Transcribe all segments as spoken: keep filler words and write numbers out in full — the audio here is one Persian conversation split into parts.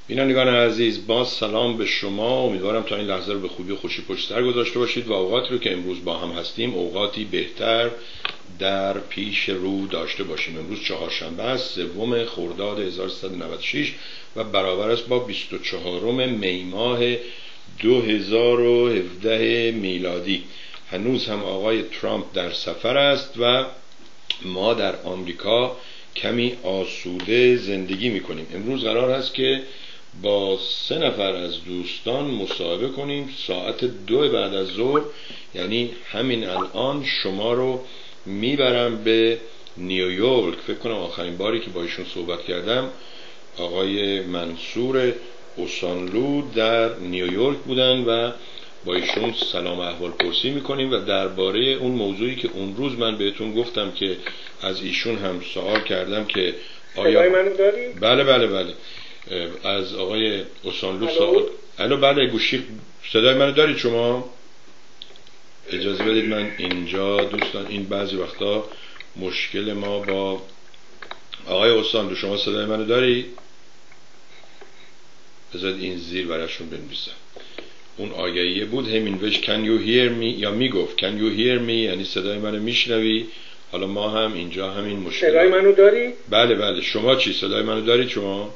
بینندگان عزیز، با سلام به شما. امیدوارم تا این لحظه رو به خوبی و خوشی پشت سر گذاشته باشید و اوقاتی رو که امروز با هم هستیم اوقاتی بهتر در پیش رو داشته باشیم. امروز چهارشنبه است، سوم خرداد هزار و سیصد و نود و شش و برابر است با بیست و چهارم می ماه دو هزار و هفده میلادی. هنوز هم آقای ترامپ در سفر است و ما در آمریکا کمی آسوده زندگی میکنیم. امروز قرار است که با سه نفر از دوستان مصاحبه کنیم ساعت دو بعد از ظهر، یعنی همین الان شما رو میبرم به نیویورک. فکر کنم آخرین باری که با ایشون صحبت کردم آقای منصور اوسانلو در نیویورک بودن و با ایشون سلام احوال پرسی میکنیم و درباره اون موضوعی که اون روز من بهتون گفتم که از ایشون هم سوال کردم که آیا صدای منو داری؟ بله بله بله از آقای اوسانلو سوال. الو بله گوشی صدای منو دارید شما؟ اجازه بدید من اینجا دوستان، این بعضی وقتا مشکل ما با آقای اوسانلو، شما صدای منو داری؟ بذارید این زیر براشون بنویسم. اون آگهیه بود همین وش can you hear me یا میگفت can you hear me یعنی صدای منو میشنوی. حالا ما هم اینجا همین مشکل. صدای منو داری؟ بله بله. شما چی صدای منو دارید شما؟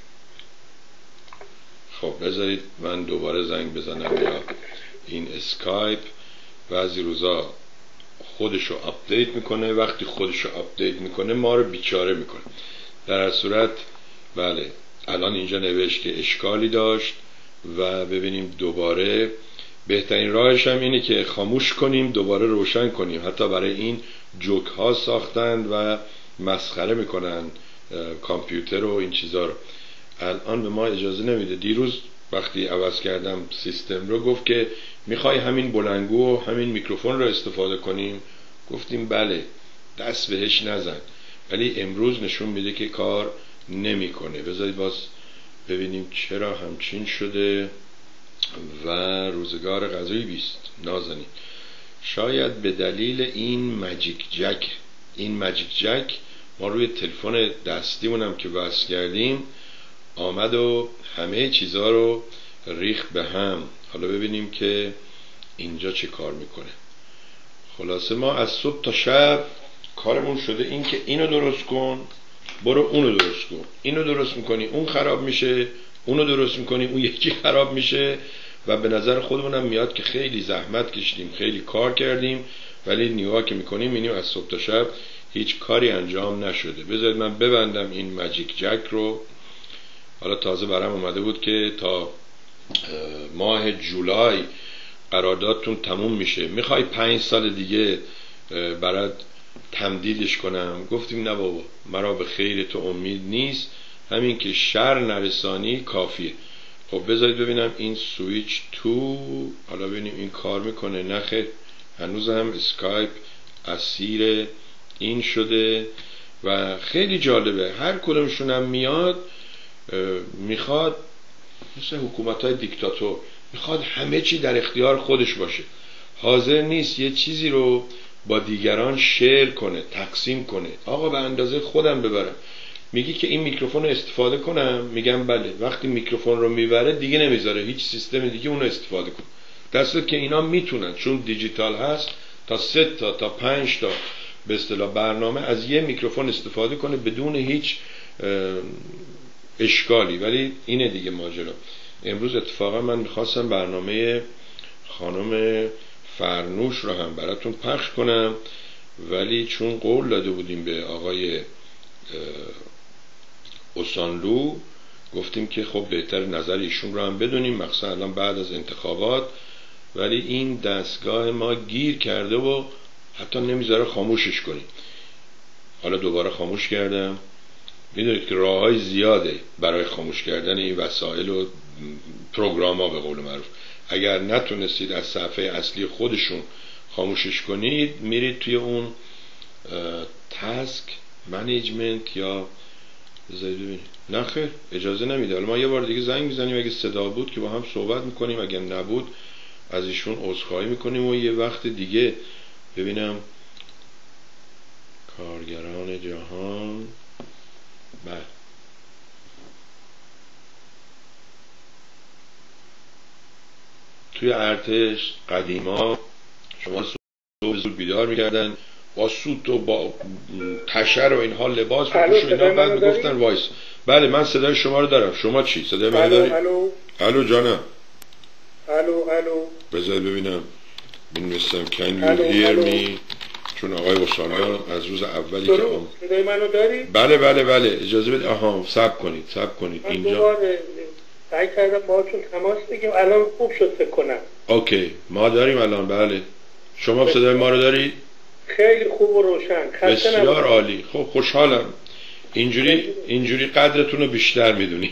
خب بذارید من دوباره زنگ بزنم یا این اسکایپ بعضی روزا خودشو آپدیت میکنه، وقتی خودشو آپدیت میکنه ما رو بیچاره میکنه. در هر صورت بله الان اینجا نوشت که اشکالی داشت و ببینیم دوباره. بهترین راهش هم اینه که خاموش کنیم دوباره روشن کنیم. حتی برای این جوک ها ساختند و مسخره میکنن کامپیوتر و این چیزا رو. الان به ما اجازه نمیده. دیروز وقتی عوض کردم سیستم رو گفت که میخوای همین بلندگو و همین میکروفون رو استفاده کنیم. گفتیم بله، دست بهش نزن. ولی امروز نشون میده که کار نمیکنه. بذارید باز ببینیم چرا همچین شده و روزگار غذایی بیست نازنین. شاید به دلیل این ماجیک جک. این ماجیک جک ما روی تلفن دستیمونم که وصل کردیم آمد و همه چیزها رو ریخت به هم. حالا ببینیم که اینجا چه کار میکنه. خلاصه ما از صبح تا شب کارمون شده این که اینو درست کن برو اونو درست کن، اینو درست میکنی اون خراب میشه، اونو درست میکنی اون یکی خراب میشه و به نظر خودمونم میاد که خیلی زحمت کشیدیم، خیلی کار کردیم، ولی نیوها که میکنیم اینو از صبح تا شب هیچ کاری انجام نشده. بذارید من ببندم این ماجیک جک رو. حالا تازه برام اومده بود که تا ماه جولای قراردادتون تموم میشه، میخوای پنج سال دیگه برات تمدیدش کنم؟ گفتیم نه بابا، مرا به خیر تو امید نیست، همین که شر نرسانی کافیه. خب بذارید ببینم این سویچ تو، حالا ببینیم این کار میکنه. نخه هنوز هم اسکایپ اسیر این شده و خیلی جالبه. هر کدومشون هم میاد میخواد مثل حکومت‌های دیکتاتور میخواد همه چی در اختیار خودش باشه، حاضر نیست یه چیزی رو با دیگران شیر کنه، تقسیم کنه. آقا به اندازه خودم ببرم. میگی که این میکروفون رو استفاده کنم، میگم بله. وقتی میکروفون رو میبره دیگه نمیذاره هیچ سیستم دیگه اون رو استفاده کن. دسته که اینا میتونن چون دیجیتال هست تا سه تا تا پنج تا به اصطلاح برنامه از یه میکروفون استفاده کنه بدون هیچ اشکالی. ولی اینه دیگه ماجرا. امروز اتفاقا من میخواستم برنامه خانم فرنوش رو هم براتون پخش کنم، ولی چون قول داده بودیم به آقای اوسانلو گفتیم که خب بهتر نظر ایشون رو هم بدونیم، مخصوصا الان بعد از انتخابات. ولی این دستگاه ما گیر کرده و حتی نمیذاره خاموشش کنیم. حالا دوباره خاموش کردم. میدونید که راه‌های زیاده برای خاموش کردن این وسایل و پروگرام ها به قول معروف. اگر نتونستید از صفحه اصلی خودشون خاموشش کنید میرید توی اون تاسک منیجمنت یا بذارید ببینید. نه خیر اجازه نمیده. حالا ما یه بار دیگه زنگ میزنیم، اگه صدا بود که با هم صحبت میکنیم، اگه نبود از ایشون عذرخواهی میکنیم و یه وقت دیگه. ببینم کارگران جهان. بله توی ارتش قدیما شما صبح زود بیدار میکردن با سوت و با تشر و اینها لباس و پوش و اینا، بعد میگفتن وایس. بله من صدای شما رو دارم. شما چی؟ صدای من داری؟ الو الو جانم. الو الو بذار ببینم بنویسم can you hear me، چون آقای وسانا از روز اولی که آم... صدای منو داری؟ بله بله بله اجازه بدید. آها صبر کنید صبر کنید من اینجا دوباره سعی کردم باهاتون تماس بگیم، الان خوب شد فکر کنم. اوکی ما داریم الان. بله شما صدای ما رو دارید؟ خیلی خوب و روشن. بسیار عالی. خب خوشحالم اینجوری اینجوری قدرتون رو بیشتر میدونی.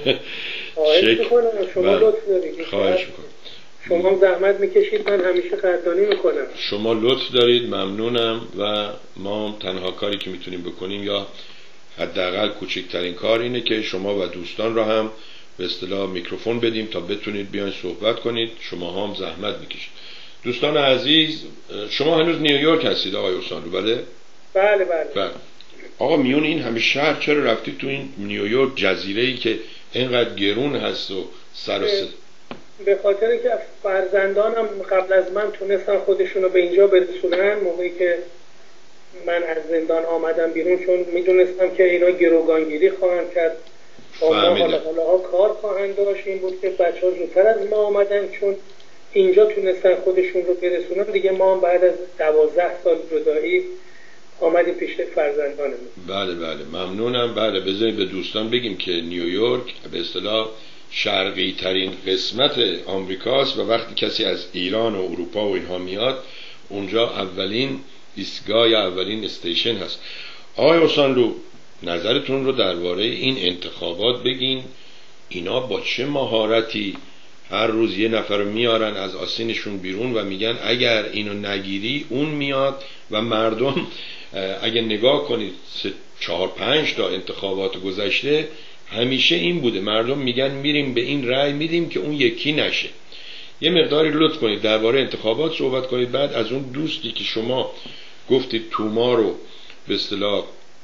خواهش میکنم. شما لطف دارید. خواهش میکنم. شما زحمت میکشید، من همیشه قدردانی میکنم. شما لطف دارید، ممنونم. و ما تنها کاری که میتونیم بکنیم یا حداقل کوچکترین کار اینه که شما و دوستان را هم به اصطلاح میکروفون بدیم تا بتونید بیاین صحبت کنید. شما هم زحمت میکشید. دوستان عزیز شما هنوز نیویورک هستید آقای اوسانلو؟ بله بله بله, بله. آقا میون این همه شهر چرا رفتید تو این نیویورک، جزیره‌ای که اینقدر گرون هست و سر و صدا؟ به خاطر که فرزندانم قبل از من تونستن خودشونو به اینجا برسونن موقعی که من از زندان آمدم بیرون، چون میدونستم که اینا گروگانگیری خواهند کرد، با ما حالا حالا ها کار خواهند داشت. این بود که بچه ها زودتر از ما آمدن، چون اینجا تونستن خودشون رو برسونن. دیگه ما هم بعد از دوازده سال جدایی آمدیم پیش فرزندانمون. بله بله ممنونم. بله بذارید به دوستان بگیم که نیویورک به اصطلاح شرقی ترین قسمت آمریکاست و وقتی کسی از ایران و اروپا و اینها میاد اونجا اولین ایستگاه یا اولین استیشن هست. آقای اوسانلو نظرتون رو درباره این انتخابات بگین. اینا با چه مهارتی هر روز یه نفر رو میارن از آستینشون بیرون و میگن اگر اینو نگیری اون میاد. و مردم اگه نگاه کنید سه چهار پنج تا انتخابات گذشته همیشه این بوده، مردم میگن میریم به این رأی میدیم که اون یکی نشه. یه مقداری لطف کنید درباره انتخابات صحبت کنید. بعد از اون دوستی که شما گفتید تومار رو به اصطلاح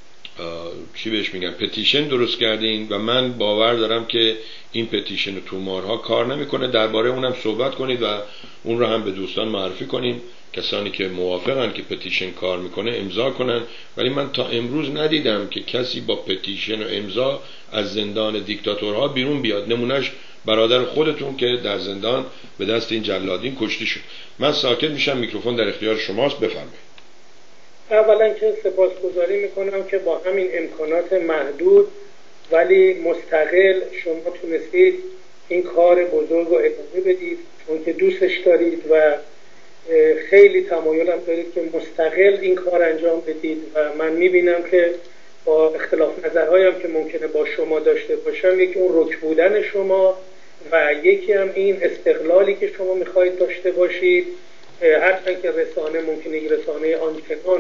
چی بهش میگن پتیشن درست کردین و من باور دارم که این پتیشن و تومارها کار نمیکنه، درباره اونم صحبت کنید و اون رو هم به دوستان معرفی کنیم. کسانی که موافقن که پتیشن کار میکنه امضا کنن. ولی من تا امروز ندیدم که کسی با پتیشن و امضا از زندان دیکتاتورها بیرون بیاد. نمونهش برادر خودتون که در زندان به دست این جلادین کشته شد. من ساکت میشم، میکروفون در اختیار شماست، بفرمایید. اولا که سپاسگزاری میکنم که با همین امکانات محدود ولی مستقل شما تونستید این کار بزرگ رو ادامه بدید، چون که دوستش دارید و خیلی تمایلم دارید که مستقل این کار انجام بدید. و من میبینم که با اختلاف نظرهایم که ممکنه با شما داشته باشم، یکی اون رک بودن شما و یکی هم این استقلالی که شما میخواهید داشته باشید. هرچند که رسانه ممکنه یک رسانه آنچنان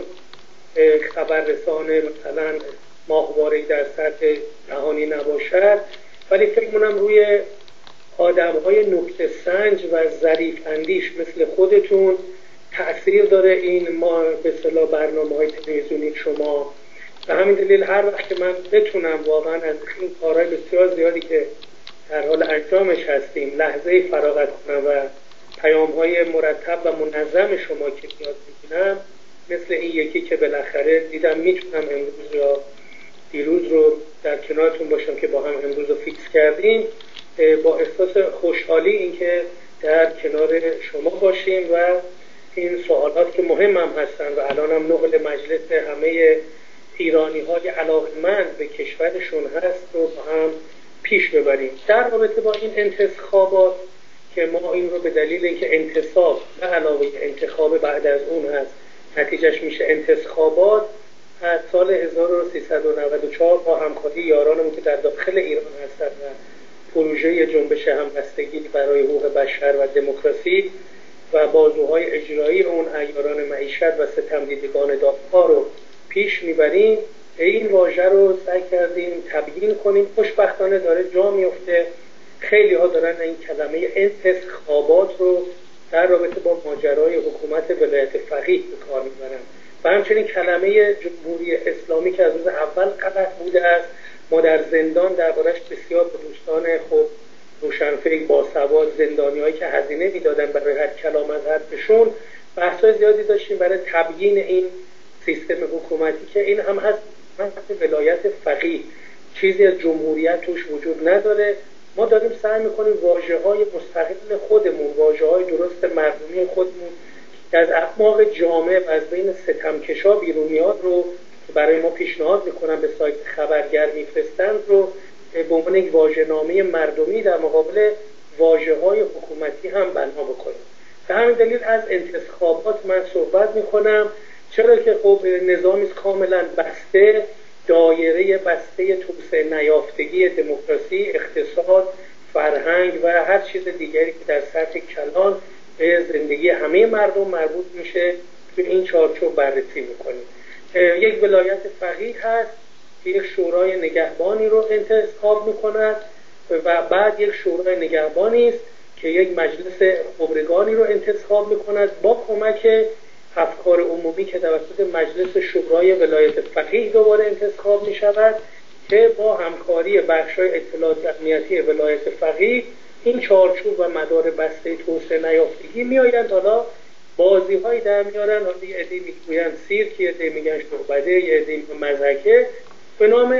خبر رسانه مثلا ماهواره‌ای در سطح جهانی نباشد، ولی فکر کنم روی آدم‌های نکته سنج و ظریف اندیش مثل خودتون تأثیر داره این ما به اصطلاح برنامه‌های تلویزیونی شما. به همین دلیل هر وقت که من بتونم واقعا از این کارهای بسیار زیادی که در حال انجامش هستیم لحظه فراغت کنم و پیام‌های مرتب و منظم شما که یاد می‌گیرم، مثل این یکی که بالاخره دیدم میتونم امروز یا دیروز رو در کنارتون باشم که با هم امروز رو فیکس کردیم، با احساس خوشحالی اینکه در کنار شما باشیم و این سوالات که مهم هم هستن و الان هم نقل مجلس همه ایرانی های علاقمند به کشورشون هست رو با هم پیش ببریم. در رابطه با این انتخابات که ما این رو به دلیل اینکه انتصاب به علاوه انتخاب بعد از اون هست نتیجهش میشه انتخابات، از سال هزار و سیصد و نود و چهار با همکاری یارانمون که در داخل ایران هستن و پروژه جنبش همبستگی برای حقوق بشر و دموکراسی و بازوهای اجرایی اون عیاران معیشت و ستمدیدگان دادخواه رو پیش میبریم. این واژه رو سعی کردیم تبیین کنیم. خوشبختانه داره جا میفته. خیلی ها دارن این کلمه انتخابات رو در رابطه با ماجرای حکومت ولایت فقیه به کار میبرن و همچنین کلمه جمهوری اسلامی که از روز اول غلط بوده است. ما در زندان دربارش بسیار با دوستان خوب روشنفکر باسواد، زندانی‌هایی که هزینه میدادن برای هر کلام از حرفشون، بحث‌های زیادی داشتیم برای تبیین این سیستم حکومتی که این هم هست مثل ولایت فقیه، چیزی از جمهوریت توش وجود نداره. ما داریم سعی میکنیم واژه‌های مستقل خودمون، واژه‌های درست مردمی خودمون که از اعماق جامعه و از بین ستمکشا بیرون میاد رو که برای ما پیشنهاد میکنن به سایت خبرگر میفرستند رو به عنوان یک واژه‌نامه مردمی در مقابل واژه‌های حکومتی هم بنا بکنیم. به همین دلیل از انتخابات من صحبت میکنم، چرا که خب نظامی کاملا بسته، دایره بسته توسعه نیافتگی دموکراسی، اقتصاد، فرهنگ و هر چیز دیگری که در سطح کلان به زندگی همه مردم مربوط میشه تو این چارچوب بررسی میکنیم. یک ولایت فقیه هست که یک شورای نگهبانی رو انتخاب میکند و بعد یک شورای نگهبانی است که یک مجلس خبرگانی رو انتخاب میکند با کمک افکار عمومی که توسط مجلس شورای ولایت فقیه دوباره انتخاب می شود که با همکاری بخش‌های اطلاعاتی امنیتی ولایت فقیه این چارچوب و مدار بسته توسعه نیافتگی میآیند. حالا بازی هایی در میارن، حالا یه عده‌ای میگویند سیرک، یه عده‌ای میگن شعبده، یه عده‌ای مزحکه به نام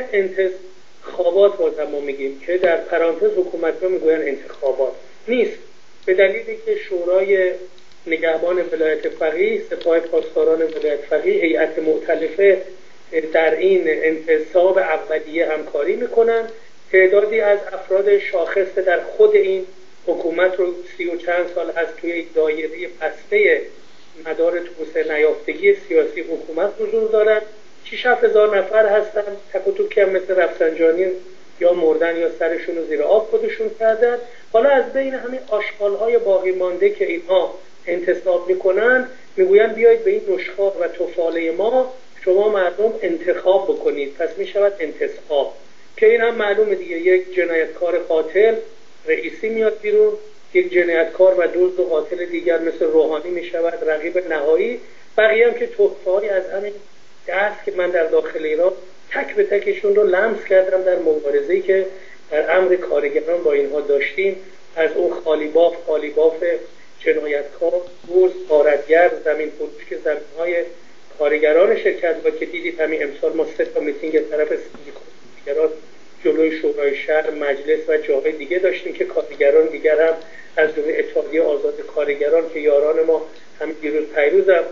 انتخابات باز ما میگیم که در پرانتز حکومت‌ها میگویند انتخابات نیست، به دلیلی که شورای نگهبان ولایت فقیه، سپاه پاسداران ولایت فقیه، هیئت مؤتلفه در این انتصاب اولیه همکاری میکنن. تعدادی از افراد شاخص در خود این حکومت رو سی و چند سال از توی دایره بسته مدار توسعه نیافتگی سیاسی حکومت حضور دارن. شش هزار نفر هستن، تک و توک هم مثل رفسنجانی یا مردن یا سرشون رو زیر آب خودشون کردن. حالا از بین همین آشغال‌های باقی مانده که اینها انتصاب میکنن میگوین بیایید به این نشخوار و تفاله ما شما مردم انتخاب بکنید، پس میشود انتصاب که این هم معلومه دیگه، یک جنایتکار قاتل رئیسی میاد بیرون، یک جنایتکار و دزد و قاتل دیگر مثل روحانی میشود رقیب نهایی، بقیه هم که تحفه‌ای از همین دست که من در داخل ایران تک به تکشون رو لمس کردم در مبارزه‌ای که در امر کارگران با اینها داشتیم، از اون خالی باف خالی باف جنایتکار، روز غارتگر، زمین فروش که زمین‌های کارگران شرکت و که دیدید همین امسال ما سه تا میتینگ طرف کارگران جلوی شورای شهر، مجلس و جاهای دیگه داشتیم که کارگران دیگر هم از جمله اتحادیه آزاد کارگران که یاران ما همین دیروز پیروز هم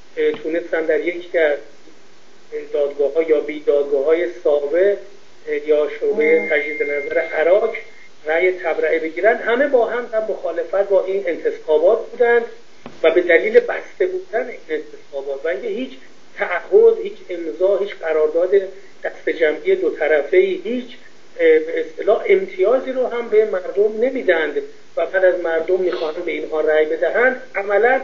تونستن در یکی از دادگاه‌ها یا بی دادگاه‌های ساوه یا شعبه تجدید نظر عراق رأی تبرئه بگیرن، همه با هم در مخالفت با این انتخابات بودند و به دلیل بسته بودن این انتخابات و اینکه هیچ تعهد، هیچ امضا، هیچ قرارداد دست جمعی دو طرفه‌ای، هیچ به اصطلاح امتیازی رو هم به مردم نمیدند و بعد از مردم میخواهند به اینها رأی بدهند. عملا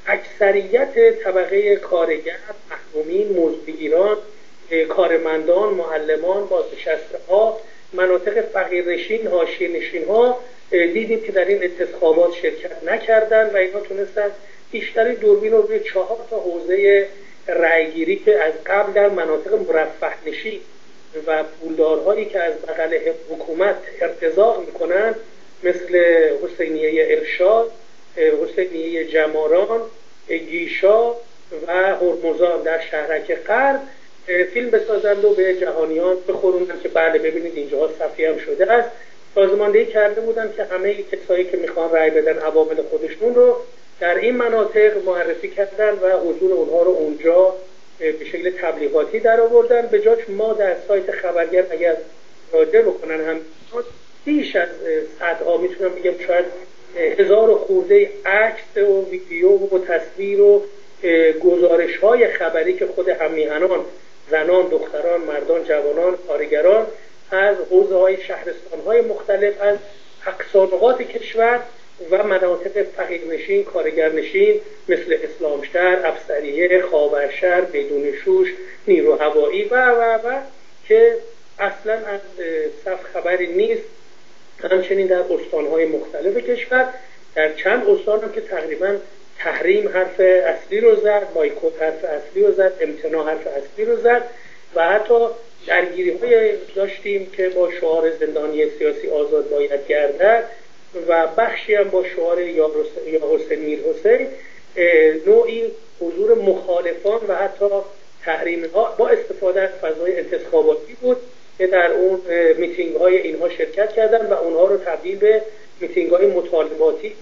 اکثریت طبقه کارگر، محرومین، مزدگیران، کارمندان، معلمان، بازنشسته‌ها، مناطق فقیرنشین، حاشیه‌نشین ها دیدیم که در این انتخابات شرکت نکردن و اینها تونستن بیشتری دوربین رو روی چهار تا حوزه رأیگیری که از قبل در مناطق مرفه نشین و پولدارهایی که از بغل حکومت ارتزاق میکنن مثل حسینیه ارشاد، حسینیه جماران، گیشا و هرمزان در شهرک غرب فیلم بسازند و به جهانیان بخورونن که بله ببینید اینجاها صفی هم شده است. سازماندهی کرده بودن که همه کسایی که میخوان رأی بدن عوامل خودشون رو در این مناطق معرفی کردن و حضور اونها رو اونجا به شکل تبلیغاتی در آوردن. به جاش ما در سایت خبرگر اگر راجع بکنن هم بیش از صدها، میتونم بگم شاید هزار و خورده عکس و ویدیو و تصویر و گزارش های خبری که خود هم‌میهنان، زنان، دختران، مردان، جوانان، کارگران از حوزه های شهرستان های مختلف از اقصا نقاط کشور و مناطق فقیرنشین، کارگرنشین مثل اسلامشهر، افسریه، خاورشهر، میدون شوش، نیرو هوایی و و و که اصلا از صف خبری نیست. همچنین در استانهای مختلف کشور، در چند استان هم که تقریبا تحریم حرف اصلی رو زد، بایکوت حرف اصلی رو زد، امتناع حرف اصلی رو زد و حتی درگیری های داشتیم که با شعار زندانی سیاسی آزاد باید گردد و بخشی هم با شعار یا حسین میر حسین، نوعی حضور مخالفان و حتی تحریم ها با استفاده از فضای انتخاباتی بود که در اون میتینگ های اینها شرکت کردن و اونها رو تبدیل به میتینگ های مطالباتی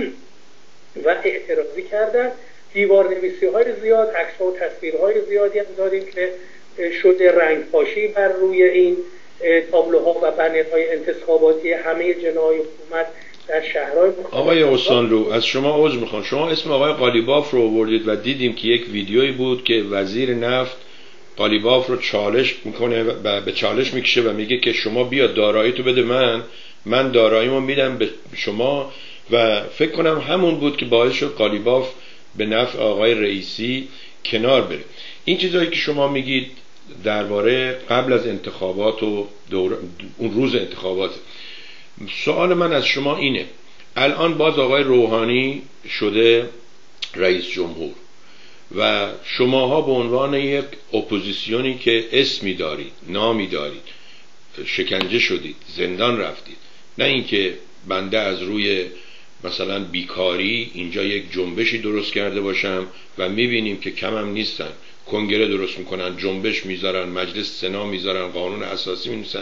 و اعتراضی کردن. دیوار نویسی های زیاد، عکس ها و تصویر های زیادی هم داریم که شده رنگ پاشی بر روی این تابلوها و بنرهای انتخاباتی همه جناح حکومت در شهرهای مختلف. آقای استانلو از شما عذر میخوام، شما اسم آقای قالیباف رو آوردید و دیدیم که یک ویدیویی بود که وزیر نفت قالیباف رو چالش میکنه و به چالش میکشه و میگه که شما بیا دارایی تو بده من من داراییمو میدم به شما، و فکر کنم همون بود که باعث شد قالیباف به نفع آقای رئیسی کنار بره. این چیزایی که شما میگید درباره قبل از انتخابات و دور... اون روز انتخابات، سوال من از شما اینه، الان باز آقای روحانی شده رئیس جمهور و شماها به عنوان یک اپوزیسیونی که اسمی دارید، نامی دارید، شکنجه شدید، زندان رفتید، نه اینکه بنده از روی مثلا بیکاری اینجا یک جنبشی درست کرده باشم و میبینیم که کمم نیستن، کنگره درست میکنن، جنبش میذارن، مجلس سنا میذارن، قانون اساسی مینویسن.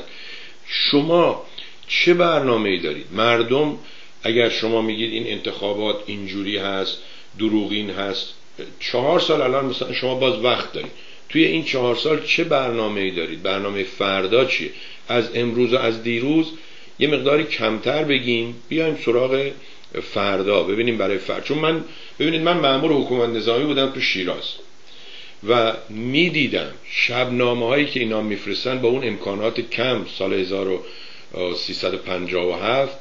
شما چه برنامه‌ای دارید؟ مردم اگر شما میگید این انتخابات اینجوری هست، دروغین هست، چهار سال الان مثلا شما باز وقت دارید، توی این چهار سال چه برنامه‌ای دارید؟ برنامه فردا چیه؟ از امروز و از دیروز یه مقداری کمتر بگیم، بیایم سراغ فردا ببینیم برای فردا. چون من ببینید من مأمور حکومت نظامی بودم تو شیراز و میدیدم شبنامه هایی که اینا میفرستن با اون امکانات کم سال هزار و سیصد و پنجاه و هفت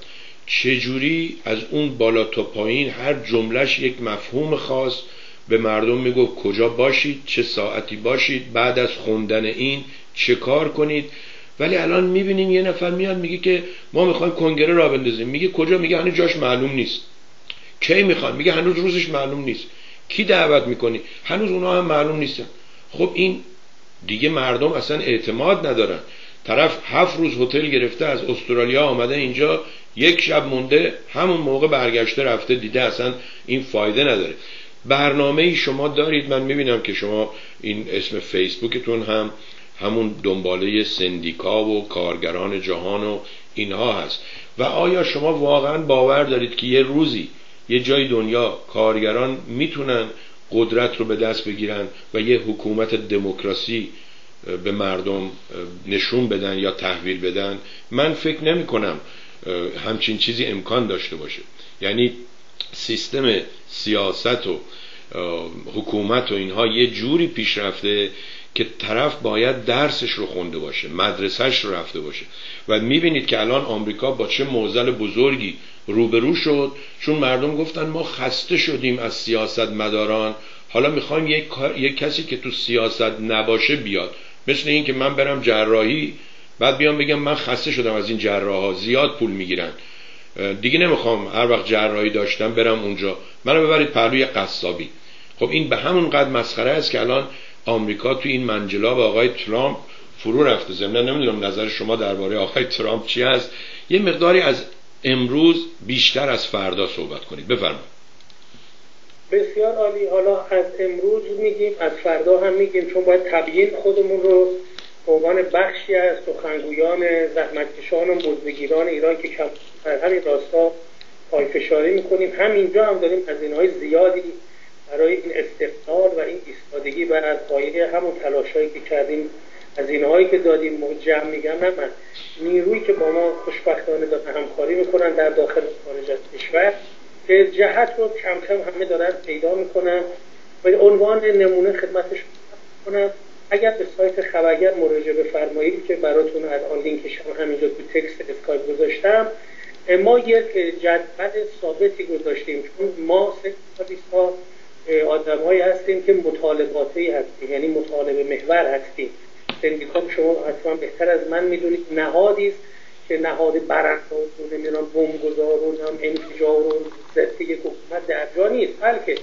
چجوری از اون بالا تا پایین هر جملهش یک مفهوم خاص به مردم میگو کجا باشید، چه ساعتی باشید، بعد از خوندن این چه کار کنید. ولی الان میبینیم یه نفر میاد میگه که ما میخوایم کنگره را بندازیم، میگه کجا؟ میگه هنوز جاش معلوم نیست. کی میخوان؟ میگه هنوز روزش معلوم نیست. کی دعوت میکنی؟ هنوز اونا هم معلوم نیستن. خب این دیگه مردم اصلا اعتماد ندارن. طرف هفت روز هتل گرفته از استرالیا آمده اینجا، یک شب مونده، همون موقع برگشته رفته، دیده اصلا این فایده نداره. برنامه‌ای شما دارید؟ من میبینم که شما این اسم فیسبوکتون هم همون دنباله سندیکا و کارگران جهان و اینها هست. و آیا شما واقعا باور دارید که یه روزی یه جای دنیا کارگران میتونن قدرت رو به دست بگیرن و یه حکومت دموکراسی به مردم نشون بدن یا تحویل بدن؟ من فکر نمی کنم همچین چیزی امکان داشته باشه. یعنی سیستم سیاست و حکومت و اینها یه جوری پیش رفته که طرف باید درسش رو خونده باشه، مدرسهش رو رفته باشه. و میبینید که الان آمریکا با چه معضل بزرگی روبرو شد، چون مردم گفتن ما خسته شدیم از سیاست مداران، حالا میخوایم یک, یک کسی که تو سیاست نباشه بیاد. مثل این که من برم جراحی بعد بیام بگم من خسته شدم از این جراحا، زیاد پول میگیرن، دیگه نمیخوام هر وقت جراحی داشتم برم اونجا، منو ببرید پهلوی قصابی. خب این به همون قدر مسخره است که الان آمریکا تو این منجلاب آقای ترامپ فرو رفته. ضمن نمیدونم نظر شما درباره آقای ترامپ چی هست. یه مقداری از امروز بیشتر از فردا صحبت کنید، بفرمایید. بسیار عالی. حالا از امروز میگیم، از فردا هم میگیم، چون باید تبیین خودمون رو به عنوان بخشی از سخنگویان زحمتکشان و مزدگیران ایران که کم در همین راستا پایفشاری میکنیم. همینجا هم داریم از اینهای زیادی برای این استقلال و این ایستادگی بر پایه همون تلاشایی که کردیم، از اینهایی که دادیم جمع میگم، نه من نیرویی که با ما خوشبختانه دارن همکاری میکنن در داخل خارج از کشور که جهت رو کم کم همه دارن پیدا میکنن. و عنوان نمونه خدمتش کنم، اگر به سایت خبرگر مراجعه بفرمایید که براتون الان لینکش هم همینجا تو تکست اسکایپ گذاشتم، ما یک جدول ثابتی گذاشتیم، چون ما سکتاریست‌ها آدم‌هایی هستیم که مطالباتی هستیم، یعنی مطالبه محور هستیم. سندیکا شما حتما بهتر از من میدونید نهادی است که نهاد برانداز و نمیدونم بمبگذار و انفجار و ضد یک حکومت در جا نیست، بلکه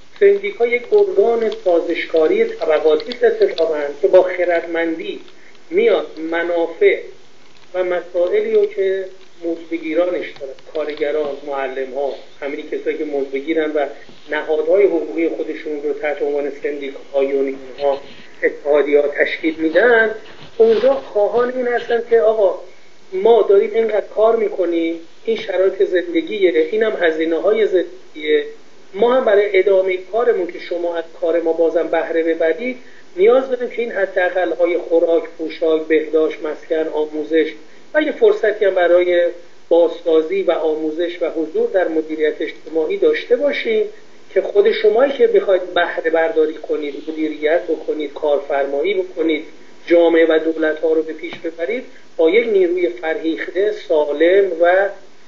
سندیکا یک ارگان سازشکاری طبقاتی است اتفاقاً که با خردمندی، میاد منافع و مسائلی رو که مزدگیرانش دارن، کارگران، معلم ها، همین کسایی که مزد بگیرن و نهادهای حقوقی خودشون رو تحت عنوان سندیکاها، یونیون ها، اتحادیه ها تشکیل میدن، اونجا خواهان این هستن که آقا ما داریم اینقدر کار میکنیم، این شرایط زندگیه، این هم هزینه های زندگیه، ما هم برای ادامه کارمون که شما از کار ما بازم بهره ببرید نیاز داریم که این حداقل های خوراک، پوشاک، بهداشت، مسکن، آموزش و یه فرصتی هم برای بازسازی و آموزش و حضور در مدیریت اجتماعی داشته باشیم که خود شمایی که بخواید بهره برداری کنید، مدیریت بکنید، کارفرمایی بکنید، جامعه و دولت ها رو به پیش ببرید، با یک نیروی فرهیخته، سالم و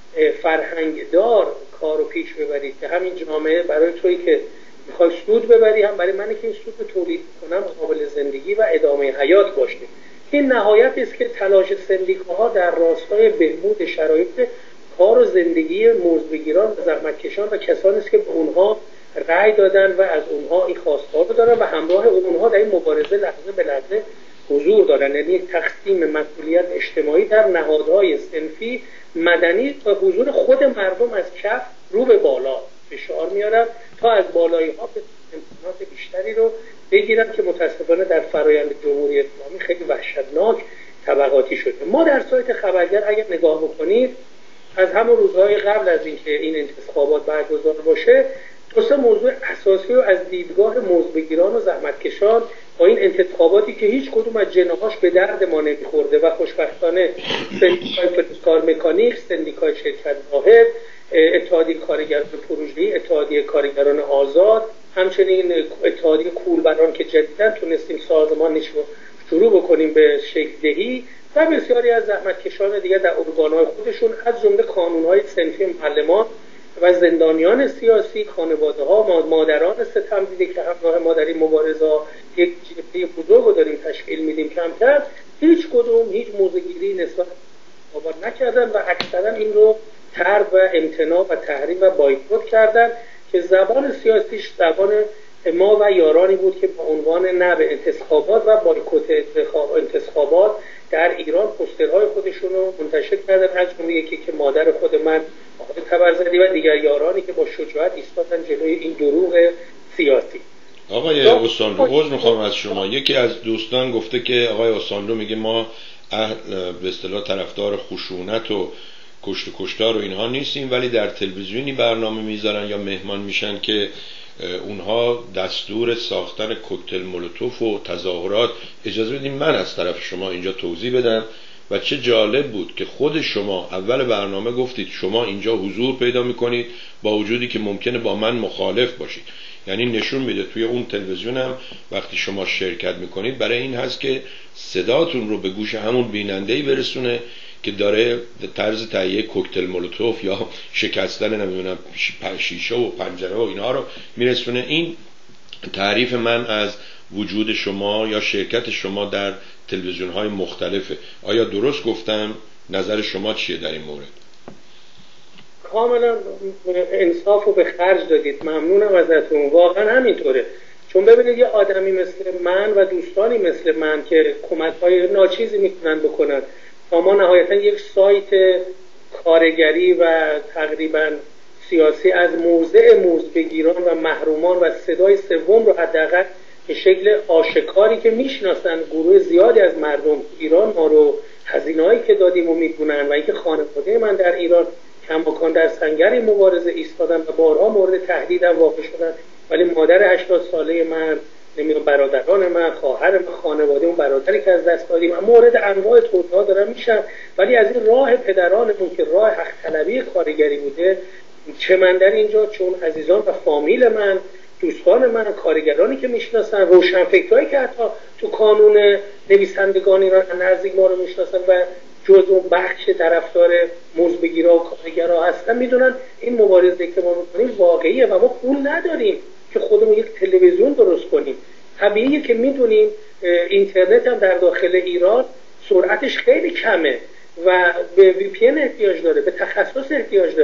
فرهنگدار کار رو پیش ببرید که همین جامعه برای تویی که میخوای سود ببری هم برای منی که این سود رو تولید کنم قابل زندگی و ادامه حیات باشه. این نهایت است که تلاش سندیکاها در راستای بهبود شرایط کار و زندگی مزدبگیران و زحمتکشان و کسانی است که به اونها رأی دادن و از اونها این خواستها رو دارن و همراه اونها در این مبارزه لحظه به لحظه حضور دارن. یعنی یک تقسیم مسئولیت اجتماعی در نهادهای صنفی مدنی و حضور خود مردم از کف رو به بالا فشار میارن تا از بالایی ها به امکانات بیشتری رو بگیرن که متاسفانه در فرایند جمهوری اسلامی خیلی وحشتناک طبقاتی شده. ما در سایت خبرگر اگر نگاه بکنید از همون روزهای قبل از اینکه این انتخابات برگزار باشه دو سه موضوع اساسی رو از دیدگاه مزدبگیران و زحمتکشان با این انتخاباتی که هیچ کدوم از جناحاش به درد ما نمیخورده و خوشبختانه سندیکای فلزکار مکانیک، سندیکای شرکت واحد، اتحادیه کارگران پروژه‌ای، اتحادیه کارگران آزاد، همچنین اتحادیه کولبران که جدیداً تونستیم سازمانش رو شروع بکنیم به شکل دهی و بسیاری از زحمتکشان دیگر در ارگان‌های خودشون از جمله کانون‌های صنفی معلمان و زندانیان سیاسی، خانواده‌ها، مادران ستم دیده که همراه ما در این مبارزه یک جبهه بزرگ رو داریم تشکیل میدیم کمتر، هیچ کدوم هیچ موضع‌گیری نسبت آباد نکردن و اکثرا این رو طرد و امتناع و تحریم و بایکوت کردن که زبان سیاسیش زبان ما و یارانی بود که با عنوان نه به انتخابات و بایکوت انتخابات در ایران پوسترهای خودشون رو منتشر کردن، از جمله یکی که مادر خود من آقای تبرزدی و دیگر یارانی که با شجاعت ایستادن جلوی این دروغ سیاسی. آقای استانلو عذر میخوام از شما، یکی از دوستان گفته که آقای استانلو میگه ما اهل به اصطلاح طرفدار خشونت و کشت و کشتار و اینها نیستیم، ولی در تلویزیونی برنامه میذارن یا مهمان میشن که اونها دستور ساختن کوکتل مولوتوف و تظاهرات. اجازه بدین من از طرف شما اینجا توضیح بدم و چه جالب بود که خود شما اول برنامه گفتید شما اینجا حضور پیدا میکنید با وجودی که ممکنه با من مخالف باشید. یعنی نشون میده توی اون تلویزیون هم وقتی شما شرکت میکنید برای این هست که صداتون رو به گوش همون بیننده‌ای برسونه که داره طرز تهیه کوکتل مولوتوف یا شکستن نمیدونم شیشه و پنجره و اینها رو میرسونه. این تعریف من از وجود شما یا شرکت شما در تلویزیون های مختلفه. آیا درست گفتم؟ نظر شما چیه در این مورد؟ کاملا انصاف رو به خرج دادید، ممنونم ازتون، واقعا همینطوره. چون ببینید یه آدمی مثل من و دوستانی مثل من که کمک‌های ناچیزی میتونن بکنن تا ما نهایتا یک سایت کارگری و تقریبا سیاسی از موضع مزدبگیران و محرومان و صدای سوم رو حداقل به شکل آشکاری که میشناسن گروه زیادی از مردم ایران ما رو، هزینه‌هایی که دادیم و میدونن و اینکه خانواده من در ایران کماکان در سنگر این مبارزه ایستادن و بارها مورد تهدیدم واقع شدن، ولی مادر هشتاد ساله من، نمیدونم برادران من، خواهر من، خانواده اون برادری که از دست دادیم مورد انواع توطئه‌ها دارن میشن، ولی از این راه پدرانمون که راه حق طلبی کارگری بوده چه من در اینجا، چون عزیزان و فامیل من، دوستان من، کارگرانی که میشناسن، روشنفکرایی که حتی تو کانون نویسندگان ایران نزدیک ما رو میشناسن و جز اون بخش طرفدار مزدبگیرا و کارگرا هستن میدونن این مبارزه که ما میکنیم واقعیه و ما پول نداریم که خودمون یک تلویزیون درست کنیم. طبیعیه که میدونیم اینترنت هم در داخل ایران سرعتش خیلی کمه و به وی پی ان احتیاج داره، به تخصص احتیاج داره.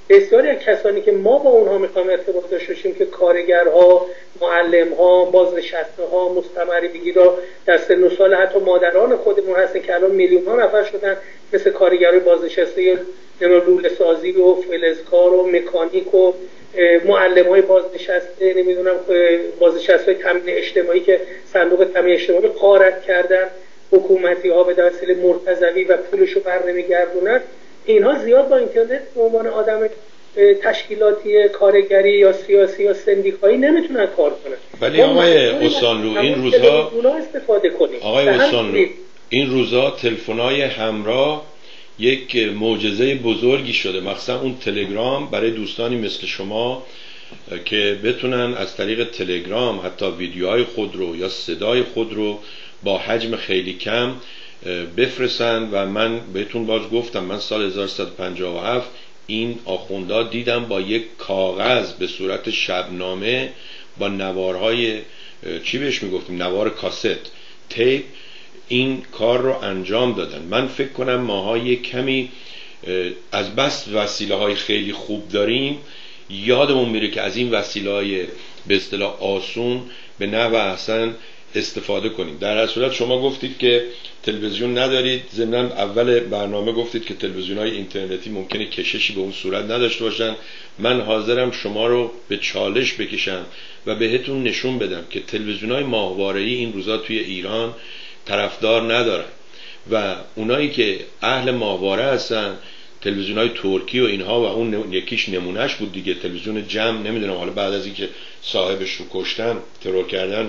بسیاری از کسانی که ما با اونها میخوایم ارتباط داشته باشیم که کارگرها، معلم‌ها، بازنشسته‌ها، مستمری بگیرا در سن و سال حتی مادران خودمون هستن که الان میلیون‌ها نفر شدن، مثل کارگرای بازنشسته لوله سازی و فلزکار و مکانیک و معلم‌های بازنشسته، نمیدونم بازنشسته‌های تامین اجتماعی که صندوق تامین اجتماعی غارت کردن، حکومتی‌ها به وسیله مرتضوی و پولشو برنمیگردونن. اینها زیاد با اینترنت به عنوان آدم تشکیلاتی کارگری یا سیاسی یا سندیکایی نمیتونن کار کنن. ولی آقای احسانلو این روزها استفاده کنیم. آقای احسانلو این روزها تلفن‌های همراه یک معجزه بزرگی شده، مخصوصا اون تلگرام برای دوستانی مثل شما که بتونن از طریق تلگرام حتی ویدیوهای خود رو یا صدای خود رو با حجم خیلی کم بفرستن. و من بهتون باز گفتم من سال هزار و سیصد و پنجاه و هفت این آخوندا دیدم با یک کاغذ به صورت شبنامه با نوارهای چی بهش میگفتیم، نوار کاست، تیپ، این کار رو انجام دادن. من فکر کنم ماها یک کمی از بس وسیله های خیلی خوب داریم یادمون میره که از این وسیله های به اصطلاح آسون به نحو احسن استفاده کنیم. در هر صورت شما گفتید که تلویزیون ندارید، ضمناً اول برنامه گفتید که تلویزیون‌های اینترنتی ممکنه کششی به اون صورت نداشته باشن. من حاضرم شما رو به چالش بکشم و بهتون نشون بدم که تلویزیون‌های ماهواره‌ای این روزا توی ایران طرفدار ندارن و اونایی که اهل ماهواره هستن تلویزیون‌های ترکی و اینها، و اون یکیش نمونهش بود دیگه، تلویزیون جم، نمیدونم حالا بعد از اینکه صاحبش رو کشتن، ترور کردن،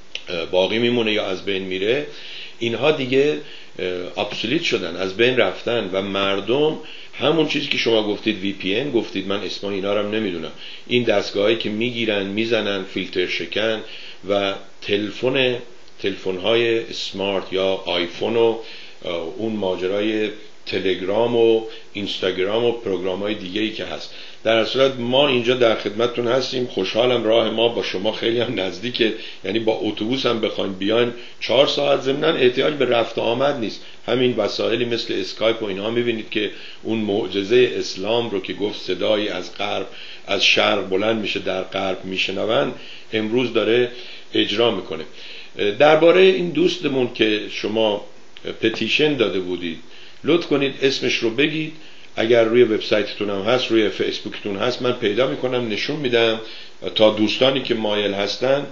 باقی میمونه یا از بین میره، اینها دیگه ابسولیت شدن، از بین رفتن و مردم همون چیزی که شما گفتید وی پی ان گفتید، من اسم اینا رو هم نمیدونم، این دستگاهایی که میگیرن میزنن فیلتر شکن و تلفن تلفن‌های اسمارت یا آیفون و اون ماجرای تلگرام و اینستاگرام و پروگرام‌های دیگه‌ای که هست. در اصل ما اینجا در خدمتتون هستیم، خوشحالم، راه ما با شما خیلی هم نزدیکه، یعنی با اتوبوس هم بخواید بیاین چهار ساعت، ضمناً احتیاج به رفت و آمد نیست. همین وسایلی مثل اسکایپ و اینها می‌بینید که اون معجزه اسلام رو که گفت صدایی از غرب از شرق بلند میشه در غرب میشنون، امروز داره اجرا میکنه. درباره این دوستمون که شما پتیشن داده بودید لطف کنید اسمش رو بگید، اگر روی وبسایتتون هم هست، روی فیسبوکتون هست، من پیدا میکنم نشون میدم تا دوستانی که مایل هستن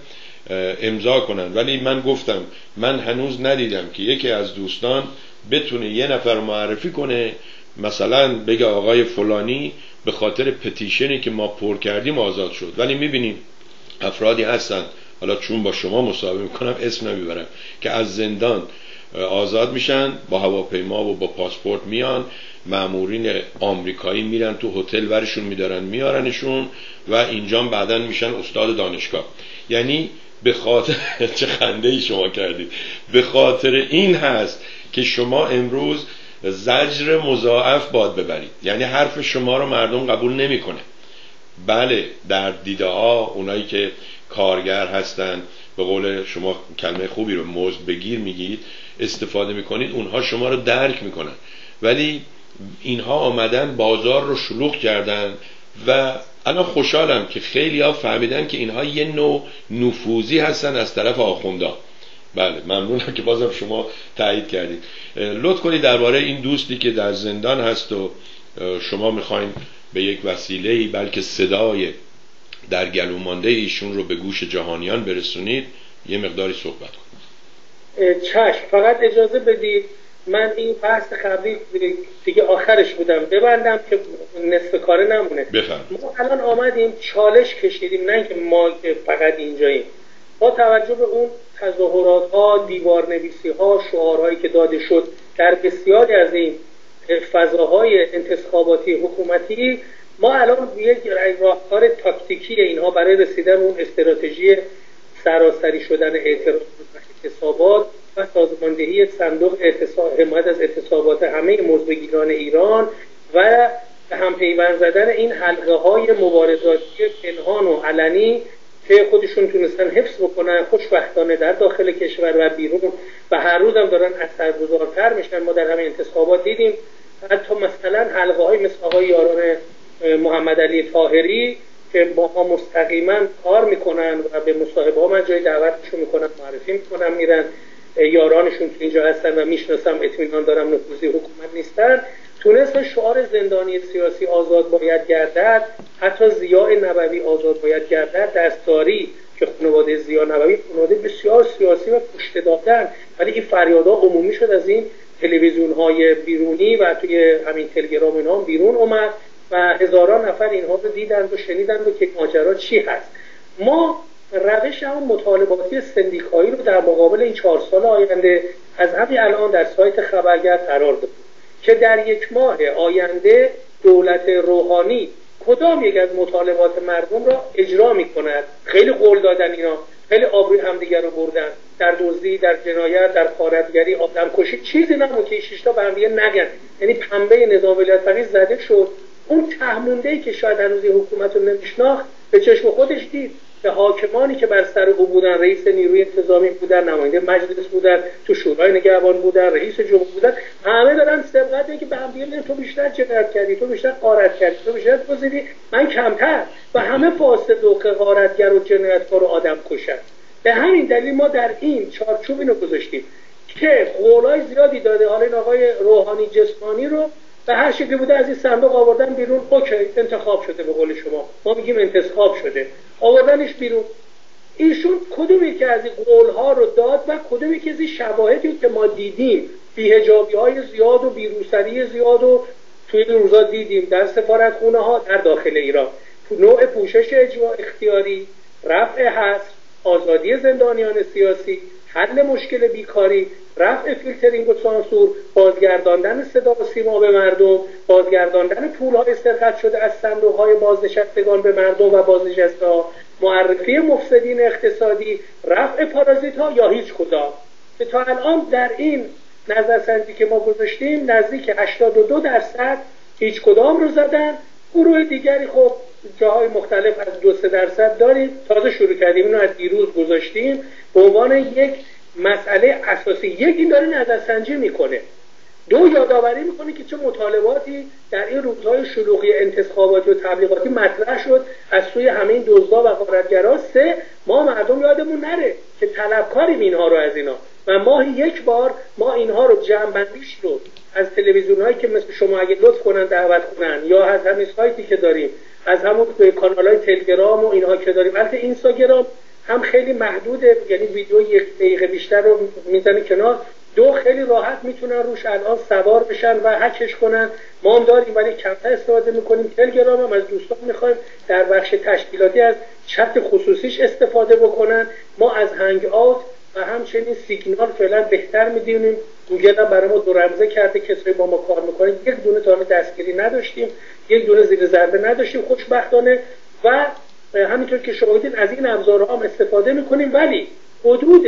امضا کنن. ولی من گفتم من هنوز ندیدم که یکی از دوستان بتونه یه نفر معرفی کنه، مثلا بگه آقای فلانی به خاطر پتیشنی که ما پر کردیم آزاد شد. ولی میبینیم افرادی هستن، حالا چون با شما مصاحبه میکنم اسم نمیبرم، که از زندان آزاد میشن، با هواپیما و با پاسپورت میان، مامورین آمریکایی میرن تو هتل ورشون میدارن میارنشون و اینجا بعدن میشن استاد دانشگاه. یعنی به خاطر چه خنده ای شما کردید، به خاطر این هست که شما امروز زجر مضاعف باد ببرید، یعنی حرف شما رو مردم قبول نمیکنه. بله در دیده ها اونایی که کارگر هستن، به قول شما کلمه خوبی رو مزد بگیر میگید استفاده میکنید، اونها شما رو درک میکنن، ولی اینها آمدن بازار رو شلوغ کردن و الان خوشحالم که خیلی ها فهمیدن که اینها یه نوع نفوذی هستن از طرف آخوندا. بله ممنونم که بازم شما تایید کردید. لطف کنید درباره این دوستی که در زندان هست و شما میخواین به یک وسیله‌ای بلکه صدای در گلو مانده ایشون رو به گوش جهانیان برسونید یه مقداری صحبت کنید. چشم، فقط اجازه بدید من این بحث قبلی دیگه آخرش بودم ببندم که نصف کاره نمونه. بفرمایید. ما الان آمدیم چالش کشیدیم، نه که ما فقط اینجاییم، با توجه به اون تظاهرات ها، دیوار نویسی ها، شعارهایی که داده شد در بسیاری از این فضاهای انتخاباتی حکومتی، ما الان یک راهکار تاکتیکی اینها برای رسیدن اون استراتژی سراسری شدن اعتصابات و سازماندهی صندوق حمایت از اعتصابات همه مزدگیران ایران و به هم پیوند زدن این حلقه های مبارزاتی پنهان و علنی که خودشون تونستن حفظ بکنن خوشبختانه در داخل کشور و بیرون و هر روز هم دارن اثرگذارتر میشن. ما در همین انتخابات دیدیم حتی مثلا حلقه های مثل آقای یاران محمد علی طاهری که با ما مستقیما کار میکنن و به مصاحبه ها من جای دعوتشون میکنم، معرفی میکنم، میرن، یارانشون که اینجا هستن و میشناسم، اطمینان دارم نفوذی حکومت نیستن، تونست شعار زندانی سیاسی آزاد باید گردد، حتی ضیاء نبوی آزاد باید گردد، دستاری که خانواده ضیاء نبوی خانواده بسیار سیاسی و پشت دادن، ولی این فریادها عمومی شد از این تلویزیون های بیرونی و توی همین تلگرام اینا هم بیرون اومد و هزاران نفر اینها رو دیدند و شنیدند و که ماجرا چی هست. ما روش هم مطالباتی سندیکایی رو در مقابل این چهار سال آینده از همین الان در سایت خبرگر قرار دادیم که در یک ماه آینده دولت روحانی کدام یک از مطالبات مردم را اجرا می کند. خیلی قول دادن اینا، خیلی آبروی همدیگر رو بردن، در دزدی، در جنایت، در غارتگری، آدم کشی، چیزی نمون که این شیشتا به هم دیگه نگن. یعنی پنبه نظام ولایت فقیه زده شد. اون تهمونده‌ای که شاید هنوز حکومت رو نمیشناخت به چشم خودش دید، به حاکمانی که بر سر او بودن، رئیس نیروی انتظامی بودن، نماینده مجلس بودن، تو شورای نگهبان بودن، رئیس جمهور بودن، همه دارن سبقت میگه به هم دیگه تو بیشتر جنایت کردی، تو بیشتر غارت کردی، تو بیشتر دزدیدی، من کمتر، و همه فاسد و غارتگر و جنایتکار و آدم کشن. به همین دلیل ما در این چارچوب اینو گذاشتیم که قولای زیادی داده. حالا این آقای روحانی جسمانی رو به هر شکلی بوده از این صندوق آوردن بیرون، اوکی انتخاب شده، به قول شما ما میگیم انتخاب شده، آوردنش بیرون. ایشون کدومی که از این قولها رو داد و کدومی که از این شواهدی که ما دیدیم، بی‌حجابی های زیاد و بیروسری زیاد و توی این روزا دیدیم در سفارتخونه ها در داخل ایران، نوع پوشش اجبار اختیاری، رفع حصر، آزادی زندانیان سیاسی، حل مشکل بیکاری، رفع فیلترینگ و سانسور، بازگرداندن صدا و سیما به مردم، بازگرداندن پول‌های سرقت شده از صندوق‌های بازنشستگان به مردم و بازنشسته‌ها، معرفی مفسدین اقتصادی، رفع پارازیت‌ها یا هیچ کدام. که تا الان در این نظرسنجی که ما گذاشتیم نزدیک هشتاد و دو درصد هیچ کدام رو زدن. گروه دیگری خب جاهای مختلف از دو سه درصد داریم. تازه شروع کردیم، اینو از دیروز گذاشتیم به عنوان یک مسئله اساسی. یک این داره نظرسنجی میکنه، دو یادآوری میکنه که چه مطالباتی در این روزهای شلوغی انتخاباتی و تبلیغاتی مطرح شد از سوی همه این دزدا و غارتگرا. سه، ما مردم یادمون نره که طلبکاریم اینها رو از اینا و ماهی یک بار ما اینها رو جمع‌بندیش رو از تلویزیون‌هایی که مثل شما اگه لطف کنن دعوت کنن یا از همین سایتی که داریم، از همون کانال‌های تلگرام و اینها که داریم، البته اینستاگرام هم خیلی محدوده، یعنی ویدیو یک دقیقه بیشتر رو میزنه کنار. دو، خیلی راحت میتونن روش الان سوار بشن و هکش کنن. ما هم داریم ولی کمتر استفاده میکنیم. تلگرام هم از دوستان میخوایم در بخش تشکیلاتی از چت خصوصیش استفاده بکنن. ما از هنگ آوت و همچنین سیگنال فعلا بهتر میدونیم. گوگل هم برای ما دو رمزه کرده، کسایی با ما کار میکنن یک دونه تا دستگیری نداشتیم، یک دونه زیر ضربه نداشتیم خوشبختانه. و همینطور که شما دیدین از این ابزارها هم استفاده میکنیم. ولی حدود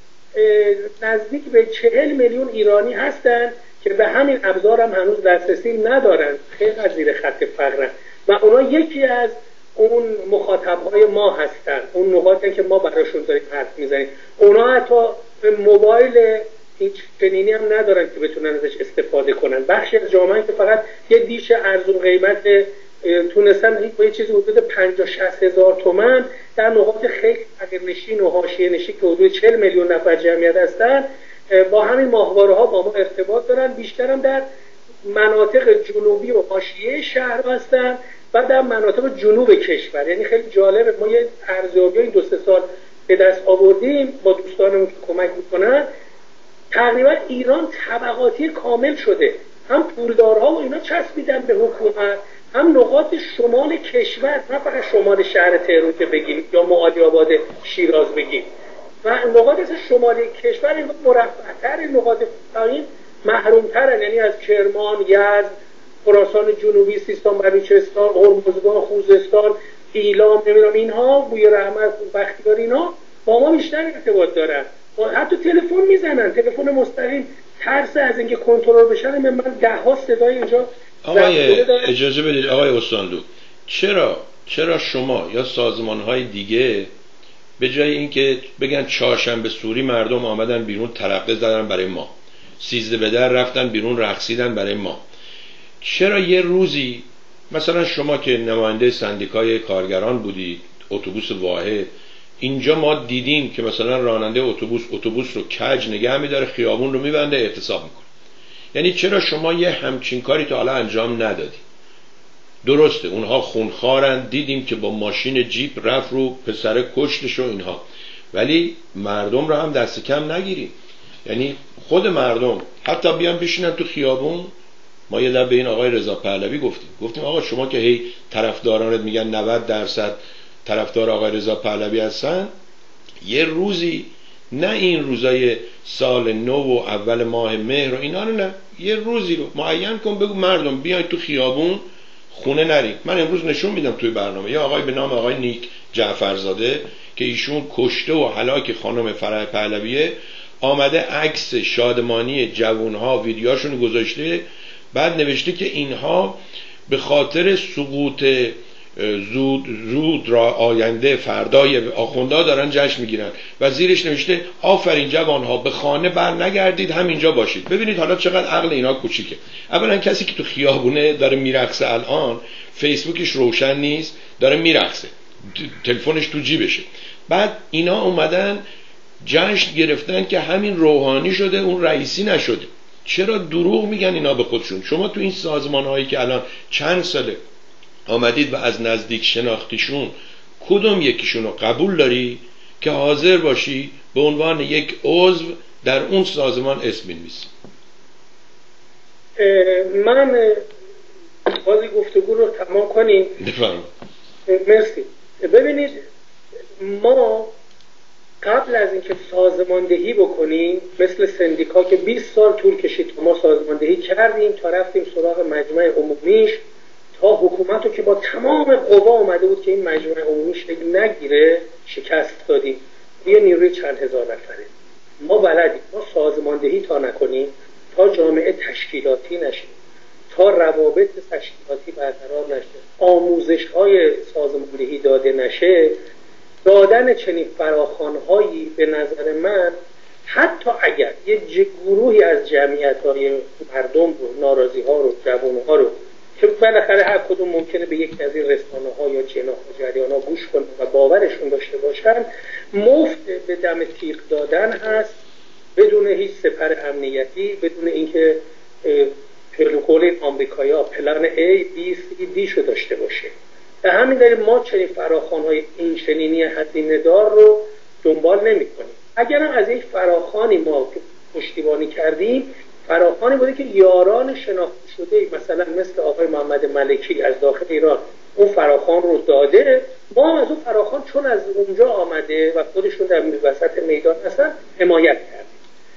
نزدیک به چهل میلیون ایرانی هستن که به همین ابزار هم هنوز دسترسی ندارن، خیلی از زیر خط فقرن و اونا یکی از اون مخاطبهای ما هستن، اون نقاطی که ما براشون داریم حرف میزنیم. اونا حتی موبایل هیچ چنینی هم ندارن که بتونن ازش استفاده کنن. بخشی از جامعه که فقط یه دیش ارزون قیمت تونستن با یه چیزی حدود پنجاه شصت هزار تومان در نقاط خیلی فقیرنشین و حاشیه نشین که حدود چهل میلیون نفر جمعیت هستن با همین ماهواره ها با ما ارتباط دارن. بیشتر هم در مناطق جنوبی و حاشیه شهر هستن و در مناطق جنوب کشور. یعنی خیلی جالبه، ما یه ارزیابی این دو سه سال به دست آوردیم با دوستانمون که کمک میکنن. تقریبا ایران طبقاتی کامل شده، هم پولدارها و اینا چسبیدن به حکومت، هم نقاط شمال کشور، نه فقط شمال شهر تهران که بگیم یا معادی آباد شیراز بگیم، و نقاط شمالی کشور این مرفه‌تر، نقاط پایین محروم‌ترن، یعنی از کرمان، یزد، خراسان جنوبی، سیستان بلوچستان، هرمزگان، خوزستان، ایلام، نمیدونم اینها، بوی رحمت، بختیاری، اینا با ما بیشتر ارتباط دارن. حتی تلفن میزنن، تلفن مستقیم، ترس از اینکه کنترل بشن. من ده ها صدای اینجا. آقای اجازه بدید آقای استاندو، چرا چرا شما یا سازمان‌های دیگه به جای اینکه بگن چهارشنبه سوری مردم آمدن بیرون ترقه زدن برای ما، سیزده به در رفتن بیرون رقصیدن برای ما، چرا یه روزی مثلا شما که نماینده سندیکای کارگران بودید، اتوبوس واحد، اینجا ما دیدیم که مثلا راننده اتوبوس اتوبوس رو کج نگه می‌داره، خیابون رو میبنده، اعتصاب میکنه. یعنی چرا شما یه همچین کاری تا حالا انجام ندادی؟ درسته اونها خونخوارن، دیدیم که با ماشین جیپ رفت رو پسر کشتش و اینها، ولی مردم رو هم دست کم نگیریم. یعنی خود مردم حتی بیان بشینن تو خیابون. ما یه دفعه به این آقای رضا پهلوی گفتیم گفتیم آقا شما که هی طرفدارانت میگن نود درصد طرفدار آقای رضا پهلوی هستن، یه روزی، نه این روزای سال نو و اول ماه مهر و اینا رو، نه، یه روزی رو معین کن، بگو مردم بیاین تو خیابون، خونه نرید. من امروز نشون میدم توی برنامه یه آقای به نام آقای نیک جعفرزاده که ایشون کشته و هلاک خانم فرح پهلویه، آمده عکس شادمانی جوانها ویدیوهاشون گذاشته، بعد نوشته که اینها به خاطر سقوط زود زود را آینده فردای آخوندا دارن جشن میگیرن و زیرش نوشته آفرین جوانها، به خانه بر نگردید، همینجا باشید. ببینید حالا چقدر عقل اینا کوچیکه. اولا کسی که تو خیابونه داره میرقصه، الان فیسبوکش روشن نیست، داره میرقصه، تلفنش تو جیبشه. بعد اینا اومدن جشن گرفتن که همین روحانی شده، اون رئیسی نشده. چرا دروغ میگن اینا به خودشون؟ شما تو این سازمان هایی که الان چند ساله آمدید و از نزدیک شناختیشون، کدوم یکیشون رو قبول داری که حاضر باشی به عنوان یک عضو در اون سازمان اسم بنویسی؟ من بازی گفتگو رو تمام کنیم. بفرمایید. مرسی. ببینید ما قبل از اینکه سازماندهی بکنیم، مثل سندیکا که بیست سال طول کشید ما سازماندهی کردیم تا رفتیم سراغ مجمع عمومیش، تا حکومت رو که با تمام قوا اومده بود که این مجمع عمومی شکل نگیره شکست دادیم. یه نیروی چند هزار نفره. ما بلدیم ما سازماندهی تا نکنیم، تا جامعه تشکیلاتی نشه، تا روابط تشکیلاتی برقرار نشه، آموزش های سازماندهی داده نشه، دادن چنین فراخوان‌هایی به نظر من، حتی اگر یه گروهی از جمعیت‌های مردم رو، ناراضی ها رو، جوان ها رو که بالاخره هر کدوم ممکنه به یک از این رسانه ها یا جناح و جریان ها گوش کنن و باورشون داشته باشن، مفت به دم تیغ دادن هست، بدون هیچ سپر امنیتی، بدون اینکه پروتکل آمریکایا پلن A, B, C, D شو داشته باشه. به همین دلیل ما چنین فراخوان‌های این چنینی هزینه دار رو دنبال نمی‌کنیم. اگر هم از یک فراخوانی ما پشتیبانی کردیم، فراخوانی بوده که یاران شناخته شده مثلا مثل آقای محمد ملکی از داخل ایران اون فراخوان رو داده، ما از اون فراخوان چون از اونجا آمده و خودشون در وسط میدان هستن حمایت کردیم.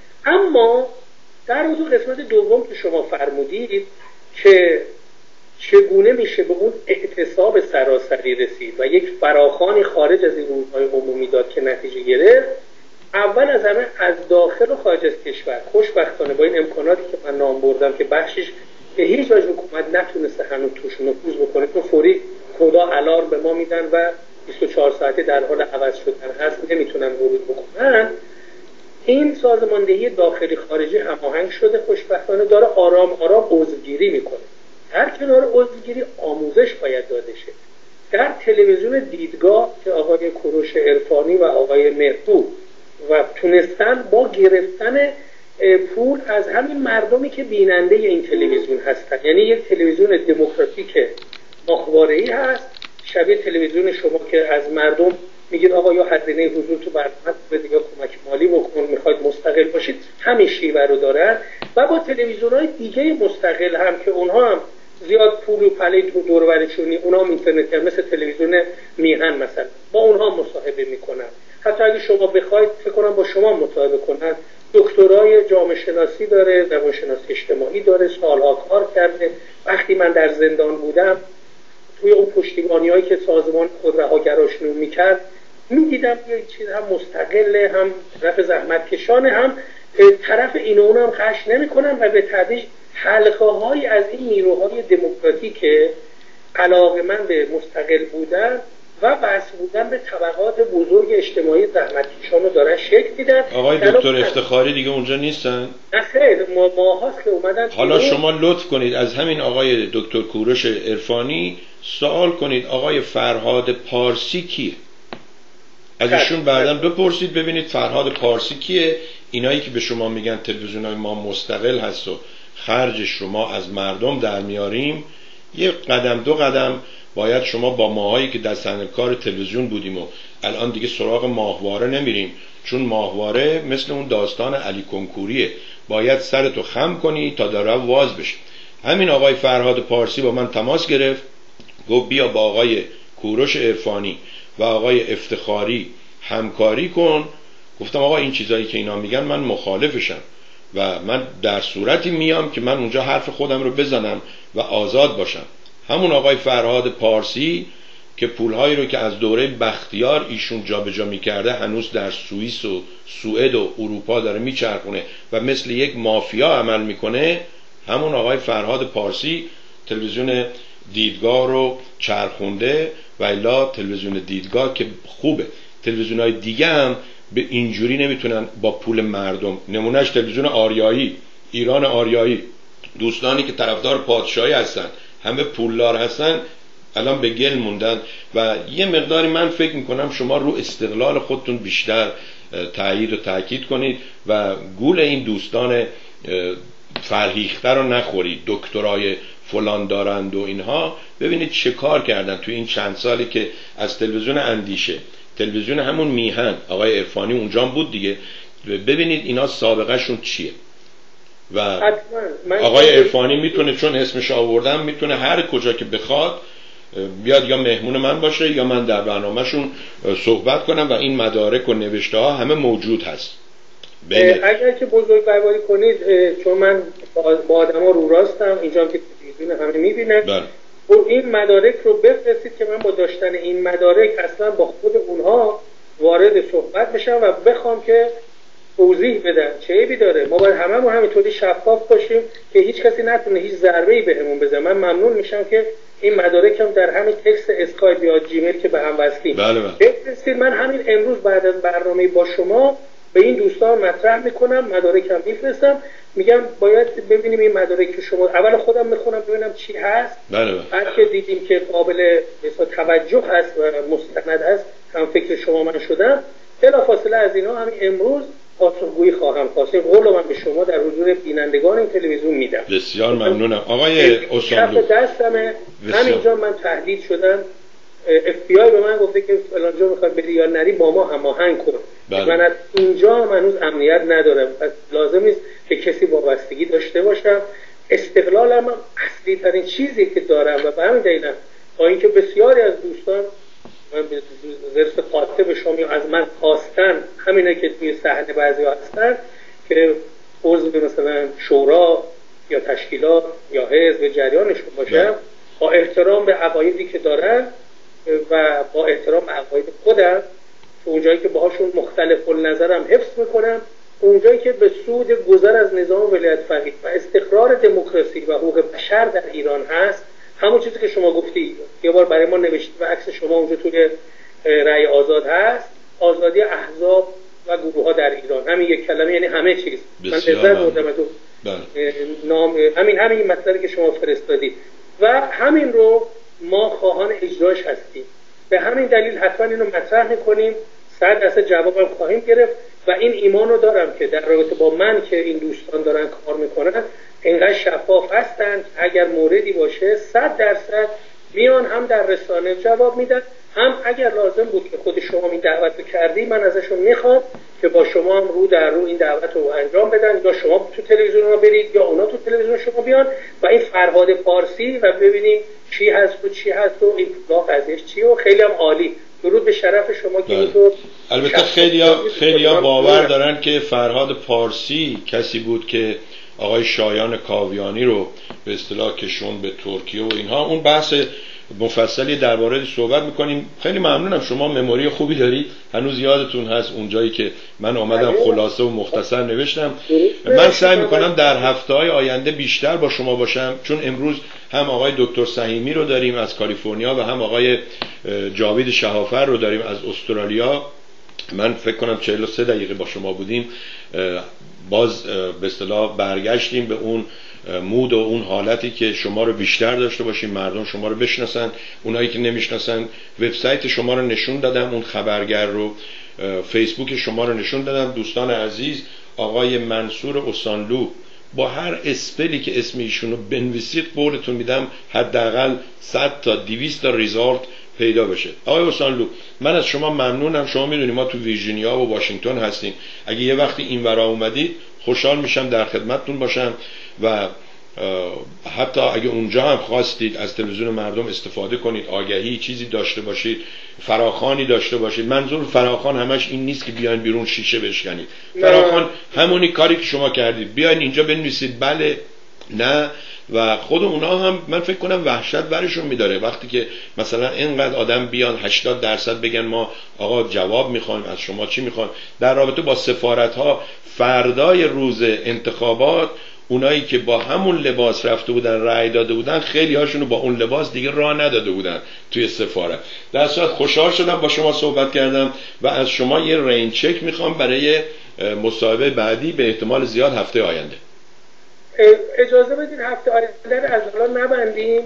اما در موضوع قسمت دوم که شما فرمودید که چگونه میشه به اون اعتصاب سراسری رسید و یک فراخوانی خارج از این روزهای عمومی داد که نتیجه گرفت، اول از همه از داخل و خارج از کشور خوشبختانه با این امکاناتی که من نام بردم که بخشش به هیچ وجه حکومت نتونسته هنوز توش نفوذ بکنه، تو فوری کدا الارم به ما میدن و بیست و چهار ساعته در حال عوض شدن هست، نمیتونن ورود بکنن. این سازماندهی داخلی خارجی هماهنگ شده، خوشبختانه داره آرام آرام عضوگیری میکنه. در کنار عضوگیری آموزش باید داده شه. در تلویزیون دیدگاه که آقای کوروش عرفانی و آقای مهرپور و تونستن با گرفتن پول از همین مردمی که بیننده این تلویزیون هستن، یعنی یک تلویزیون دموکراتیک ماهواره‌ای هست، شبیه تلویزیون شما که از مردم میگید آقا یا هزینه حضور تو برنامه به دیگه کمک مالی بکن، میخواید مستقل باشید، همین شیوه رو دارن. و با تلویزیون‌های دیگه مستقل هم که اونها هم زیاد پول و پله تو دور و برشونی، اونها هم اینترنت هم مثل تلویزیون میهن مثلا با اونها مصاحبه میکنن. حتی اگه شما بخواید فکر کنم با شما مصاحبه کنن، دکترای جامعه شناسی داره، روانشناسی اجتماعی داره، سالها کار کرده. وقتی من در زندان بودم توی اون پشتیبانی‌هایی که سازمان خودرهاگراشون میکرد میدیدم یه چیز هم مستقله، هم طرف زحمتکشانه، هم طرف این و اون هم خش نمیکنن و به تدریج حلقه های از این نیروهای دموکراتیک علاقه من به مستقل بودن و وصل بودن به طبقات بزرگ اجتماعی زحمتکشان رو دارن شکل میدن. آقای دکتر افتخاری دیگه اونجا نیستن؟ نه خیر، ما ماهاست که اومدن. حالا شما لطف کنید از همین آقای دکتر کوروش عرفانی سوال کنید آقای فرهاد پارسی کیه؟ از ایشون بعداً بپرسید ببینید فرهاد پارسی کیه. اینایی که به شما میگن تلویزیونای ما مستقل هست و خرجش رو ما از مردم در میاریم، یه قدم دو قدم باید شما با ماهایی که در صحنه کار تلویزیون بودیم و الان دیگه سراغ ماهواره نمیریم، چون ماهواره مثل اون داستان علی کنکوریه، باید سرتو خم کنی تا داره واز بشه. همین آقای فرهاد پارسی با من تماس گرفت، گفت بیا با آقای کوروش عرفانی و آقای افتخاری همکاری کن. گفتم آقا این چیزایی که اینا میگن من مخالفشم و من در صورتی میام که من اونجا حرف خودم رو بزنم و آزاد باشم. همون آقای فرهاد پارسی که پولهایی رو که از دوره بختیار ایشون جابجا میکرده هنوز در سوئیس و سوئد و اروپا داره میچرخونه و مثل یک مافیا عمل میکنه، همون آقای فرهاد پارسی تلویزیون دیدگاه رو چرخونده و الا تلویزیون دیدگاه که خوبه، تلویزیون‌های دیگه هم به اینجوری نمیتونن با پول مردم. نمونهش تلویزیون آریایی، ایران آریایی، دوستانی که طرفدار پادشاهی هستن همه پولدار هستن الان به گل موندن و یه مقداری من فکر میکنم شما رو استقلال خودتون بیشتر تأیید و تأکید کنید و گول این دوستان فرهیخته رو نخورید، دکترای فلان دارند و اینها. ببینید چه کار کردن تو این چند سالی که از تلویزیون اندیشه، تلویزیون همون میهن، آقای عرفانی اونجا بود دیگه، ببینید اینا سابقه شون چیه. و آقای عرفانی میتونه چون اسمش آوردم میتونه هر کجا که بخواد بیاد یا مهمون من باشه یا من در برنامهشون صحبت کنم و این مدارک و نوشته ها همه موجود هست. اگر که بزرگواری کنید، چون من با آدم ها رو راستم اینجا که تلویزیون همه میبینن، و این مدارک رو بفرستید که من با داشتن این مدارک اصلا با خود اونها وارد صحبت بشم و بخوام که توضیح بدن چه عیبی داره. ما باید هممون همینطوری شفاف باشیم که هیچ کسی نتونه هیچ ضربه‌ای بهمون بزنه. من ممنون میشم که این مدارک هم در همین تکست اسکایپ یا جیمیل که به هم وصلیم بفرستید. من همین امروز بعد از برنامه با شما به این دوستان مطرح میکنم، مدارکم میفرستم، میگم باید ببینیم این مدارک که شما اول خودم میخونم ببینم چی هست. بله بله. بعد که دیدیم که قابل توجه هست و مستند هست، هم فکر شما من شدم. بلافاصله از اینا همین امروز پاسخگویی خواهم خواست. این قول من به شما در حضور بینندگان این تلویزیون میدم. بسیار ممنونم آقای استانلو. کف دستمه. همینجا من تهدید شدم، اف بی آی به من گفته که فلان جا میخواد بری یا نری با ما هماهنگ کن. بله. من از اینجا هم هنوز امنیت ندارم، پس لازم نیست که کسی وابستگی داشته باشم. استقلالم اصلی ترین چیزی که دارم و به همین دلیل با اینکه بسیاری از دوستان من زرس قاطع به شما از من خواستن، همینه که توی صحنه بعضی ها هستن که عضو مثلا شورا یا تشکیلات یا حزب جریانشون باشم، با احترام به عقایدی که دارن و با احترام به عقاید خودم، اونجایی که باهاشون مختلف النظرم حفظ میکنم، اونجایی که به سود گذر از نظام ولایت فقیه و استقرار دموکراسی و حقوق بشر در ایران هست. همون چیزی که شما گفتی یه بار برای ما نوشتید و عکس شما اونجا توی رأی آزاد هست، آزادی احزاب و گروه ها در ایران، همین یک کلمه یعنی همه چیز. من لذت بردم از نام همین همین مطلبی که شما فرستادید و همین رو ما خواهان اجراش هستیم. به همین دلیل حتما اینو مطرح میکنیم، صد درصد جوابم خواهیم گرفت و این ایمان رو دارم که در رابطه با من که این دوستان دارن کار میکنن اینقدر شفاف هستن، اگر موردی باشه صد درصد میان هم در رسانه جواب میدن، هم اگر لازم بود که خود شما این دعوت رو کردی من ازشون میخوام که با شما هم رو در رو این دعوت رو انجام بدن، یا شما تو تلویزیون رو برید یا اونا تو تلویزیون شما بیان و این فرهاد پارسی و ببینیم چی هست و چی هست و این قضیهش چیه. و خیلی هم عالی، درود به شرف شما که اینطور. البته خیلیا خیلیا باور دارن که فرهاد پارسی کسی بود که آقای شایان کاویانی رو به اصطلاح کشون به ترکیه و اینها. اون بحث مفصلی درباره صحبت میکنیم. خیلی ممنونم، شما مموری خوبی دارید، هنوز یادتون هست اونجایی که من آمدم خلاصه و مختصر نوشتم. من سعی میکنم در هفته‌های آینده بیشتر با شما باشم، چون امروز هم آقای دکتر سهیمی رو داریم از کالیفرنیا و هم آقای جاوید شهافر رو داریم از استرالیا. من فکر کنم چهل و سه دقیقه با شما بودیم، باز به اصطلاح برگشتیم به اون مود و اون حالتی که شما رو بیشتر داشته باشیم، مردم شما رو بشناسن. اونایی که نمیشناسن وبسایت شما رو نشون دادم، اون خبرگر رو، فیسبوک شما رو نشون دادم. دوستان عزیز، آقای منصور اوسانلو، با هر اسپلی که اسم ایشون رو بنویسید قولتون میدم حداقل صد تا دویست تا ریزالت پیدا بشه. آقای اوسانلو، من از شما ممنونم. شما میدونید ما تو ویرجینیا و واشنگتن هستیم. اگه یه وقتی این ورا اومدید خوشحال میشم در خدمتتون باشم و حتی اگه اونجا هم خواستید از تلویزیون مردم استفاده کنید، آگهی چیزی داشته باشید، فراخوانی داشته باشید. منظور فراخوان همش این نیست که بیاین بیرون شیشه بشکنید. فراخوان همونی کاری که شما کردید، بیاین اینجا بنویسید بله نه. و خود اونا هم من فکر کنم وحشت برشون میداره وقتی که مثلا اینقدر آدم بیان هشتاد درصد بگن ما آقا جواب میخوایم از شما، چی میخوایم در رابطه با سفارت ها. فردای روز انتخابات اونایی که با همون لباس رفته بودن رأی داده بودن، خیلی هاشون رو با اون لباس دیگه راه نداده بودن توی سفارت. در صورت خوشحال شدم با شما صحبت کردم و از شما یه رین چک میخوام برای مصاحبه بعدی، به احتمال زیاد هفته آینده. اجازه بدین هفته آینده از الان نبندیم،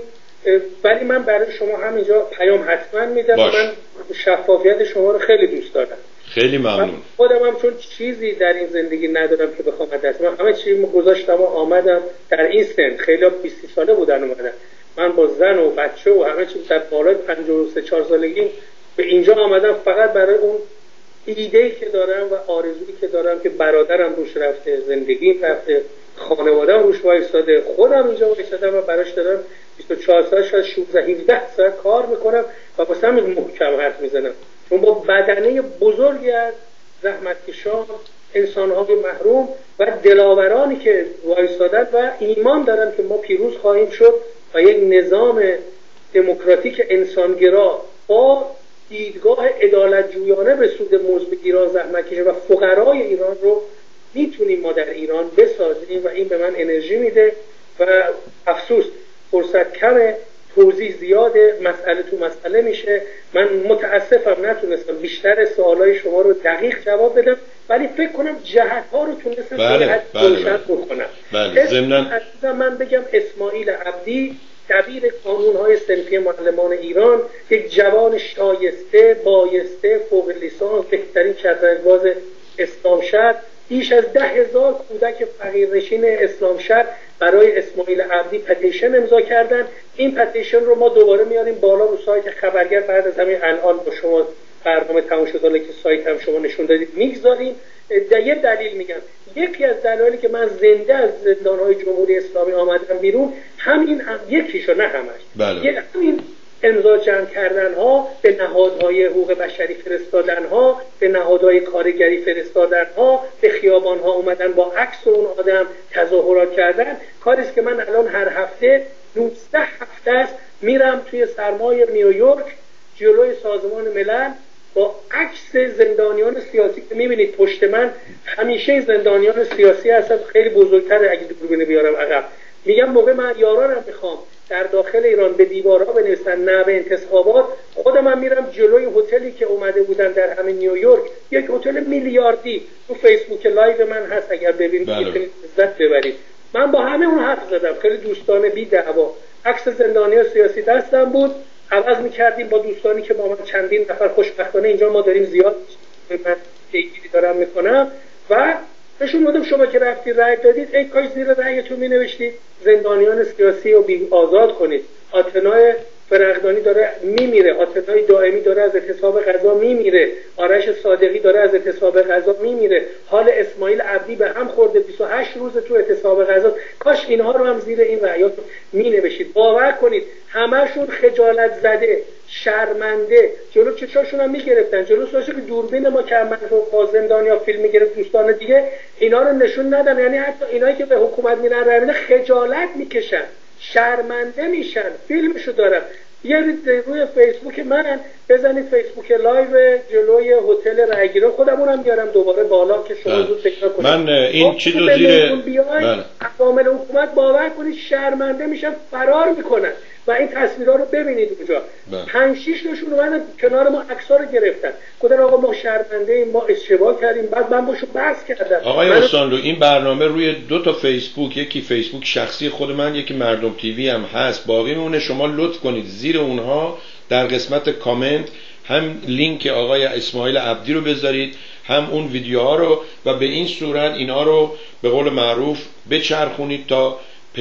ولی من برای شما همینجا پیام حتما میدم. من شفافیت شما رو خیلی دوست دارم. خیلی ممنون. من خودم هم چون چیزی در این زندگی ندارم که بخوام دست من همه چیزی گذاشتم و آمدم در این سن. خیلی ها بیست ساله بودن اومدن، من با زن و بچه و همه چیز در بالای پنجاه و سه چهار سالگی به اینجا آمدم فقط برای اون ایده‌ای که دارم و آرزویی که دارم که برادرم روش رفته، زندگیم رفته، خانواده‌ام روش وایساده، خودم اینجا وایسادم و براش دارم بیست و چهار ساعت شاید شانزده هفده ساعت کار میکنم و واسه همین محکم حرف میزنم، چون با بدنه بزرگی از زحمتکشان، انسان‌های محروم و دلاورانی که وایسادن و ایمان دارن که ما پیروز خواهیم شد و یک نظام دموکراتیک انسانگرا با دیدگاه عدالت جویانه به سود مزد ایران زحمتکش و فقرای ایران رو میتونیم ما در ایران بسازیم و این به من انرژی میده. و افسوس فرصت کمه، توضیح زیاده، مسئله تو مسئله میشه. من متاسفم نتونستم بیشتر سوالای شما رو دقیق جواب بدم، ولی فکر کنم جهت ها رو تونستم بله روشن بکنم. بله. ضمناً من بگم اسماعیل عبدی، دبیر کانون‌های صنفی معلمان ایران، یک جوان شایسته، بایسته، فوق لیسانس، بهترین شطرنج‌باز اسلامشهر. بیش از ده هزار کودک فقیرنشین اسلامشهر برای اسماعیل عبدی پتیشن امضا کردن. این پتیشن رو ما دوباره میاریم بالا رو سایت خبرگر، بعد از همین الان با شما برنامه تموم شده که سایت هم شما نشون دادید میگذاریم. یه دلیل میگم، یکی از دلایلی که من زنده از زندان‌های جمهوری اسلامی آمدم بیرون همین هم یکیشو، نه همش، بله. همین امضا جمع کردن ها، به نهادهای حقوق بشری فرستادن ها، به نهادهای کارگری فرستادن ها، به خیابان ها اومدن با عکس اون آدم تظاهرات کردن. کاری است که من الان هر هفته نوزده هفته است میرم توی سرمای نیویورک جلوی سازمان ملل با عکس زندانیان سیاسی که میبینید پشت من، همیشه زندانیان سیاسی هستن، خیلی بزرگتره اگه دوربین بیارم عقب. میگم موقع من یارانم میخوام در داخل ایران به دیوارها بنویسن نه به انتصابات، خودم هم میرم جلوی هتلی که اومده بودن در همین نیویورک، یک هتل میلیاردی، تو فیسبوک لایو من هست اگر ببینید میتونید لذت ببرید. من با همه اون حرف زدم، خیلی دوستانه، بی دعوا. عکس زندانیان سیاسی دستم بود، عوض میکردیم با دوستانی که با من چندین نفر، خوشبختانه اینجا ما داریم زیاد، من پیگیری دارم میکنم و بهشون بودم شما که رفتی رأی دادید، ای کاش زیر رأیتون می نوشتید زندانیان سیاسی رو بی آزاد کنید. آتنای فرقدانی داره میمیره، آتنای دائمی داره از اعتصاب غذا میمیره، آرش صادقی داره از اعتصاب غذا میمیره، حال اسماعیل عبدی به هم خورده، بیست و هشت روز تو اعتصاب غذا. کاش اینها رو هم زیر این رأیات می نوشید. باور کنید همشون خجالت زده، شرمنده، جلو چشاشون هم میگرفتن، جلو ساشو که دوربین ما که من رو زندانیا فیلم میگرفت دوستان دیگه اینا رو نشون ندن. یعنی حتی اینایی که به حکومت میرن رأی خجالت میکشن، شرمنده میشن. فیلمشو دارم، یه روی فیسبوک من بزنید فیسبوک لایو جلوی هتل رایگیرا، خودمونم بیارم دوباره بالا که شما زود فکر کنید. من این چیزو زیر عوامل حکومت باور کنید شرمنده میشن، فرار میکنن و این تصویرها رو ببینید اونجا. پنج شش نشون اومدن کنار ما عکس‌ها رو گرفتن، گفتن آقا ما شرمنده ایم، ما اشتباه کردیم. بعد من باشو بحث کردم. آقای استانلو این برنامه روی دو تا فیسبوک، یکی فیسبوک شخصی خود من، یکی مردم تیوی هم هست، باقی میمونه. شما لطف کنید زیر اونها در قسمت کامنت هم لینک آقای اسماعیل عبدی رو بذارید، هم اون ویدیوها رو، و به این صورت اینا رو به قول معروف بچرخونید تا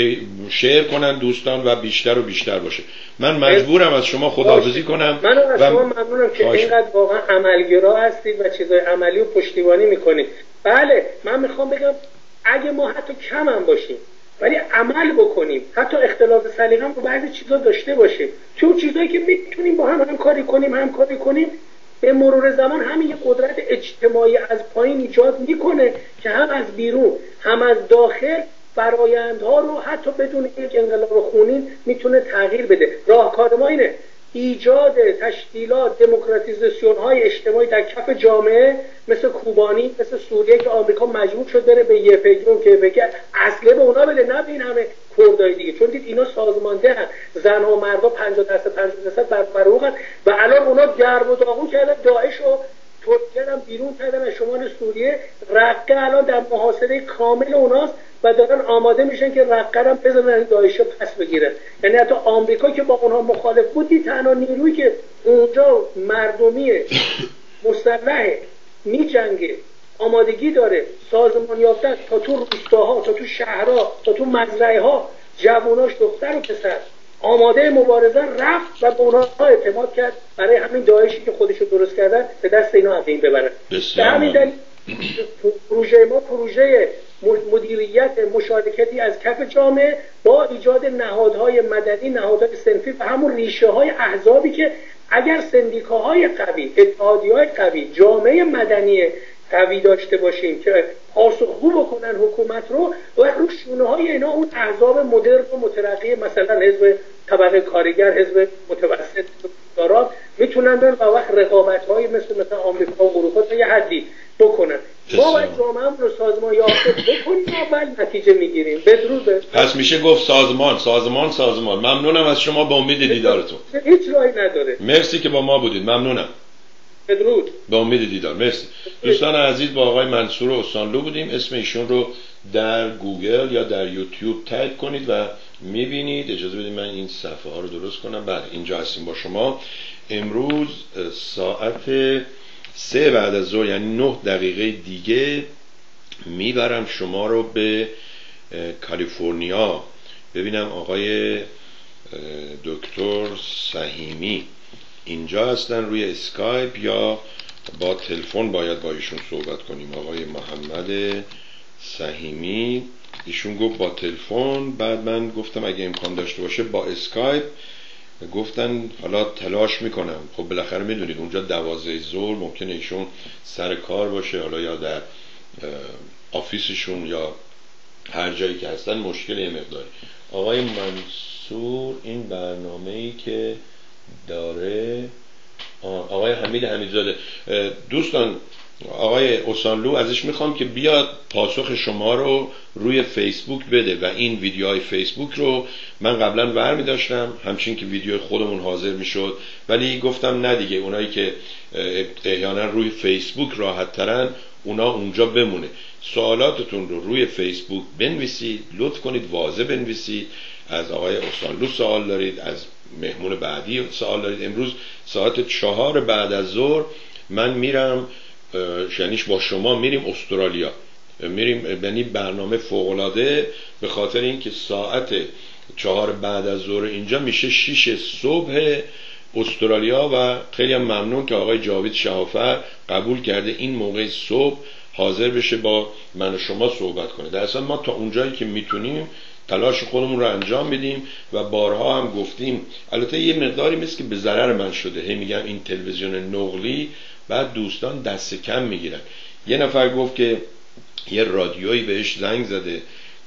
شیر کنن دوستان و بیشتر و بیشتر باشه. من مجبورم از شما خداحافظی کنم. من از شما ممنونم که اینقدر واقعا عملگرا هستید و چیزای عملی و پشتیبانی میکنید. بله من میخوام بگم اگه ما حتی کم هم باشیم ولی عمل بکنیم، حتی اختلاف سلیقه هم رو بعضی چیزا داشته باشیم، چون چیزایی که میتونیم با هم همکاری کنیم همکاری کنیم به مرور زمان همین یه قدرت اجتماعی از پایین ایجاد میکنه که هم از بیرون هم از داخل فرایندها رو حتی بدون یک انقلاب خونین میتونه تغییر بده. راهکار ما اینه ایجاد تشکیلات دموکراتیزاسیون های اجتماعی در کف جامعه، مثل کوبانی، مثل سوریه که آمریکا مجبور شد بره به یه پیگون که بگه اصله به اونا بده، نه به این همه کردای دیگه، چون دید اینا سازمانده هست، زن و مردا پنجاه درصد پنجاه درصد بر فروغن و الان اونا گرم و داغون کردن، داعش و ترکیه هم بیرون کردن از شمال سوریه. رقه الان در محاصره کامل اوناست و دارن آماده میشن که رقه هم بزنن داعش رو پس بگیرن. یعنی حتی آمریکا که با اونها مخالف بودی تنها نیرویی که اونجا مردمی مسلحه میجنگه، آمادگی داره، سازمان یافته تا تو روستاها، تا تو شهرها، تا تو مزرعه ها، جواناش دختر و پسر آماده مبارزه رفت و به اونها اعتماد کرد برای همین داعشی که خودشو درست کردن به دست اینا از این ببرن. به همین دلیل پروژه ما پروژه مدیریت مشارکتی از کف جامعه با ایجاد نهادهای مدنی، نهادهای صنفی و همون ریشه های احزابی که اگر سندیکاهای قوی، اتحادیه‌های قوی، جامعه مدنی قوی داشته باشیم که پاسخگو بکنن حکومت رو و رو شونه های اینا اون احزاب مدرن و مترقی، مثلا حزب طبقه کارگر، حزب متوسط دارا، میتونن برن و وقت رقابت های مثل مثلا آمریکا و اروپا تا یه حدی بکنن. ما باید جامعه رو سازمان یافته بکنیم اول نتیجه میگیریم. بدرود. پس میشه گفت سازمان سازمان سازمان. ممنونم از شما، به امید دیدارتون. هیچ راهی نداره. مرسی که با ما بودید. ممنونم. بدرود. به امید دیدار. مرسی. دوستان عزیز، با آقای منصور استانلو بودیم. اسم ایشون رو در گوگل یا در یوتیوب تایپ کنید و میبینید. اجازه بدید من این صفحه ها رو درست کنم. بله اینجا هستیم با شما. امروز ساعت سه بعد از ظهر، یعنی نه دقیقه دیگه میبرم شما رو به کالیفرنیا ببینم آقای دکتر سهیمی اینجا هستن روی اسکایپ یا با تلفن باید با ایشون صحبت کنیم. آقای محمد سهیمی، ایشون گفت با تلفن، بعد من گفتم اگه امکان داشته باشه با اسکایپ، گفتن حالا تلاش میکنم. خب بالاخره میدونید اونجا دوازده ظهر ممکنه ایشون سر کار باشه، حالا یا در آفیسشون یا هر جایی که هستن مشکل یه مقداری. آقای منصور این برنامه‌ای که داره، آقای حمید حمیدزاده، دوستان آقای استانلو ازش میخوام که بیاد پاسخ شما رو روی فیسبوک بده و این ویدیوهای فیسبوک رو من قبلا برمی داشتم همچین که ویدیوی خودمون حاضر میشد، ولی گفتم نه دیگه، اونایی که احیانا روی فیسبوک راحت ترن اونا اونجا بمونه. سوالاتتون رو روی فیسبوک بنویسید، لطف کنید واضح بنویسید. از آقای استانلو سوال دارید، از مهمون بعدی سوال دارید. امروز ساعت چهار بعد از ظهر من میرم، یعنیش با شما میریم استرالیا، میریم، یعنی برنامه فوق‌العاده، به خاطر اینکه ساعت چهار بعد از ظهر اینجا میشه شیش صبح استرالیا و خیلی هم ممنون که آقای جاوید شهافر قبول کرده این موقع صبح حاضر بشه با من و شما صحبت کنه. در اصل ما تا اونجایی که میتونیم تلاش خودمون رو انجام میدیم و بارها هم گفتیم، البته یه مقداری مثل که به ضرر من شده، هی میگم این تلویزیون نقلی بعد دوستان دست کم میگیرن. یه نفر گفت که یه رادیویی بهش زنگ زده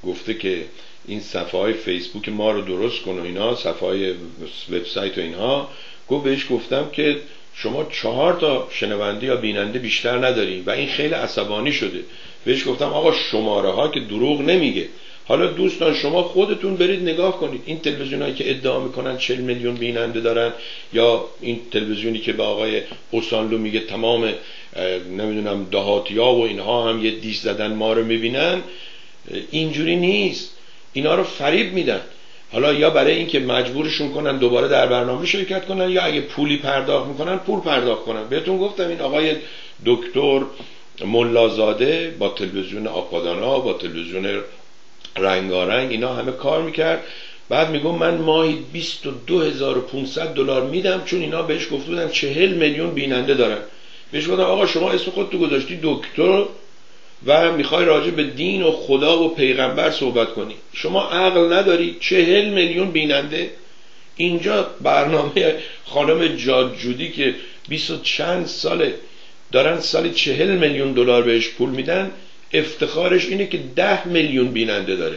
گفته که این صفحه های فیسبوک ما رو درست کن و اینا، صفحه های وبسایت و اینها، گفت بهش گفتم که شما چهار تا شنونده یا بیننده بیشتر نداری و این خیلی عصبانی شده. بهش گفتم آقا شماره ها که دروغ نمیگه. حالا دوستان شما خودتون برید نگاه کنید، این تلویزیونایی که ادعا میکنن چهل میلیون بیننده دارن، یا این تلویزیونی که به آقای اوسانلو میگه تمام نمیدونم دهاتیا و اینها هم یه دیش زدن ما رو میبینن، اینجوری نیست. اینا رو فریب میدن. حالا یا برای اینکه مجبورشون کنن دوباره در برنامه شرکت کنن، یا اگه پولی پرداخت میکنن پول پرداخت کنن. بهتون گفتم این آقای دکتر ملازاده با تلویزیون آپادانا، با تلویزیون رنگارنگ، اینا همه کار میکرد. بعد میگم من ماهی بیست و دو هزار و پانصد دلار میدم، چون اینا بهش گفته بودن چهل میلیون بیننده دارن. بهش گفتم آقا شما اسم خودتو گذاشتی دکتر و میخوای راجع به دین و خدا و پیغمبر صحبت کنی، شما عقل نداری؟ چهل میلیون بیننده. اینجا برنامه خانم جادجودی که بیست و چند ساله دارن سالی چهل میلیون دلار بهش پول میدن، افتخارش اینه که ده میلیون بیننده داره.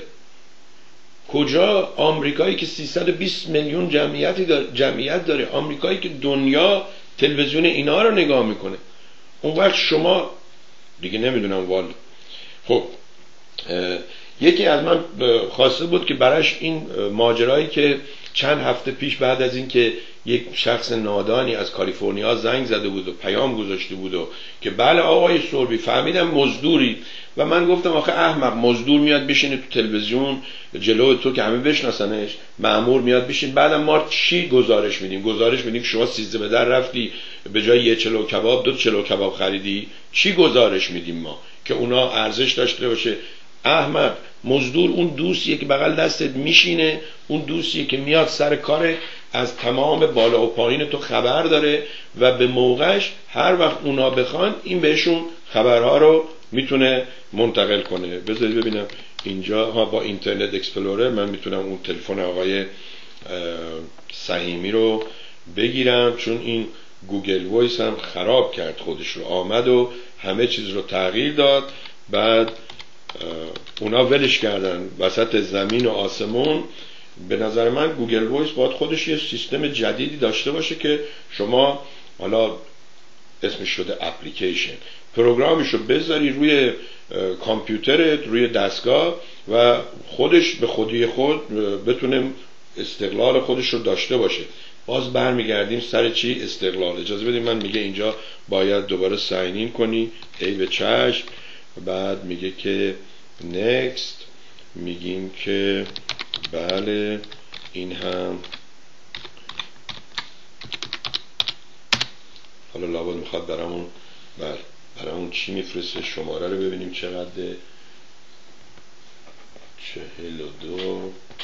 کجا؟ آمریکایی که سیصد و بیست میلیون جمعیتی داره، جمعیت داره، آمریکایی که دنیا تلویزیون اینا رو نگاه میکنه. اون وقت شما دیگه نمیدونم والا. خب یکی از من خواسته بود که براش این ماجرایی که چند هفته پیش بعد از این که یک شخص نادانی از کالیفرنیا زنگ زده بود و پیام گذاشته بود و که بله آقای سوربی فهمیدم مزدوری، و من گفتم آخه احمق، مزدور میاد بشینه تو تلویزیون جلو تو که همه بشناسنش، مأمور میاد بشین، بعدم ما چی گزارش میدیم؟ گزارش میدیم که شما سیزده به در رفتی به جای یه چلو کباب دو چلو کباب خریدی. چی گزارش میدیم ما که اونا ارزش داشته باشه؟ احمد، مزدور اون دوستیه که بغل دستت میشینه، اون دوستیه که میاد سر کار، از تمام بالا و پایین تو خبر داره و به موقعش هر وقت اونا بخوان این بهشون خبرها رو میتونه منتقل کنه. بذارید ببینم اینجا ها با اینترنت اکسپلورر من میتونم اون تلفن آقای سهیمی رو بگیرم، چون این گوگل وایس هم خراب کرد خودش رو، آمد و همه چیز رو تغییر داد. بعد اونا ولش کردن وسط زمین و آسمون. به نظر من گوگل وایس باید خودش یه سیستم جدیدی داشته باشه که شما حالا اسمش شده اپلیکیشن، پروگرامشو بذاری روی کامپیوترت، روی دستگاه و خودش به خودی خود بتونه استقلال خودش رو داشته باشه. باز برمیگردیم سر چی؟ استقلال. اجازه بدیم من میگه اینجا باید دوباره ساین این کنی، ای به چشم. بعد میگه که next، میگیم که بله این هم حالا لابد میخواد برامون، بله برامون چی میفرسته؟ شماره رو ببینیم چقدر، چهل و دو،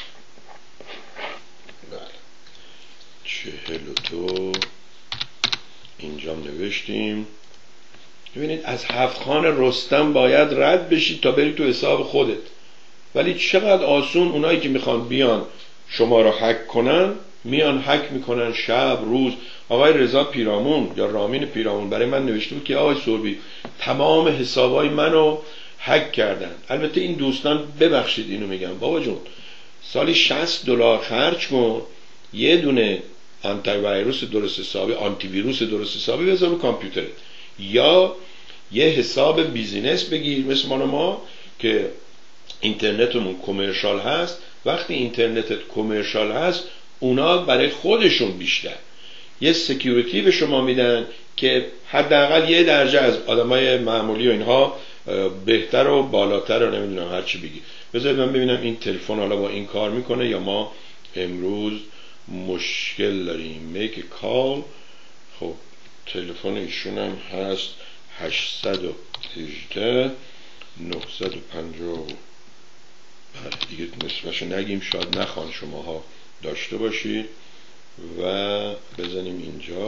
بله چهل و دو اینجا نوشتیم. ببینید از هفت خان رستم باید رد بشید تا بری تو حساب خودت، ولی چقدر آسون اونایی که میخوان بیان شما رو هک کنن میان هک میکنن شب روز. آقای رضا پیرامون یا رامین پیرامون برای من نوشته بود که آقای سوربی تمام حسابای منو هک کردن. البته این دوستان ببخشید اینو میگم بابا جون، سالی شصت دلار خرج کن یه دونه آنتی ویروس درست حسابی، آنتی ویروس درست حسابی بذار رو کامپیوترت، یا یه حساب بیزینس بگیر مثل ما ما که اینترنتمون کمرشال هست. وقتی اینترنتت کمرشال هست اونا برای خودشون بیشتر یه سکیوریتی به شما میدن که حداقل یه درجه از آدمای معمولی و اینها بهتر و بالاتر و نمیدونم هر چی بگی. بذارید من ببینم این تلفن حالا با این کار میکنه یا ما امروز مشکل داریم. میک کال. خب تلفن ایشون هم هست هشتصد و هجده نهصد و پنجاه. بله دیگه نصفش نگیم، شاید نخوان شماها داشته باشید و بزنیم اینجا.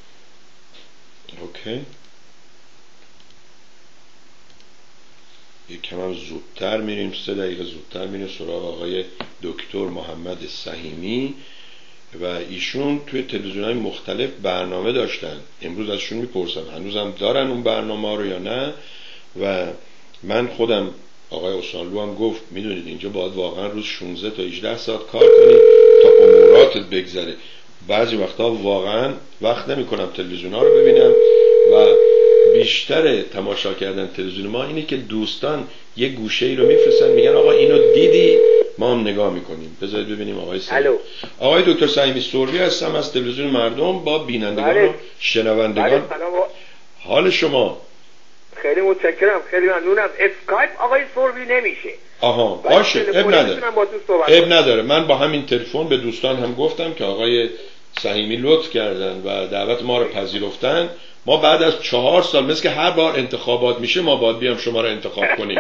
اوکی یک کم هم زودتر میریم، سه دقیقه زودتر میریم سراغ آقای دکتر محمد سهیمی و ایشون توی تلویزیون‌های مختلف برنامه داشتن. امروز ازشون میپرسم هنوزم دارن اون برنامه رو یا نه، و من خودم آقای حسینلو هم گفت میدونید اینجا باید واقعا روز شانزده تا هجده ساعت کار کنی تا اموراتت بگذره. بعضی وقتا واقعا وقت نمی کنم تلویزیون ها رو ببینم و بیشتر تماشا کردن تلویزیون ما اینه که دوستان یه گوشه ای رو میفرستن میگن آقا اینو دیدی، ما هم نگاه میکنیم. بذارید ببینیم آقای سعیمی. آقای دکتر سعیمی سروی هستم از تلویزیون مردم با بینندگان و شنوندگان. حال شما؟ خیلی متشکرم، خیلی ممنونم. اسکایپ آقای سروی نمیشه. آها باشه، اب نداره اب نداره من با همین تلفن به دوستان هم گفتم که آقای سعیمی لطف کردن و دعوت ما رو پذیرفتن. ما بعد از چهار سال مثل که هر بار انتخابات میشه ما باید بیام شما رو انتخاب کنیم.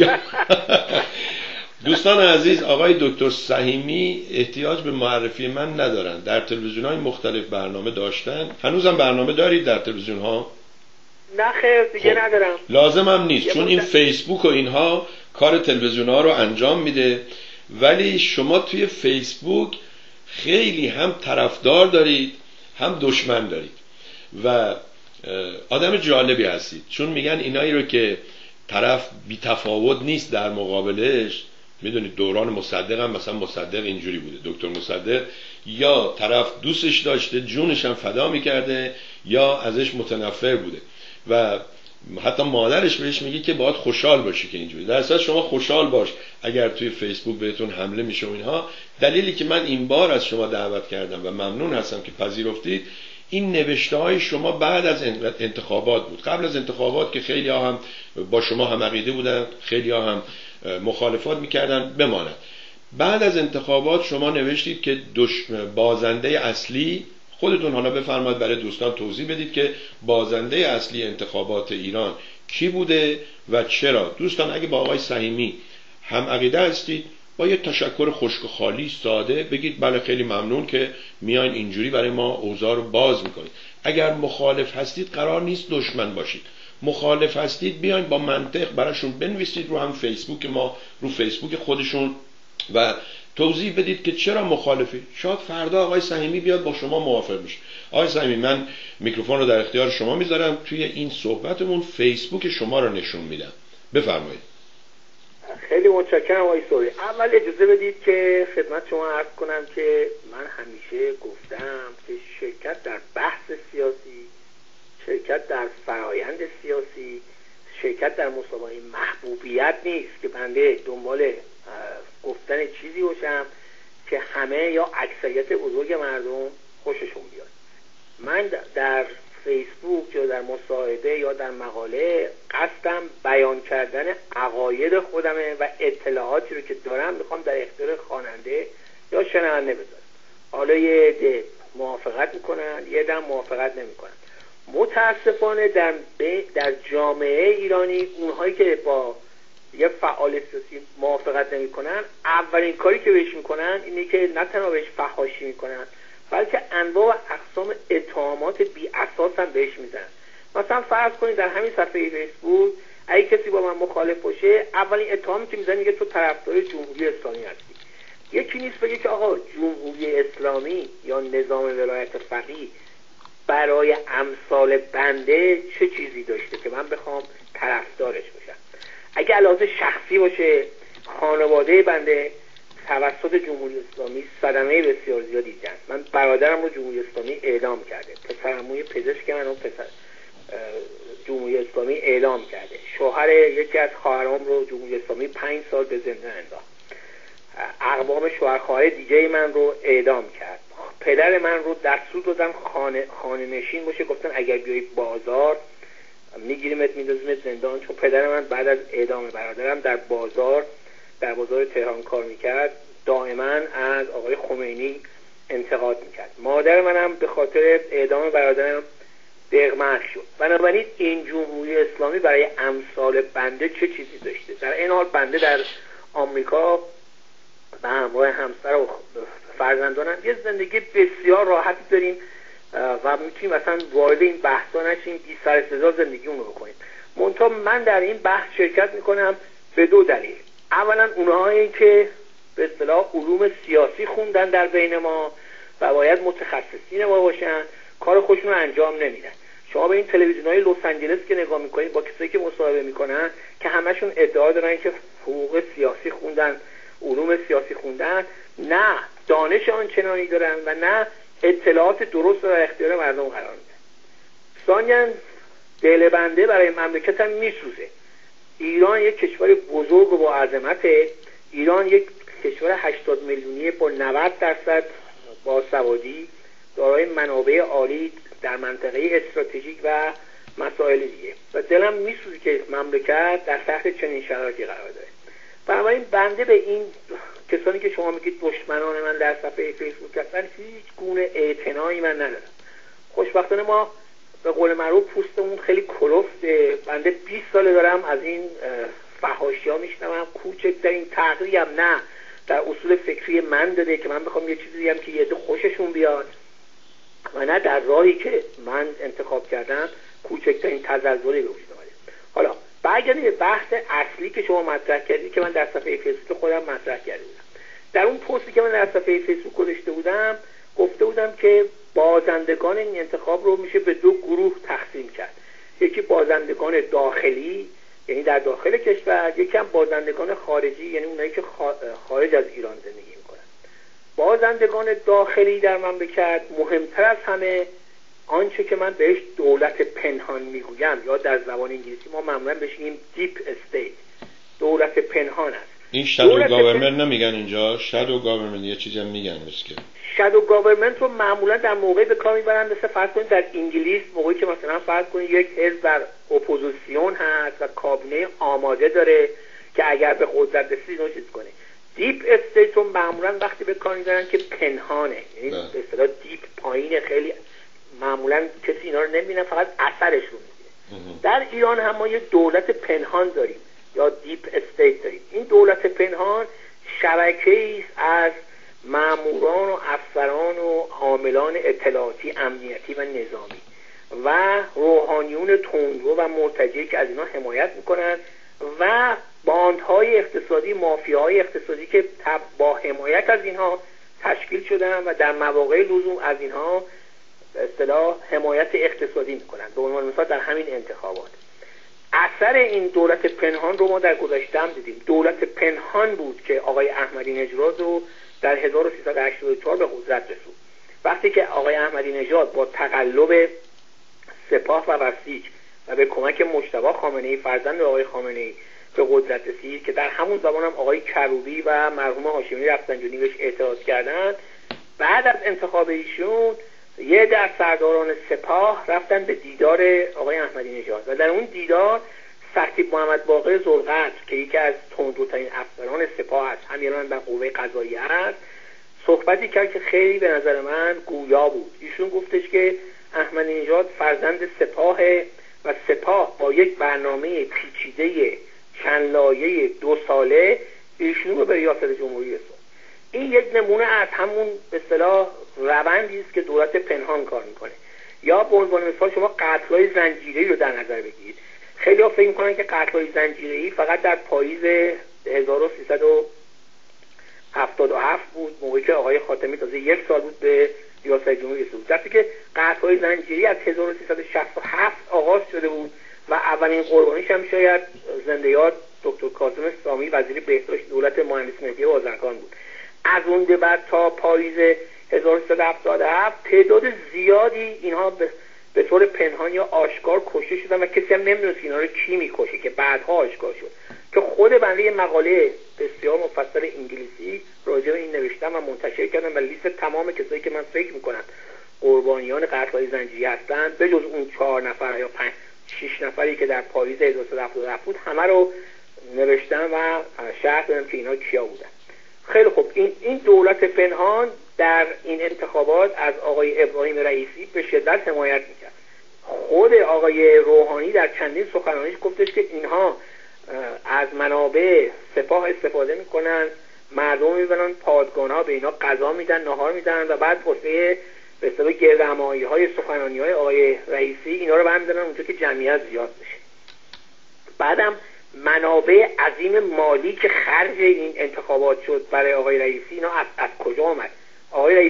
دوستان عزیز، آقای دکتر سعیمی احتیاج به معرفی من ندارن، در تلویزیون‌های مختلف برنامه داشتن. هنوزم برنامه دارید در تلویزیون‌ها؟ نه خیر دیگه خب. ندارم. لازم هم نیست چون این فیسبوک و اینها کار تلویزیون ها رو انجام میده. ولی شما توی فیسبوک خیلی هم طرفدار دارید هم دشمن دارید و آدم جالبی هستید، چون میگن اینایی رو که طرف بی تفاوت نیست در مقابلش. میدونید دوران مصدق هم مثلا مصدق اینجوری بوده، دکتر مصدق یا طرف دوستش داشته جونش هم فدا میکرده یا ازش متنفر بوده و حتی مادرش بهش میگه که باید خوشحال باشی که اینجوری. در اصل شما خوشحال باش اگر توی فیسبوک بهتون حمله میشه و اینها. دلیلی که من این بار از شما دعوت کردم و ممنون هستم که پذیرفتید، این نوشته های شما بعد از انتخابات بود. قبل از انتخابات که خیلی ها هم با شما هم عقیده بودن، خیلی ها هم مخالفات میکردن بماند. بعد از انتخابات شما نوشتید که بازنده اصلی خودتون، حالا بفرمایید برای دوستان توضیح بدید که بازنده اصلی انتخابات ایران کی بوده و چرا. دوستان اگه با آقای سعیمی هم عقیده هستید با یه تشکر خشک و خالی ساده بگید بله خیلی ممنون که میاین اینجوری برای ما اوضاع رو باز میکنید. اگر مخالف هستید قرار نیست دشمن باشید، مخالف هستید بیاین با منطق براشون بنویسید رو هم فیسبوک ما، رو فیسبوک خودشون و توضیح بدید که چرا مخالفی. شاید فردا آقای سعیمی بیاد با شما موافق بشه. آقای سعیمی من میکروفون رو در اختیار شما میذارم، توی این صحبتمون فیسبوک شما رو نشون میدم. بفرمایید. خیلی متشکرم آقای سروی. اول اجازه بدید که خدمت شما عرض کنم که من همیشه گفتم که شرکت در بحث سیاسی، شرکت در فرایند سیاسی، شرکت در مسابقه محبوبیت نیست که بنده دنبال گفتن چیزی باشم که همه یا اکثریت بزرگ مردم خوششون بیاد. من در فیسبوک یا در مصاحبه یا در مقاله قصدم بیان کردن عقاید خودمه و اطلاعاتی رو که دارم میخوام در اختیار خواننده یا شنونده بذارم. حالا یه عده موافقت میکنن، یه عده موافقت نمیکنن. متاسفانه در در جامعه ایرانی اونهایی که با یه فعال سیاسی موافقت نمیکنن، اولین کاری که بهش میکنن اینه که نه تنها بهش فحاشی میکنن بلکه انواع و اقسام اتهامات بی اساس هم بهش میزنن. مثلا فرض کنید در همین صفحه فیسبوک اگه کسی با من مخالف باشه، اولین اتهامی که میزنه میگه تو طرفدار جمهوری اسلامی هستی. یکی نیست بگه که آقا جمهوری اسلامی یا نظام ولایت فقیه برای امثال بنده چه چیزی داشته که من بخوام طرفدارش باشم. اگه علاوه شخصی باشه، خانواده بنده توسط جمهوری اسلامی صدمه بسیار زیادی دیدن. من برادرم رو جمهوری اسلامی اعدام کرده، پسرعموی پزشک من رو پسر جمهوری اسلامی اعدام کرده، شوهر یکی از خواهرام رو جمهوری اسلامی پنج سال به زندان انداخت، اقوام شوهر خواهر دیگه من رو اعدام کرد، پدر من رو دستور دادن خانه خانه نشین باشه، گفتن اگر بیایی بازار میگیریمت میندازیمت زندان. چون پدر من بعد از اعدام برادرم در بازار در بازار تهران کار میکرد، دائما از آقای خمینی انتقاد میکرد. مادر منم به خاطر اعدام برادرم دغمغ شد. بنابراین این جمهوری اسلامی برای امثال بنده چه چیزی داشته؟ در این حال بنده در آمریکا به همراه همسر و فرزندانم یه زندگی بسیار راحتی داریم و میتونیم مثلا وارد این بحثا نشیم، بی سر صدا زندگیمون رو بکنیم. منتها من در این بحث شرکت میکنم به دو دلیل. اولا اونهایی که به اصطلاح علوم سیاسی خوندن در بین ما و باید متخصصین ما باشن، کار خودشون رو انجام نمیدن. شما به این تلویزیون‌های لس آنجلس که نگاه میکنید با کسایی که مصاحبه میکنن که همشون ادعا دارن که حقوق سیاسی خوندن، علوم سیاسی خوندن، نه دانش آنچنانی دارن و نه اطلاعات درست در اختیار مردم قرار میدن. ثانیاً دل بنده برای مملکت هم میسوزه. ایران یک کشور بزرگ و با عظمته. ایران یک کشور هشتاد میلیونی با نود درصد باسوادی، دارای منابع عالی در منطقه استراتژیک و مسائل دیگه و دلم میسوزه که مملکت در تحت چنین شرایطی قرار داره. بنابراین بنده به این کسانی که شما میگید دشمنان من در صفحه فیسبوک هستن هیچ گونه اعتنایی من ندارم. خوشبختانه ما به قول معروف پوستمون خیلی کلفته. بنده بیست ساله دارم از این فحاشی‌ها میشنوم. کوچکترین تغییری هم نه در اصول فکری من داده که من بخوام یه چیزی بگم که یه عده خوششون بیاد و نه در راهی که من انتخاب کردم کوچکترین تزلزلی به وجود اومده. حالا برگردیم به بحث اصلی که شما مطرح کردید که من در صفحه فیسبوک خودم مطرح کرده بودم. در اون پستی که من در صفحه فیسبوک گذاشته بودم گفته بودم که بازندگان این انتخاب رو میشه به دو گروه تقسیم کرد. یکی بازندگان داخلی یعنی در داخل کشور، یکی هم بازندگان خارجی یعنی اونایی که خارج از ایران زندگی میکنن. بازندگان داخلی در مملکت مهمتر از همه آنچه که من بهش دولت پنهان میگویم یا در زبان انگلیسی ما معمولا بهش میگیم دیپ استیت، دولت پنهان است. این شادو گاورمنت نمیگن اینجا؟ شادو گاورمنت یه چیزی هم میگن مثل شادو گاورمنت رو معمولا در موقعی به کار میبرن مثل فرض کنید در انگلیس موقعی که مثلا فرض کنید یک حزب در اپوزیسیون هست و کابینه آماده داره که اگر به قدرت رسید نوشید کنه. دیپ استیت رو معمولا وقتی به کار میبرن که پنهانه، یعنی به اصطلاح دیپ پایین، خیلی معمولا کسی اینا رو نمیبینه، فقط اثرش رو میبینه. در ایران هم ما یه دولت پنهان داریم یا دیپ استیت داریم. این دولت پنهان شبکه‌ای است از ماموران و افسران و عاملان اطلاعاتی، امنیتی و نظامی و روحانیون تندرو و مرتجعی که از اینا حمایت میکنن و باندهای اقتصادی، مافیاهای اقتصادی که با حمایت از اینها تشکیل شدن و در مواقع لزوم از اینها به اصطلاح حمایت اقتصادی میکنن. به عنوان مثال در همین انتخابات اثر این دولت پنهان رو ما در گذشته هم دیدیم. دولت پنهان بود که آقای احمدی نژاد رو در هزار و سیصد و هشتاد و چهار به قدرت رسوند. وقتی که آقای احمدی نژاد با تقلب سپاه و بسیج و به کمک مجتبی خامنه‌ای فرزند آقای خامنه‌ای به قدرت رسید که در همون زمان هم آقای کروبی و مرحوم هاشمی رفسنجانی بهش اعتراض کردند، بعد از انتخاب ایشون یه در سرداران سپاه رفتن به دیدار آقای احمدی نژاد و در اون دیدار سرتیپ محمد باقر ذوالقدر که یکی از تندروترین افسران سپاه است، همین الان در قوه قضاییه است، صحبتی کرد که خیلی به نظر من گویا بود. ایشون گفتش که احمدی نژاد فرزند سپاه و سپاه با یک برنامه پیچیده چند لایه دو ساله ایشون رو به ریاست جمهوری رسوند. این یک نمونه از همون به اصطلاح روندی است که دولت پنهان کار میکنه. یا به عنوان مثال شما قتل‌های زنجیره‌ای رو در نظر بگیرید. خیلی‌ها فکر می‌کنن که قتل‌های زنجیره‌ای فقط در پاییز هزار و سیصد و هفتاد و هفت بود، موقعی که آقای خاتمی تازه یک سال بود به ریاست جمهوری رسید. درسته که قتل‌های زنجیره‌ای از هزار و سیصد و شصت و هفت آغاز شده بود و اولین قربانیش هم شاید زنده یاد دکتر کاظم سامی وزیر بهداشت دولت مهندس مهدی بازرگان بود. از اون به بعد تا پاییز هزار و سیصد و هفتاد و هفت تعداد زیادی اینها به به طور پنهان یا آشکار کشته شدن و کسی هم نمیدونست اینا رو کی میکشه که بعدها آشکار شد که خود بنده یه مقاله بسیار مفصل انگلیسی راجع به این نوشتم و منتشر کردم و لیست تمام کسایی که من فکر میکنم قربانیان قتل‌های زنجیری هستن به جز اون چهار نفر یا پنج شش نفری که در پاییز هزار و سیصد و هفتاد و هفت بود همه رو نوشتم و شرح دادم که اینا کیا بودن. خیلی خوب، این این دولت پنهان در این انتخابات از آقای ابراهیم رئیسی به شدت حمایت میکرد. خود آقای روحانی در چندین سخنرانیش گفتش که اینها از منابع سپاه استفاده میکنن، مردم میبرن پادگان‌ها، به اینا غذا میدن، ناهار میدن و بعد واسه به اصطلاح گردهمایی‌های سخنرانی‌های آقای رئیسی اینا رو برمی‌دارن اونجا که جمعیت زیاد بشه. بعدم منابع عظیم مالی که خرج این انتخابات شد برای آقای رئیسی اینا از, از کجا آمد؟ آقای رئیسی ادعا میکنه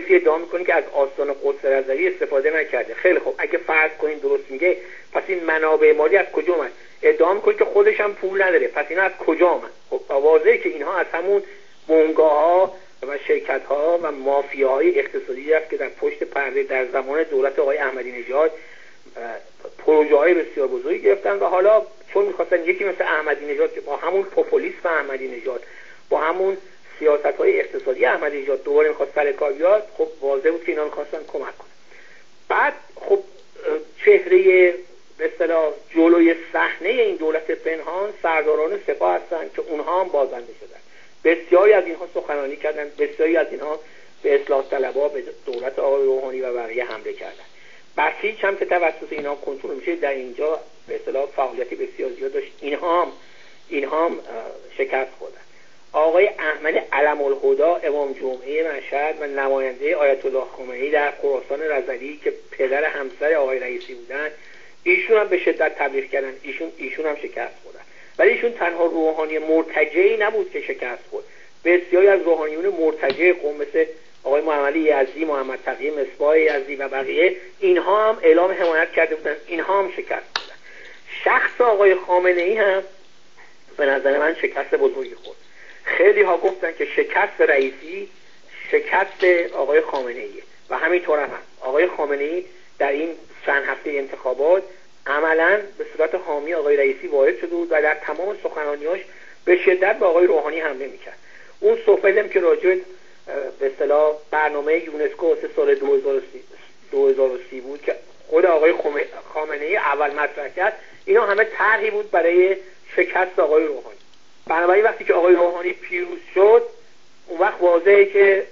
میکنید که از آستان قدس رضوی استفاده نکرده. خیلی خب اگه فرض کنین درست میگه، پس این منابع مالی از کجا اومد؟ ادعا میکنید که خودش هم پول نداره، پس اینا از کجا اومد؟ خب واضحه که اینها از همون بنگاه‌ها و شرکت‌ها و مافیاهای اقتصادی است که در پشت پرده در زمان دولت آقای احمدی نژاد پروژه‌های بسیار بزرگی گرفتن و حالا چون می‌خواستن یکی مثل احمدی نژاد که با همون پوپولیسم احمدی نژاد، با همون سیاست‌های اقتصادی احمدی نژاد دوباره می‌خواست سر کار بیاد، خب واضح بود که اینا می‌خواستن کمک کنن. بعد خب چهره به اصطلاح جلوی صحنه این دولت پنهان سرداران سپاه هستن که اونها هم بازنده شدن. بسیاری از اینها سخنرانی کردن، بسیاری از اینها به اصلاح طلبها، به دولت آقای روحانی و بقیه حمله کردن. بسیج هم که توسط اینها کنترل میشه در اینجا به اصطلاح فعالیتی بسیار زیاد داشت، اینها هم اینها هم شکست خوردن. آقای احمد علم الهدا امام جمعه مشهد و نماینده آیت الله خمینی در خراسان رضوی که پدر همسر آقای رئیسی بودن، ایشون هم به شدت تبلیغ کردن، ایشون ایشون هم شکست خوردن. ولی ایشون تنها روحانی مرتجعی نبود که شکست خورد، بسیاری از روحانیون مرتجع قوم مثل آقای محمد یزدی، محمد تقی مصباح یزدی و بقیه، اینها هم اعلام حمایت کرده بودن، اینها هم شکست خوردن. شخص آقای خامنه ای هم به نظر من شکست بزرگی خورد. خیلی ها گفتن که شکست رئیسی شکست آقای خامنه ایه و همینطور هم آقای خامنه ای در این چند هفته انتخابات عملاً به صورت حامی آقای رئیسی وارد شده بود و در تمام سخنرانیاش به شدت به آقای روحانی حمله میکرد. اون صحبتم که راجع به اصطلاح برنامه یونسکو واسه سال دو هزار و سی بود که خود آقای خامنه ای اول مطرح کرد، اینا همه طرحی بود برای شکست آقای روحانی. بنابراین وقتی که آقای روحانی پیروز شد، اون وقت واضحه که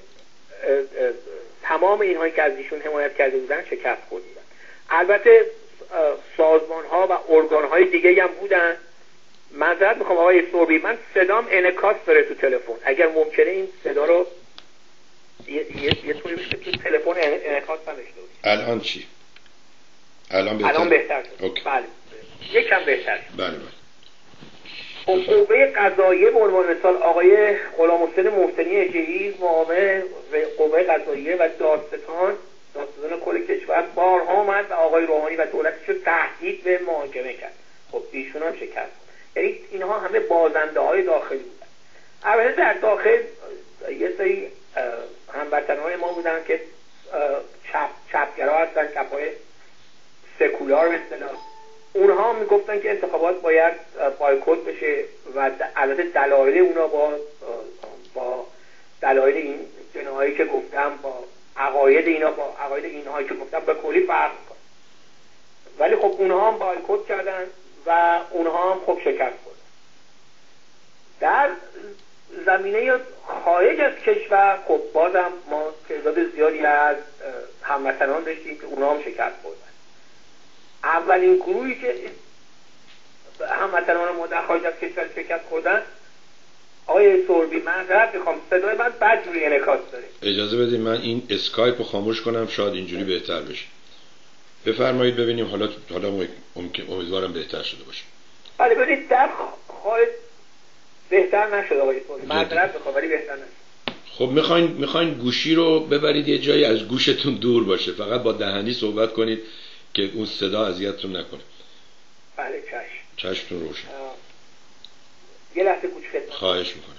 تمام اینهایی که از ایشون حمایت کرده بودن شکست خوردن. البته سازمان ها و ارگان های دیگه هم بودن. معذرت میخوام آقای سوربی، من صدام انعکاس داره تو تلفن، اگر ممکنه این صدا رو یه یه طوری بشه تو تلفن انعکاس هم داشته باشه. الان چی؟ الان بهتر؟ الان بهتر شد. اوکی. بله. یکم بهتر شد. بله بله. قوه قضاییه به عنوان مثال آقای غلام حسین محسنی اجهی معاون قوه قضاییه و دادستان دادستان کل کشور بارها اومد و آقای روحانی و دولتش رو تهدید به محاکمه کرد. خب ایشون هم شکست. یعنی اینها همه بازنده های داخلی بودن. البته در داخل یه سری هموطنان ما بودن که چپ چپگرا هستن، چپای سکولار مثلا، اونها میگفتن که انتخابات باید بایکوت بشه و البته دلایل اونا با با دلایل این جناحی که گفتم، با عقاید اینا با عقاید اینهایی که گفتم به کلی فرق میکنه. ولی خب اونها هم بایکوت کردن و اونها هم خب شکست خوردن. در زمینه خارج از کشور خب بازم ما تعداد زیادی از هموطنان داشتیم که اونها هم شکست خوردن. اولین گروهی که هموطنان ما در خارج از کشور شکست خوردن، آقای سوربی معذرت میخوام صدای من بد جوری انعکاس داره. اجازه بدید من این اسکایپ رو خاموش کنم، شاید اینجوری بهتر بشه. بفرمایید ببینیم حالا حالا ممکن امیدوارم بهتر شده باشه. بله ببینید در خارج بهتر نشد آقای سوربی، معذرت میخوام ولی بهتر نشد. خب میخواین میخواین گوشی رو ببرید یه جایی از گوشتون دور باشه، فقط با دهنی صحبت کنید که اون صدا اذیتتون نکنه. بله چشم. چشمتون روشن. یه لحظه گوش خدمت. خواهش میکنم.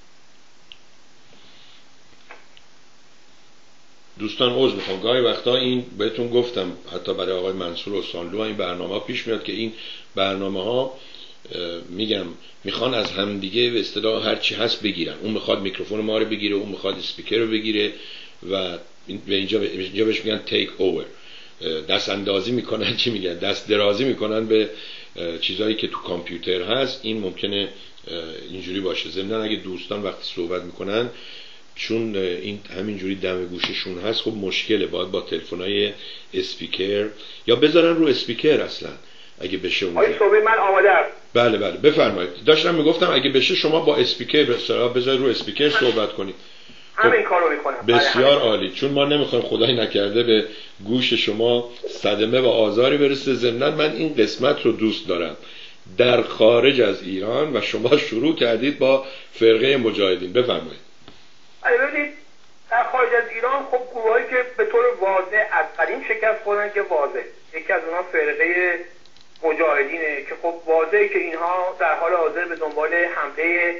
دوستان عذر میخوام، گاهی وقتا این بهتون گفتم حتی برای آقای منصور و سانلو این برنامه پیش میاد که این برنامه ها میگم میخوان از همدیگه به اصطلاح هر چی هست بگیرن. اون میخواد میکروفون ما رو بگیره، اون میخواد اسپیکر رو بگیره و به اینجا اینجا بهش میگن تیک اوور. دست اندازی میکنن، چی میگن، دست درازی میکنن به چیزایی که تو کامپیوتر هست. این ممکنه اینجوری باشه. ضمن اگه دوستان وقتی صحبت میکنن چون این همینجوری دم گوششون هست، خب مشکله، باید با تلفن‌های اسپیکر یا بذارن رو اسپیکر اصلا اگه بشه. اون آقای صبحی من آماده ام. بله بله بفرمایید. داشتم میگفتم اگه بشه شما با اسپیکر به اصطلاح بذارید رو اسپیکر صحبت کنید. همین کارو میکنم. بسیار عالی، چون ما نمیخوایم خدای نکرده به گوش شما صدمه و آزاری برسه. ضمن من این قسمت رو دوست دارم در خارج از ایران و شما شروع کردید با فرقه مجاهدین. بفرمایید. ببینید در خارج از ایران خب گروهایی که به طور واضح از قدیم شکست خوردن که واضح، یکی از اونها فرقه مجاهدینه که خب واضحه که اینها در حال حاضر به دنبال حمله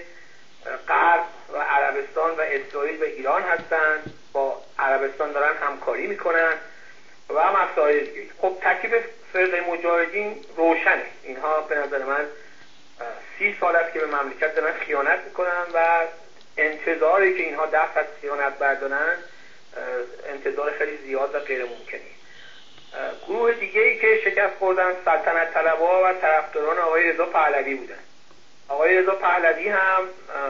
غرب و عربستان و اسرائیل به ایران هستن، با عربستان دارن همکاری میکنن و مسائل دیگه. خب تکلیف فرقه مجاهدین روشنه، اینها به نظر من سی سال است که به مملکت دارن خیانت میکنن و انتظاری که اینها دست از خیانت بردارن انتظار خیلی زیاد و غیر ممکنی. گروه دیگه ای که شکست خوردن سلطنت طلبها و طرفداران آقای رضا پهلوی بودن. آقای رضا پهلوی هم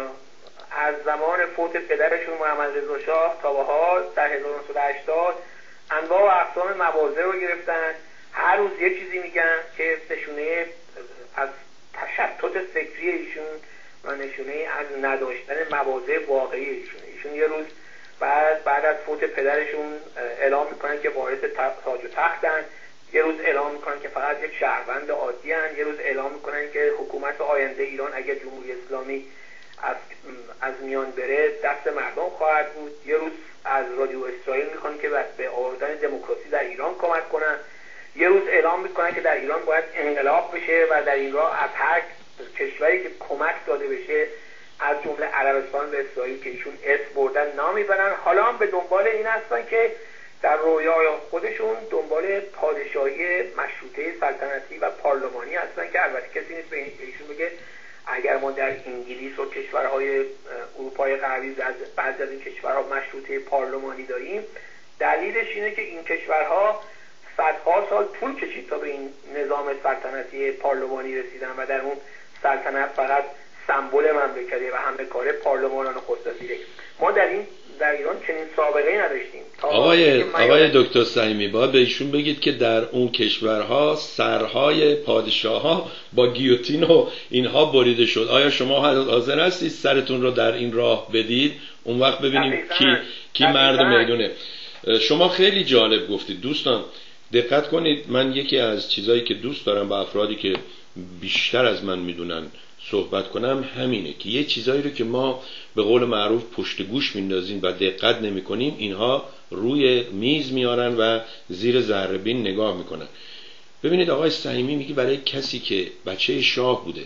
از زمان فوت پدرشون محمد رضا شاه تا به حال در هزار و نهصد و هشتاد انواع و اقسام مواضع رو گرفتن. هر روز یه چیزی میگن که نشونه از تشتت فکری ایشون و نشونه از نداشتن مواضع واقعی ایشون. ایشون یه روز بعد بعد از فوت پدرشون اعلام میکنن که وارث تاج و تختن، یه روز اعلام میکنن که فقط یک شهروند عادی هن، یه روز اعلام میکنن که حکومت آینده ایران اگر جمهوری اسلامی از از میان بره دست مردم خواهد بود، یه روز از رادیو اسرائیل میخوان که به آوردن دموکراسی در ایران کمک کنن، یه روز اعلام میکنن که در ایران باید انقلاب بشه و در این راه از هر کشوری که کمک داده بشه از جمله عربستان و اسرائیل که ایشون اسم بردن نام میبرن. حالا هم به دنبال این هستن که در رویای خودشون دنبال پادشاهی مشروطه سلطنتی و پارلمانی هستن که البته کسی نیست به ایشون بگه اگر ما در انگلیس و کشورهای اروپای غربی از بعضی از این کشورها مشروطه پارلمانی داریم، دلیلش اینه که این کشورها صدها سال طول کشید تا به این نظام سلطنتی پارلمانی رسیدن و در اون سلطنت فقط سمبل مملکتی و همه کاره پارلمان نخست وزیره. ما در این در ایران چنین سابقه نداشتیم. آقای آقای دکتر صمیمی باید به ایشون بگید که در اون کشورها سرهای پادشاه‌ها با گیوتین و اینها بریده شد. آیا شما حاضر هستید سرتون رو در این راه بدید؟ اون وقت ببینیم کی کی مرد میدونه. شما خیلی جالب گفتید دوستان، دقت کنید. من یکی از چیزایی که دوست دارم با افرادی که بیشتر از من میدونن صحبت کنم همینه که یه چیزایی رو که ما به قول معروف پشت گوش میندازیم و دقت نمی کنیم اینها روی میز میارن و زیر ذره بین نگاه میکنن. ببینید آقای صمیمی میگه برای کسی که بچه شاه بوده،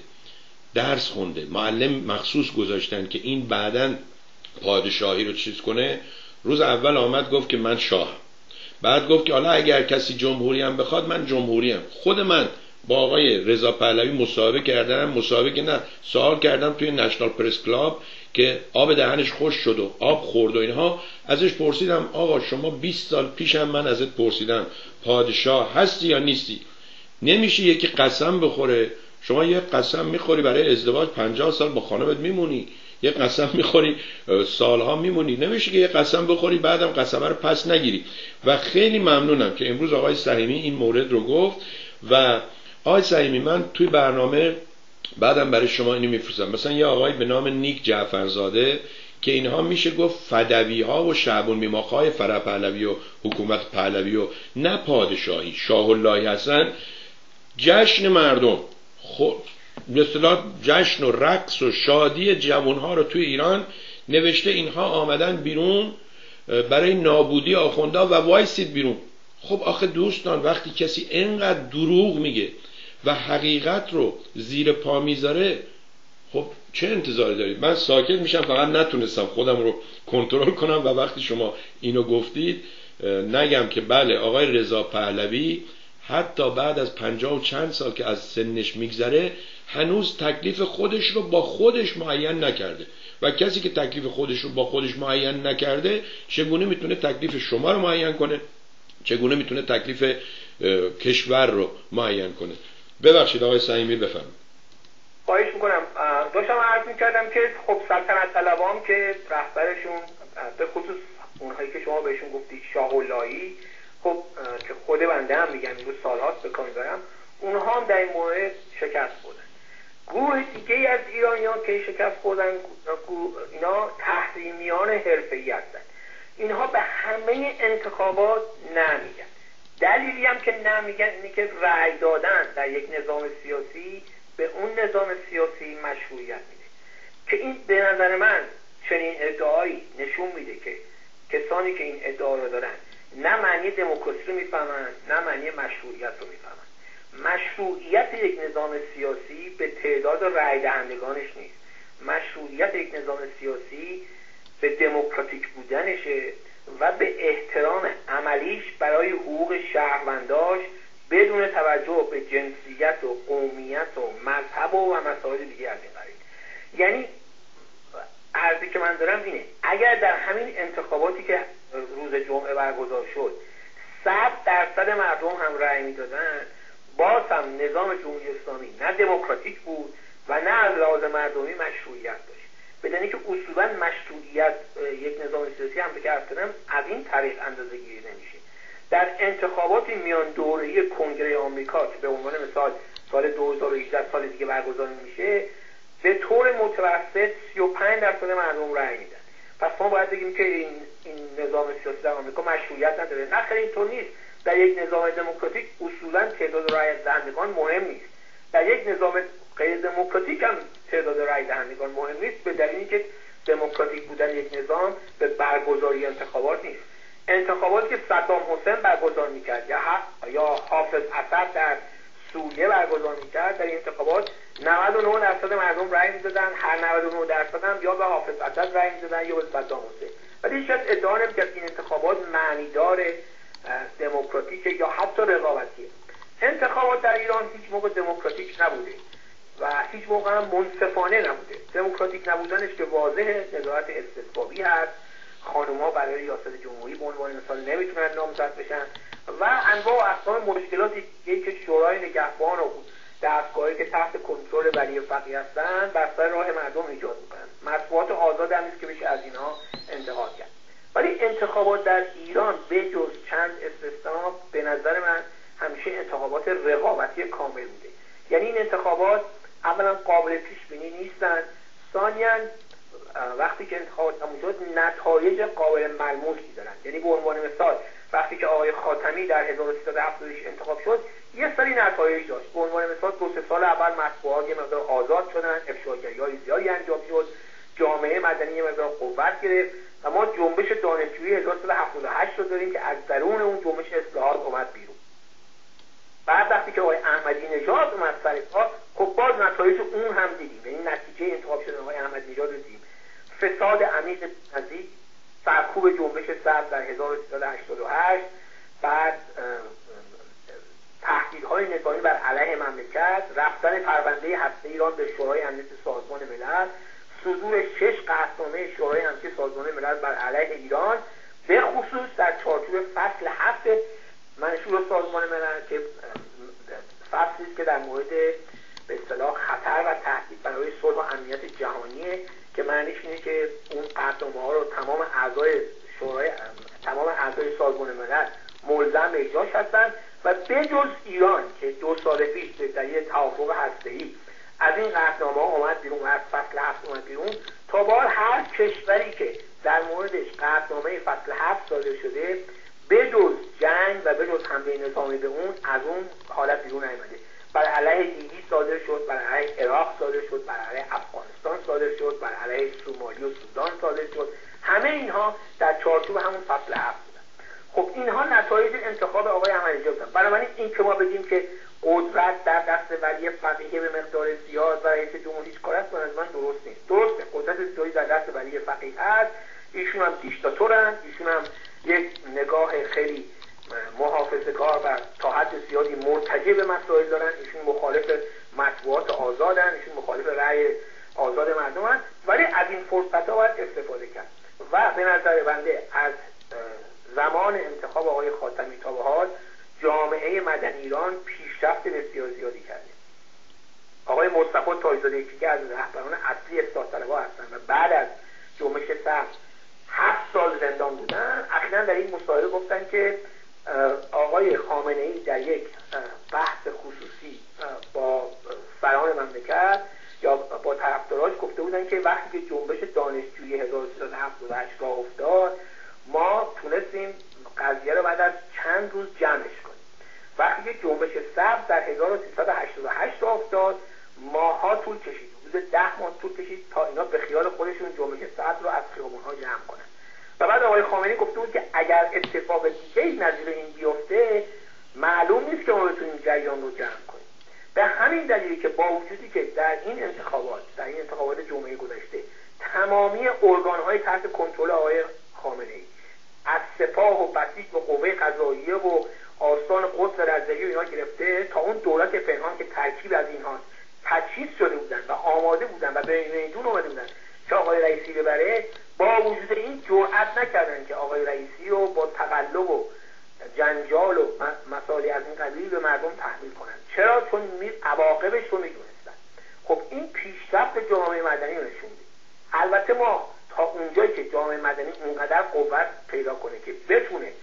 درس خونده، معلم مخصوص گذاشتن که این بعداً پادشاهی رو چیز کنه، روز اول آمد گفت که من شاهم، بعد گفت که حالا اگر کسی جمهوری هم بخواد من جمهوری هم. خود من با آقای رضا پهلوی مصاحبه کردم، مصاحبه که نه سوال کردم توی نشنال پرس کلاب که آب دهنش خوش شد و آب خورد و اینها، ازش پرسیدم آقا شما بیست سال پیشم من ازت پرسیدم پادشاه هستی یا نیستی؟ نمیشه یکی قسم بخوره، شما یه قسم میخوری برای ازدواج پنجاه سال با خانمت میمونی، یه قسم میخوری سالها میمونی، نمیشه که یه قسم بخوری بعدم قسم رو پس نگیری. و خیلی ممنونم که امروز آقای صمیمی این مورد رو گفت. و آقای صمیمی من توی برنامه بعدم برای شما اینو میفرستم، مثلا یه آقای به نام نیک جعفرزاده که اینها میشه گفت فدوی ها و شعبون میماخای فرح پهلوی و حکومت پهلوی و نه پادشاهی شاه اللهی هستن، جشن مردم خود به اصطلاح جشن و رقص و شادی جوانها رو توی ایران نوشته اینها آمدن بیرون برای نابودی آخوندا و وایسید بیرون. خب آخه دوستان وقتی کسی اینقدر دروغ میگه و حقیقت رو زیر پا میذاره، خب چه انتظاری دارید؟ من ساکت میشم، فقط نتونستم خودم رو کنترل کنم و وقتی شما اینو گفتید نگم که بله آقای رضا پهلوی حتی بعد از پنجاه و چند سال که از سنش میگذره هنوز تکلیف خودش رو با خودش معین نکرده و کسی که تکلیف خودش رو با خودش معین نکرده چگونه میتونه تکلیف شما رو معین کنه؟ چگونه میتونه تکلیف کشور رو معین کنه؟ ببخشید آقای صمیمی بفرمایید. خواهش میکنم. داشتم عرض میکردم که خب سلطنت طلبام که رهبرشون به خصوص اونهایی که شما بهشون گفتید شاه اللهی، خب که خود بنده هم میگم این رو سالهاست به کار میبرم، اونها هم در این مورد شکست خوردن. گروه دیگه از ایرانیان که شکست خوردن اینا تحریمیان حرفه‌ای هستن. اینها به همه انتخابات نمیگن. دلیلی هم که نمیگن اینه که رأی دادن در یک نظام سیاسی به اون نظام سیاسی مشروعیت میده، که این به نظر من چنین ادعایی نشون میده که کسانی که این ادعا رو دارن نه معنی دموکراسی رو میفهمن نه معنی مشروعیت رو میفهمن. مشروعیت یک نظام سیاسی به تعداد رأی دهندگانش نیست. مشروعیت یک نظام سیاسی به دموکراتیک بودنشه و به احترام عملیش برای حقوق شهرونداش بدون توجه به جنسیت و قومیت و مذهب و مسائل دیگه از این قبیل. یعنی عرضی که من دارم اینه اگر در همین انتخاباتی که روز جمعه برگزار شد صد درصد مردم هم رأی میدادن، باز هم نظام جمهوری اسلامی نه دموکراتیک بود و نه از لحاظ مردمی مشروعیت داشت. بدونی که اصولا مشروعیت یک نظام سیاسی هم که عرض کردم از این طریق اندازه گیری نمیشه. در انتخابات میان دوره‌ای کنگره آمریکا که به عنوان مثال سال دو هزار و هجده سال دیگه برگزار میشه، به طور متوسط سی و پنج درصد مردم رأی میدن. پس ما باید بگیم که این این نظام سیاسی در آمریکا مشروعیت نداره. نه خیر، اینطور نیست. در یک نظام دموکراتیک اصولا تعداد رأی دهندگان مهم نیست. در یک نظام غیر دموکراتیک هم تعداد رأی دهندگان مهم نیست، به دلیل اینکه دموکراتیک بودن یک نظام به برگزاری انتخابات نیست. انتخاباتی که صدام حسین برگزار میکرد یا یا حافظ اسد در سوریه برگزار میکرد، در این انتخابات نود و نه درصد مردم رأی میدادن. هر نود و نه درصد هم یا به حافظ اسد رأی میدادن یا به صدام حسین. ولی هیچ کس ادعا نمیکرد این انتخابات معنیدار دموکراتیک یا حتی رقابتیه. انتخابات در ایران هیچ موقع دموکراتیک نبوده و هیچ موقع هم منصفانه نبوده. دموکراتیک نبودنش که واضحه، نظارت استثبابی هست، خانوما برای ریاست جمهوری به عنوان مثال نمیتونن نامزد بشن و انواع و اقسام مشکلاتی که شورای نگهبان و دستگاهی که تحت کنترل ولی فقیه هستن بر سر راه مردم ایجاد میکنن. مطبوعات آزاد هم نیست که بشه از اینها انتقاد کرد. ولی انتخابات در ایران به جز چند استثنا به نظر من همیشه انتخابات رقابتی کامل بوده. یعنی این انتخابات اولا قابل پیش بینی نیستن، ثانیاً وقتی که انتخابات تموم شد نتایج قابل ملموسی دارن. یعنی به عنوان مثال وقتی که آقای خاتمی در هزار و سیصد و هفتاد و شش انتخاب شد یه سری نتایج داشت. به عنوان مثال دو سه سال اول مطبوعات یه مقدار آزاد شدن، افشاگری‌های زیادی انجام شد، جامعه مدنی یه مقدار قوت گرفت و ما جنبش دانشجویی هزار و سیصد و هفتاد و هشت رو داریم که از درون اون جنبش اصلاحات اومد بیرون. بعد وقتی که آقای احمدی نژاد اومد سر کار، خب باز نتایج اون هم دیدیم. یعنی نتیجه انتخاب شدن آقای احمدی نژاد رو دیدیم. فساد عمیق نزدیک، سرکوب جنبش سبز در هزار و سیصد و هشتاد و هشت، بعد تهدیدهای نظامی بر علیه مملکت، رفتن پرونده هسته ایران به شورای امنیت سازمان ملل، صدور شش قطعنامه شورای امنیت سازمان ملل بر علیه ایران، به خصوص در چارچوب فصل هفت منشور سازمان ملل که فصلی است که در مورد به اصطلاح خطر و تهدید برای صلح و امنیت جهانیه که معنیش اینه که اون قطعنامه ها رو تمام اعضای شورای تمام اعضای سازمان ملل ملزم به اجراش هستند و بجز ایران که دو سال پیش در یک توافق هسته‌ای از این قطعنامه ها اومد بیرون و از فصل هفت اومد بیرون، تا به حال هر کشوری که در موردش قطعنامه فصل هفت صادر شده بجز جنگ و بجز حمله نظامی به اون از اون حالت بیرون نیامده. بر علیه لیبی صادر شد، بر علیه عراق صادر شد، بر علیه افغانستان صادر شد، بر علیه سومالی و سودان صادر شد. همه اینها در چارچوب همون فصل هفت بودن. خب اینها نتایج انتخاب آقای احمدی نژاد بودن. بنابراین این که ما بگیم که قدرت در دست ولی فقیه به مقدار زیاد و رئیس جمهور هیچ کار است، به نظر من درست نیست. درسته قدرت زیادی در دست ولی فقیه هست، ایشون هم دیکتاتورن، ایشون هم یک نگاه خیلی محافظه‌کار و تا حد زیادی مرتجع به مسائل دارن، ایشون مخالف مطبوعات آزادن، ایشون مخالف رأی آزاد مردمن، ولی از این فرصت‌ها باید استفاده کرد و به نظر بنده از زمان انتخاب آقای خاتمی تا به حال جامعه مدنی ایران پیشرفت بسیار زیادی کرده. آقای مصطفی تاج‌زاده که از رهبران اصلی اصلاح طلب‌ها هستند و بعد از جنبش سبز هفت سال زندان بودن، اخیراً در این مصاحبه گفتن که آقای خامنه‌ای در یک بحث خصوصی با سران مملکت یا با طرفداراش گفته بودن که وقتی که جنبش دانشجویی هزار و سیصد و هفتاد و هشت راه افتاد ما تونستیم قضیه رو بعد از چند روز جمعش کنیم. وقتی که جنبش سبز در هزار و سیصد و هشتاد و هشت راه افتاد ماها طول کشید، حدود ده ماه طول کشید تا اینا به خیال خودشون جنبش سبز رو از خیابون‌ها جمع کنن. و بعد بعد آقای خامنه‌ای گفته بود که اگر اتفاق دیگه‌ای نظیر این بیفته معلوم نیست که ما بتونیم جریان رو جمع کنیم. به همین دلیلی که با وجودی که در این انتخابات در این انتخابات جمعه گذشته تمامی ارگان‌های تحت کنترل آقای خامنه‌ای از سپاه و بسیج و قوه قضاییه و آستان قدس رضوی اینا گرفته تا اون دولت پنهان که ترکیب از اینها تجهیز شده بودن و آماده بودن و به میدون اومده بودن که آقای رئیسی ببره، با وجود این جرئت نکردن که آقای رئیسی رو با تقلب و جنجال و مسائلی از این قبیل به مردم تحمیل کنن. چرا؟ چون عواقبش رو میدونستن. خب این پیشرفت جامعه مدنی رو نشون میده. البته ما تا اونجایی که جامعه مدنی اونقدر قوت پیدا کنه که بتونه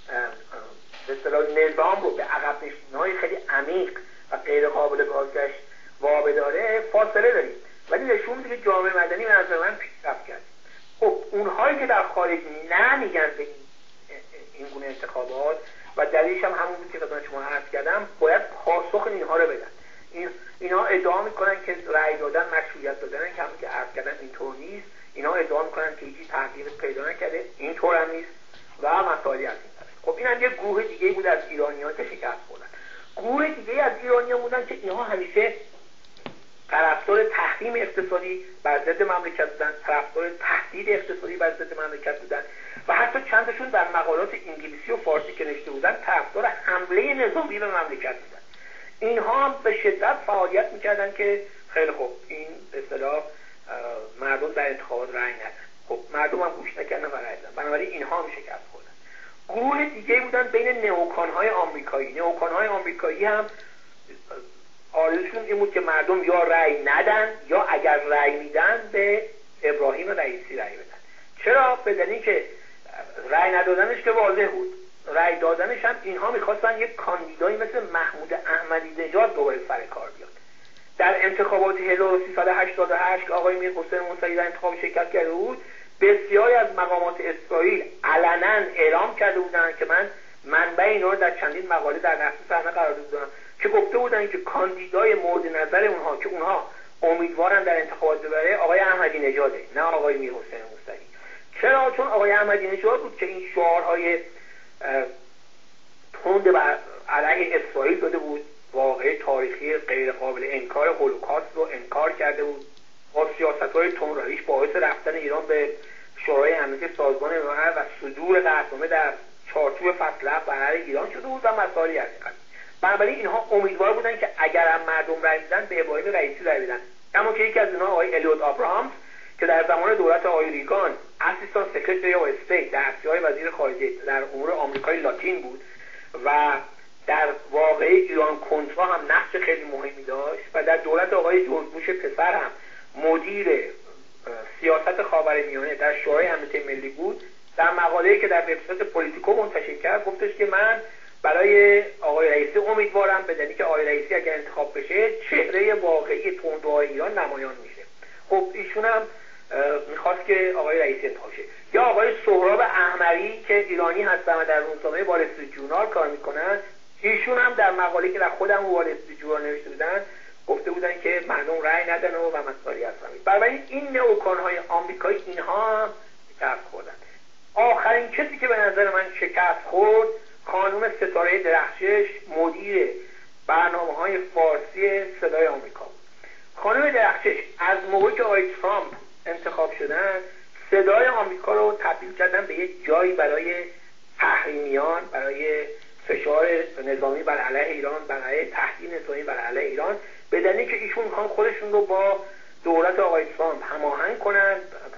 به اصطلاح نظام رو به عقب نشینی‌های خیلی عمیق و غیر قابل بازگشت وابداره فاصله داریم، ولی نشون میده که جامعه مدنی به نظر من پیشرفت کرد. خب اونهایی که در خارج نه میگن به این گونه انتخابات و دلیلش هم همون بود که خدمت شما عرض کردم، باید پاسخ اینها رو بدن. این اینا ادعا میکنن که رأی دادن مشروعیت دادن، که همون که عرض کردم اینطور نیست. اینا ادعا میکنن که هیچ تغییر پیدا نکرده، اینطور هم نیست و مسائلی از این طرف. خب این هم یه گروه دیگه بود از ایرانیان که شکست خوردن. گروه دیگه از ایرانیان بودن که اینها همیشه طرفدار تحریم اقتصادی بر ضد مملکت بودن، طرفدار تهدید اقتصادی بر ضد مملکت بودن و حتی چند تاشون در مقالات انگلیسی و فارسی که نوشته بودن طرفدار حمله نظامی به مملکت بودن. اینها هم به شدت فعالیت میکردن که خیلی خوب این به اصطلاح مردم در انتخابات رأی ندن. خب مردم هم گوش نکردن و رأی دادن، بنابراین اینها هم شکست خوردن. گروه دیگه بودن بین نئوکان‌های آمریکایی. نئوکان‌های آمریکایی هم آرزوشون این بود که مردم یا رأی ندن یا اگر رأی میدن به ابراهیم رئیسی رأی بدن. چرا؟ به دلیلی که رأی ندادنش که واضح بود، رأی دادنش هم اینها میخواستن یک کاندیدایی مثل محمود احمدی نژاد دوباره سر کار بیاد. در انتخابات هزار و سیصد و هشتاد و هشت که آقای میر حسین موسوی در انتخاب شرکت کرده بود، بسیاری از مقامات اسرائیل علنا اعلام کرده بودند که من منبع اینا رو در چندین مقاله در نقد صحنه قرار دادم که گفته بودن که کاندیدای مورد نظر اونها که اونها امیدوارن در انتخابات ببره آقای احمدی نژاده، نه آقای میر حسین موسوی. چرا؟ چون آقای احمدی نژاد بود که این شعارهای تند بر علیه اسرائیل داده بود، واقعه تاریخی غیر قابل انکار هولوکاست رو انکار کرده بود، با سیاست‌های تندرویش باعث رفتن ایران به شورای امنیت سازمان ملل و صدور قطعنامه در چارچوب فصل هفت بر علیه ایران شده بود و مسائلی از این قبیل. بنابراین اینها امیدوار بودن که اگر هم مردم رأی میدن به ابراهیم رئیسی رأی بدن. اما که یکی از اونها آقای الیوت آبراهامز که در زمان دولت آقای ریگان اسیستان سکرتری آف استیت دستیار وزیر خارجه در امور آمریکای لاتین بود و در واقعه ایران کنترا هم نقش خیلی مهمی داشت و در دولت آقای جورج بوش پسر هم مدیر سیاست خاورمیانه در شورای امنیت ملی بود. در مقاله‌ای که در وبسایت پولیتیکو منتشر کرد گفتش که من برای آقای رئیسی امیدوارم به دلیلی که آقای رئیسی اگر انتخاب بشه چهره واقعی تندروهای ایران نمایان میشه. خب ایشون هم میخواست که آقای رئیسی انتخاب شه. یا آقای سهراب احمری که ایرانی هستن و در روزنامه وال استریت جورنال کار میکنن، ایشون هم در مقاله‌ای که در خودم وال استریت جورنال نوشته بودن گفته بودن که مردم رأی ندن و مسائلی هستن. برای این نئوکان‌های آمریکایی اینها هم شکست خوردن. آخرین کسی که به نظر من شکست خورد خانم ستاره درخشش، مدیر برنامه‌های فارسی صدای آمریکا بود. خانم درخشش از موقعی که آقای ترامپ انتخاب شدن صدای آمریکا رو تبدیل کردن به یک جایی برای تحریمیان، برای فشار نظامی بر علیه ایران، برای تهدید نظامی بر علیه ایران، به دلیلی که ایشون میخوان خودشون رو با دولت آقای ترامپ هماهنگ کنن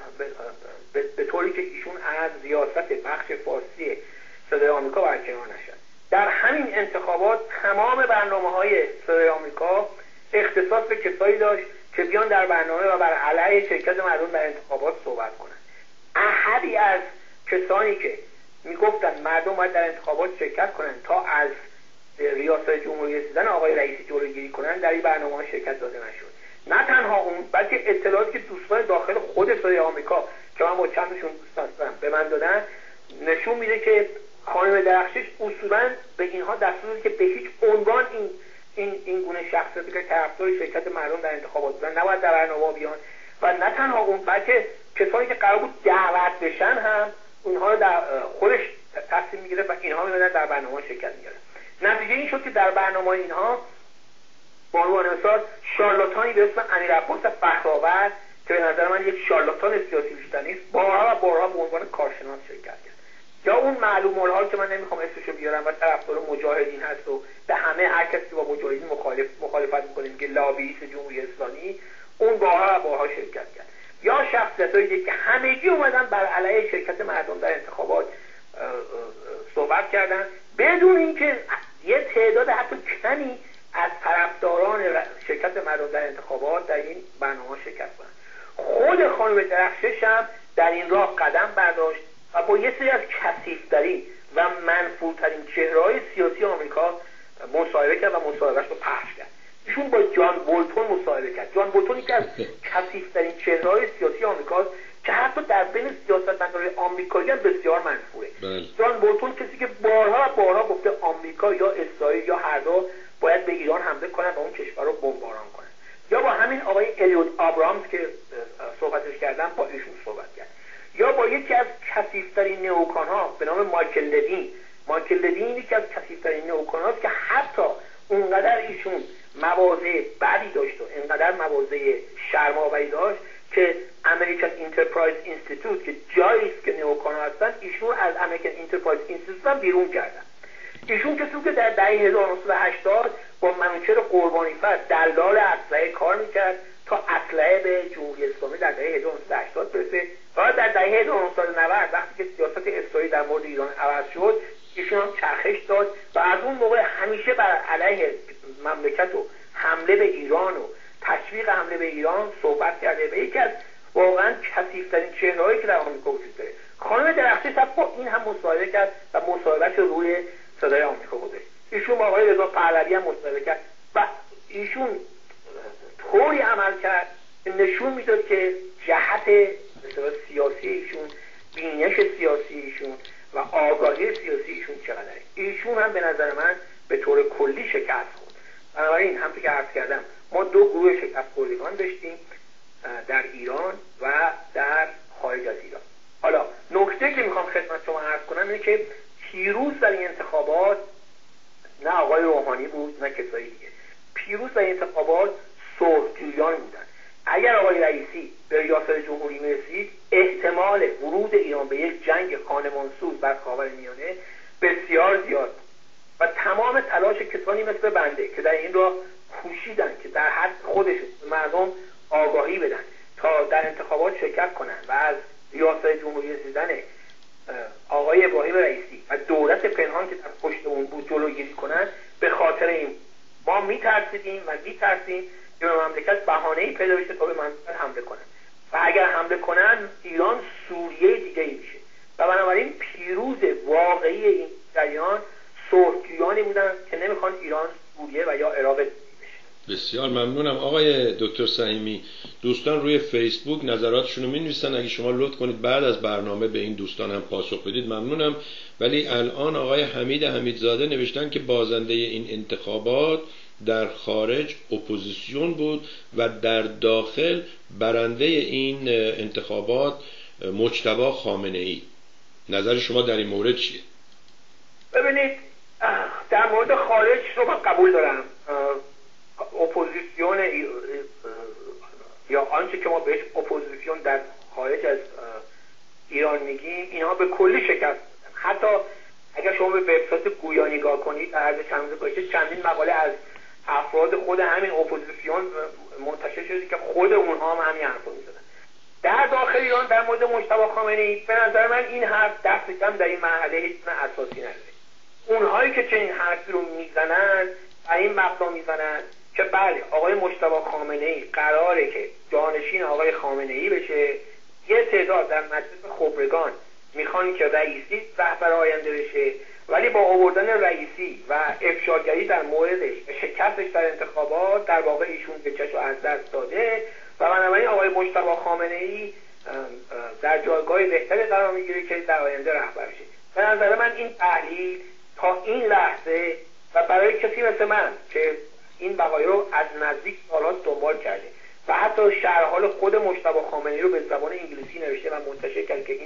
به طوری که ایشون از ریاست بخش فارسی صدای آمریکا برکنار نشد. در همین انتخابات تمام برنامه‌های صدای آمریکا اختصاص به کسایی داشت که بیان در برنامه و بر علیه شرکت مردم در انتخابات صحبت کنند. احدی از کسانی که میگفتن مردم باید در انتخابات شرکت کنند تا از ریاست جمهوری رسیدن آقای رئیسی جلوگیری کنند در این برنامه‌ها شرکت داده نشد. نه تنها اون، بلکه اطلاعاتی که دوستان داخل خود صدای آمریکا که من با چندشون دوست هستم به من دادن نشون میده که خانم درخشش اصولاً به اینها دستور داده که به هیچ عنوان این این این گونه شخصیتی که طرفدار شرکت مردم در انتخابات بودن نباید در برنامه بیان و نه تنها اون، بلکه کسانی که قرار بود دعوت بشن هم اونها رو در خودش تصمیم میگیره و اینها میمدن در برنامه شرکت میگیرن. نتیجه این شد که در برنامه اینها بانوان مثال شارلاتانی به اسم امیر عباس فخرآورد که به نظر من یک شارلاتان سیاسی بیشتر نیست، بارها و بارها به عنوان کارشناس شرکت کرد. یا اون معلوم الحال که من نمیخوام اسمشو بیارم و طرفدار مجاهدین هست و به همه هر کسی با مجاهدین مخالف مخالفت میکنه میگه لابییست جمهوری اسلامی، اون بارها و بارها شرکت کرد. یا شخصیتایی که همگی اومدن بر علیه شرکت مردم در انتخابات صحبت کردن بدون اینکه یه تعداد حتی کمی از طرفداران شرکت مردم در انتخابات در این برنامه شرکت کنن. خود خانم درخشش هم در این راه قدم برداشت و با یه سری از کثیف‌ترین و منفورترین چهره‌های سیاسی آمریکا مصاحبه کرد و مصاحبهش رو پخش کرد. ایشون با جان بولتون مصاحبه کرد. جان بولتون یکی از کثیف‌ترین چهره‌های سیاسی آمریکاست که حتی در بین سیاستمداران آمریکایی هم بسیار منفوره. جان بولتون کسی که بارها و بارها گفته آمریکا یا اسرائیل یا هر دو باید به ایران حمله کنن و اون کشور رو بمباران کنن. یا با همین آقای الیوت آبرامز که صحبتش کردم با ایشون صحبت کرد. یا با یکی از کثیف‌ترین نئوکان‌ها به نام مایکل لوین. مایکل لوین یکی از کثیف‌ترین نئوکان‌هاست که حتی اونقدر ایشون مواضع بدی داشت و اینقدر مواضع شرم‌آوری داشت که امریکن انترپرایز اینستیتوت که جایی است که نئوکان‌ها هستن ایشون از امریکن انترپرایز اینستیتوت هم بیرون کردن. ایشون کسی که در دهه هزار و نهصد و هشتاد با منوچهر قربانی‌فر دلال اسلحه کار میکرد تا اسلحه به جمهوری اسلامی در دهه هزار و نهصد و هشتاد برسه. و در دهه هزار و نهصد و نود وقتی که سیاست اسرائیل در مورد ایران عوض شد ایشون هم چرخش داد و از اون موقع همیشه بر علیه مملکت و حمله به ایران و تشویق حمله به ایران صحبت کرده و یکی از واقعا کثیف‌ترین چهره‌هایی که در آمریکا وجود داره. خانم درخشی صاحب با این هم مصاحبه کرد و مصاحبهش رو روی صدای آمریکا گذاشت. ایشون با آقای رضا پهلوی هم مصاحبه کرد و ایشون طوری عمل کرد که نشون میداد که جهت مثلا سیاسی ایشون، بینش سیاسی ایشون و آگاهی سیاسی ایشون چقدره. ایشون هم به نظر من به طور کلی شکست خورد. بنابراین همونطور که عرض کردم ما دو گروه شکست خوردگان داشتیم در ایران و در خارج از ایران. حالا نکته که میخوام خدمت شما عرض کنم اینه که پیروز در این انتخابات نه آقای روحانی بود نه کسایی دیگه. پیروز در این انتخابات صلح‌جویان بودن. اگر آقای رئیسی به ریاست جمهوری میرسید احتمال ورود ایران به یک جنگ خانمانسوز بر خاورمیانه بسیار زیاد و تمام تلاش کسانی مثل بنده که در این راه کوشیدن که در حد خودشون مردم آگاهی بدن تا در انتخابات شرکت کنن و از ریاست جمهوری رسیدن آقای ابراهیم رئیسی و دولت پنهان که در پشت اون بود جلوگیری کنن، به خاطر این ما میترسیدیم و میترسیم که به مملکت بهانه‌ای پیدا بشه تا به مملکت حمله کنن و اگر حمله کنن ایران سوریه دیگه ای میشه و بنابراین پیروز واقعی این جریان صلح‌جویانی بودن که نمیخوان ایران سوریه و یا عراق بشه. بسیار ممنونم آقای دکتر سهیمی. دوستان روی فیسبوک نظراتشون رو می‌نویسن، اگه شما لطف کنید بعد از برنامه به این دوستان هم پاسخ بدید ممنونم. ولی الان آقای حمید حمیدزاده نوشتن که بازنده این انتخابات در خارج اپوزیسیون بود و در داخل برنده این انتخابات مجتبی خامنه‌ای. نظر شما در این مورد چیه؟ ببینید در مورد خارج رو من قبول دارم. اپوزیسیون یا آنچه که ما بهش اپوزیسیون در خارج از ایران میگیم اینها به کلی شکست. حتی اگر شما به وبسایت گویا نگاه کنید در عرض چند روز گذشته چندین مقاله از افراد خود همین اپوزیسیون منتشر شده که خود اونها هم همین حرفو میزنن. در داخل ایران در مورد مجتبی خامنه‌ای به نظر من این حرف دست کم در این مرحله هیچ اساسی نداره. اونهایی که چنین حرفی رو میزنن و این مبنا میزنن که بله آقای مجتبی خامنه‌ای قراره که جانشین آقای خامنه‌ای بشه، یه تعداد در مجلس خبرگان میخوان که رئیسی رهبر آینده بشه، ولی با آوردن رئیسی و افشاگری در موردش شکستش در انتخابات در واقع ایشون به چشم از دست داده و بنابراین آقای مجتبی خامنه‌ای در جایگاه بهتری قرار میگیره که در آینده رهبر شه. به نظر من این تحلیل تا این لحظه و برای کسی مثل من که این وقایع رو از نزدیک سال‌ها دنبال کرده و حتی شرح حال خود مجتبی خامنه‌ای رو به زبان انگلیسی نوشته و منتشر کرد که این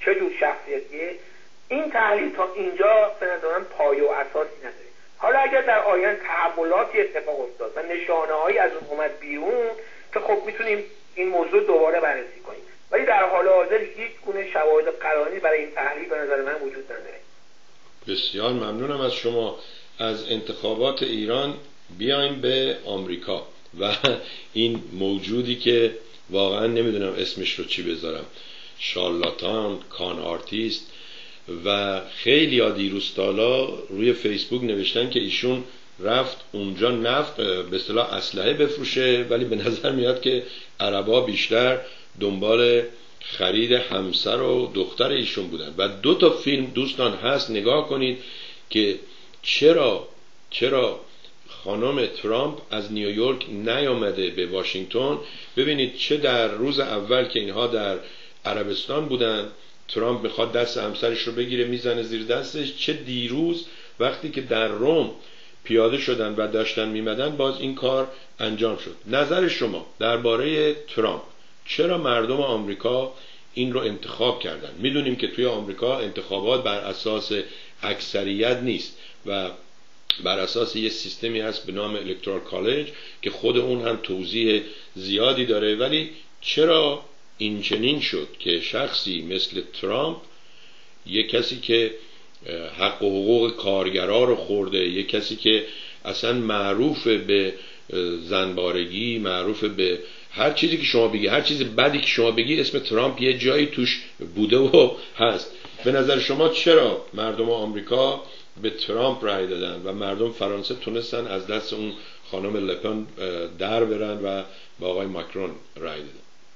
چه جور شخصیتیه، این تحلیل تا اینجا به نظر من پایه و اساسی نداره. حالا اگر در آینده تحولاتی اتفاق افتاد و نشانه‌هایی از اون اومد بیرون که خب میتونیم این موضوع دوباره بررسی کنیم، ولی در حال حاضر هیچ گونه شواهد قرائنی برای این تحلیل به نظر من وجود نداره. بسیار ممنونم از شما. از انتخابات ایران بیایم به آمریکا و این موجودی که واقعا نمیدونم اسمش رو چی بذارم، شارلاتان، کان آرتیست، و خیلی ها دیروز تالا روی فیسبوک نوشتن که ایشون رفت اونجا نفت به اصطلاح اسلحه بفروشه، ولی به نظر میاد که عربا بیشتر دنبال خرید همسر و دختر ایشون بودن. و دو تا فیلم دوستان هست نگاه کنید که چرا چرا خانم ترامپ از نیویورک نیامده به واشنگتن. ببینید چه در روز اول که اینها در عربستان بودن ترامپ میخواد دست همسرش رو بگیره میزنه زیر دستش، چه دیروز وقتی که در روم پیاده شدن و داشتن میمدن باز این کار انجام شد. نظر شما درباره ترامپ، چرا مردم آمریکا این رو انتخاب کردن؟ میدونیم که توی آمریکا انتخابات بر اساس اکثریت نیست و بر اساس یه سیستمی هست به نام الکترال کالج که خود اون هم توضیح زیادی داره، ولی چرا این چنین شد که شخصی مثل ترامپ، یک کسی که حق و حقوق کارگرا رو خورده، یک کسی که اصلا معروف به زنبارگی، معروف به هر چیزی که شما بگی، هر چیز بدی که شما بگی اسم ترامپ یه جایی توش بوده و هست، به نظر شما چرا مردم آمریکا به ترامپ رای دادن و مردم فرانسه تونستن از دست اون خانم لپن در برن و با آقای ماکرون رای دادن؟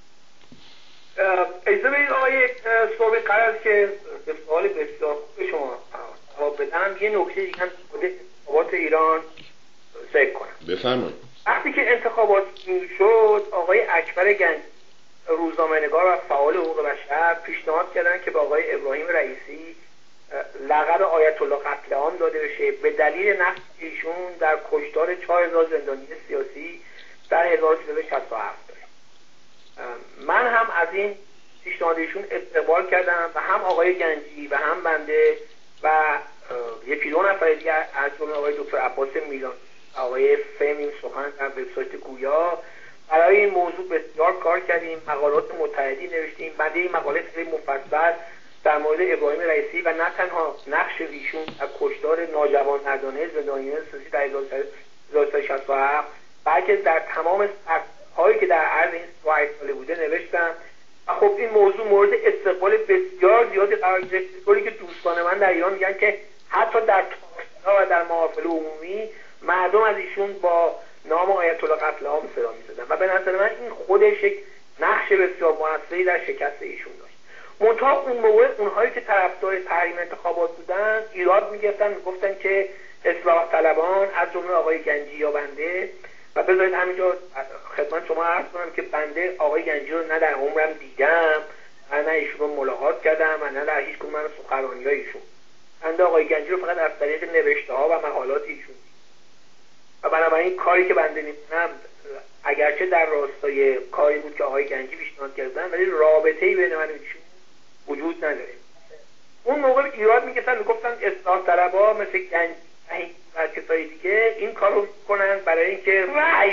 اجازه بدید آقای صوبی قرار که به سوال بسیار خوب شما جواب بدم. یه نکته دیگه هم خود انتخابات ایران ذکر کنم. بفرمایید. وقتی که انتخابات شد آقای اکبر گنجی روزنامه‌نگار و فعال حقوق بشر پیشنهاد کردن که به آقای ابراهیم رئیسی لقب آیت الله قتل عام داده بشه به دلیل نقش ایشون در کشتار چهار هزار زندانی سیاسی در هزار و سیصد و شصت و هفت. من هم از این پیشنهادشون استقبال کردم و هم آقای گنجی و هم بنده و یکی دو نفر دیگه از جمله آقای دکتر عباس میلان، آقای فهمیم سخن در وبسایت گویا برای این موضوع بسیار کار کردیم، مقالات متعددی نوشتیم. بعد این مقاله خیلی مفصل در مورد ابراهیم رئیسی و نه تنها نقش ایشون در کشتار ناجوانمردانه زندانیان سیاسی در هزار و سیصد و شصت و هفت بلکه در تمام هایی که در عرض این سی و هشت ساله بوده نوشتم. و خب این موضوع مورد استقبال بسیار زیادی قرار گرفت، طوری که دوستان من در ایران میگن که حتی در تاکسی‌ها و در محافل عمومی مردم از ایشون با نام آیت الله قتل عام صدا می‌زدن و به نظر من این خودش یک نقش بسیار موثری در شکست ایشون داشت. منتها اون موقع اونهایی که طرفدار تحریم انتخابات بودن ایراد می‌گرفتن، میگفتن که اصلاح طلبان از جمله آقای گنجی یا بنده، و بذارید همینجا خدمت شما عرض کنم که بنده آقای گنجی رو نه در عمرم دیدم، نه ایشون رو ملاقات کردم و نه در هیچ کدوم من سخنرانی‌های ایشون. بنده آقای گنجی رو فقط از طریق نوشته‌ها و مقالات ایشون و بنابراین کاری که بنده می‌کنم اگرچه در راستای کاری بود که آقای گنجی پیشنهاد کردن، ولی رابطه‌ای بین من و ایشون وجود نداره. اون موقع ایراد می‌گرفتن، میگفتن اصلاح طلب‌ها مثل گنجی و کسای دیگه این کار رو کنن برای اینکه رأی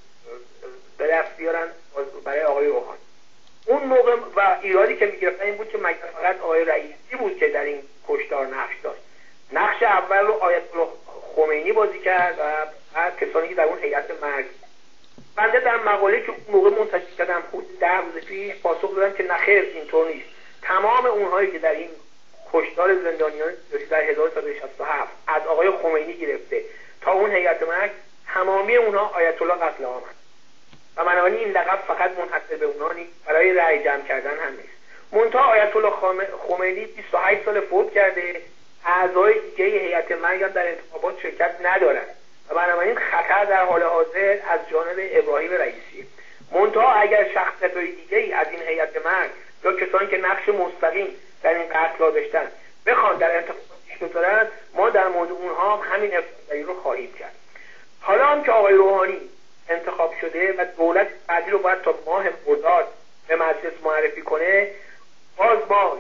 به دست بیارن برای آقای روحانی. اون موقع و ایرادی که میگرفتن این بود که مگر فقط آقای رئیسی بود که در این کشتار نقش داشت. نقش اول رو آیت الله خمینی بازی کرد و بعد کسانی که در اون هیئت مرگ. بنده در مقاله که اون موقع منتشر کردم خود ده روز پیش پاسخ دادم که نخیر اینطور نیست. تمام اونهایی که در این کشتار زندانیان در هزار و سیصد و شصت و هفت از آقای خمینی گرفته تا اون هیئت مرگ تمامی اونها آیت الله قتل عام هست و بنابراین این لقب فقط منحصر به اونها نیست، برای رأی جمع کردن هم نیست. منتها آیت الله خمینی بیست و هشت سال فوت کرده، اعضای دیگه هیئت مرگ در انتخابات شرکت ندارن و بنابراین خطر در حال حاضر از جانب ابراهیم رئیسی. منتها اگر شخصیت‌های دیگه‌ای از این هیئت مرگ یا کسانی که نقش مستقیم در این قتل داشتن بخوان در انتخابات پیش بذارن، ما در مورد اونها هم همین افرادی رو خواهیم کرد. حالا هم که آقای روحانی انتخاب شده و دولت بعدی رو باید تا ماه مرداد به مجلس معرفی کنه، باز ما یک کمپین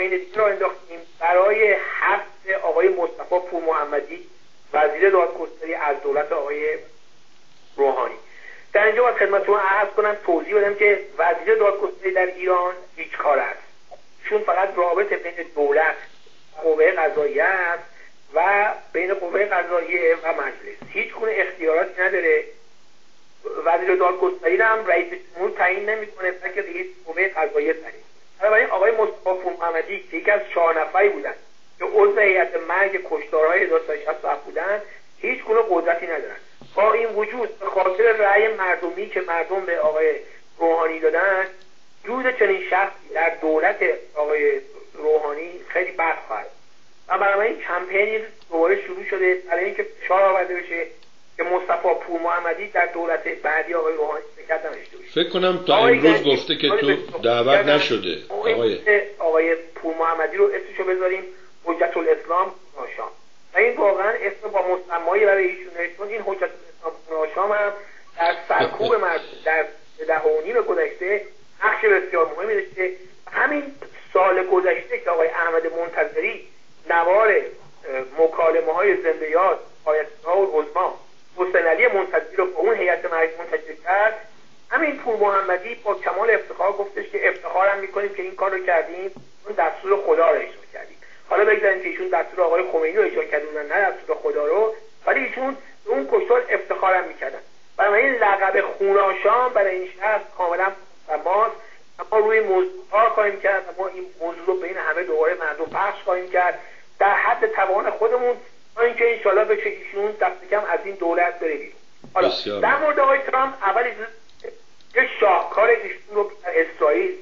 کمپین دیگه رو انداختیم برای حبس آقای مصطفی پور محمدی وزیر دادگستری از دولت آقای روحانی. در اینجا باید خدمتتون عرض کنم، توضیح بدم که وزیر دادگستری در ایران هیچ کار است، چون فقط رابطه بین دولت قوه قضاییه است و بین قوه قضاییه و مجلس، هیچ گونه اختیاراتی نداره. وزیر دادگستری هم رئیس جمهور تعیین نمیکنه، بلکه رئیس قوه قضاییه تعیین. بنابراین آقای مصطفی پور محمدی که یکی از چهار نفری بودن که عضو هیئت مرگ کشتارهای هزار و سیصد و شصت و هفت بودن، هیچ گونه قدرتی ندارن. با این وجود به خاطر رأی مردمی که مردم به آقای روحانی دادن، وجود چنین شخصی در دولت آقای روحانی خیلی بد خواهد و بنابراین کمپینی دوباره شروع شده برای اینکه فشار آورده بشه که مصطفی پور محمدی در دولت بعدی آقای روحانی شرکت نشه. فکر کنم تا امروز گفته که تو دعوت نشده. آقای آقای پور محمدی رو اسمشو بذاریم حجت الاسلام ناشام و این واقعا اسم با مسمایی برای ایشونه، چون این حجت الاسلام ناشام هم در سرکوب مردم در ده و نیم گذشته نقش بسیار مهمی داشته. همین سال گذشته که آقای احمد منتظری نوار مکالمه های زنده یاد آیت الله العظما حسین علی منتظری رو با اون هیئت مرگ منتشر کرد، همین پور محمدی با کمال افتخار گفتش که افتخارم میکنیم که این کار رو کردیم، اون دستور خدا رو اجرا کردیم. حالا بگذاریم که ایشون دستور آقای خمینی رو اجرا کردن، نه دستور خدا رو، ولی ایشون به اون کشتار افتخارم میکردن. برای این لقب خوناشام برای این شخص کاملا ماست. ما روی موضوع کار خواهیم کرد، ما این موضوع رو بین همه دوباره مردم پخش خواهیم کرد در حد توان خودمون، تا اینکه انشالله بشه ایشون دست کم از این دولت بره بیرون. حالا در مورد آقای ترامپ، اول یه شاهکار ایشون رو در اسرائیل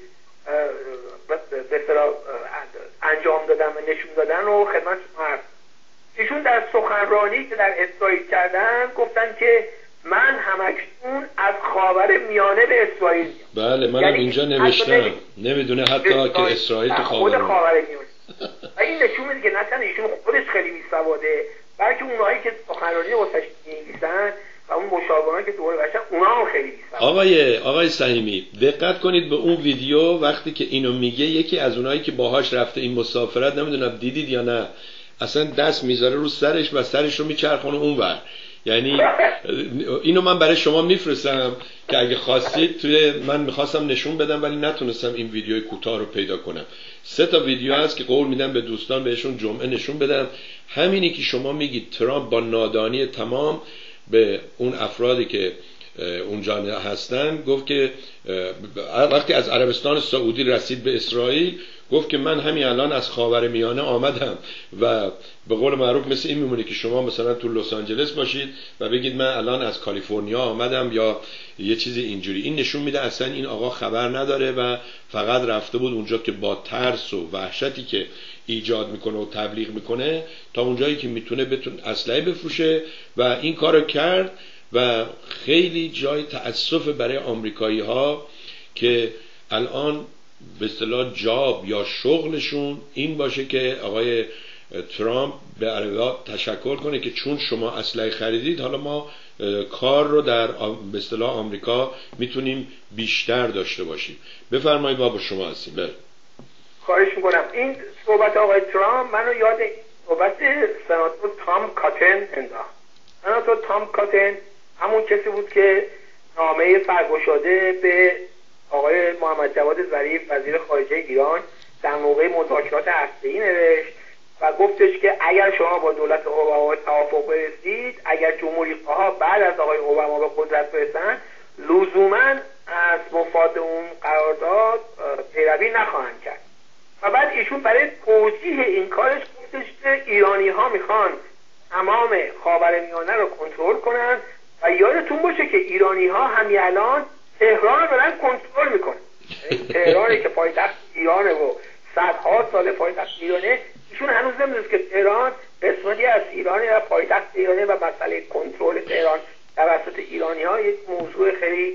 به اصطلاح انجام دادن و نشون دادن رو خدمت شما عرض. ایشون در سخنرانی که در اسرائیل کردن گفتن که من همکنون از خاور میانه به اسرائیل میام. بله منم یعنی اینجا نوشتم نمیدونه حتی که اسرائیل تو خاور میانه و این نشون میده که نه تنها ایشون خودش خیلی بی‌سواده، بلکه اونایی که سخنرانی واسش می‌نویسن و اون مشاوران که دوره باشن اونا هم خیلی بی‌سواده. آقای آقای سهیمی دقت کنید به اون ویدیو، وقتی که اینو میگه یکی از اونایی که باهاش رفته این مسافرت، نمیدونم دیدید یا نه، اصلا دست میذاره رو سرش و سرش رو میچرخونه اونور. یعنی اینو من برای شما میفرستم که اگه خواستید، توی من میخواستم نشون بدم ولی نتونستم این ویدیوی کوتاه رو پیدا کنم. سه تا ویدیو هست که قول میدم به دوستان بهشون جمعه نشون بدم. همینی که شما میگید ترامپ با نادانی تمام به اون افرادی که اونجا هستن گفت که وقتی از عربستان سعودی رسید به اسرائیل گفت که من همین الان از خاورمیانه آمدم و به قول معروف مثل این میمونه که شما مثلا تو لس آنجلس باشید و بگید من الان از کالیفرنیا آمدم یا یه چیزی اینجوری. این نشون میده اصلا این آقا خبر نداره و فقط رفته بود اونجا که با ترس و وحشتی که ایجاد میکنه و تبلیغ میکنه تا اونجایی که میتونه بتونه اسلحه بفروشه و این کارو کرد. و خیلی جای تأسف برای آمریکایی ها که الان به اصطلاح جاب یا شغلشون این باشه که آقای ترامپ به عربا تشکر کنه که چون شما اسلحه خریدید حالا ما کار رو در به اصطلاح آمریکا میتونیم بیشتر داشته باشیم. بفرمایید ما با شما هستیم. بله خواهش میکنم. این صحبت آقای ترامپ منو یاد صحبت سناتور تام کاتن انداخت. سناتور تام کاتن همون کسی بود که نامه سرگشاده به آقای محمد جواد ظریف وزیر خارجه ایران در موقع مذاکرات هسته‌ای نوشت و گفتش که اگر شما با دولت اوباما توافق برسید، اگر جمهوری‌خواها بعد از آقای اوباما به قدرت برسن لزوما از مفاد اون قرارداد پیروی نخواهند کرد. و بعد ایشون برای توجیه این کارش گفتش که ایرانی‌ها میخوان تمام خاورمیانه رو کنترل کنن و یادتون باشه که ایرانی‌ها همین الان تهران رو دارن کنترل میکنن. تهرانی که پایتخت ایرانه و صدها سال پایتخت ایرانه، ایشون هنوز نمیدونه که تهران قسمتی از ایرانه و پایتخت ایرانه و مسئله کنترل تهران توسط ایرانی‌ها یک موضوع خیلی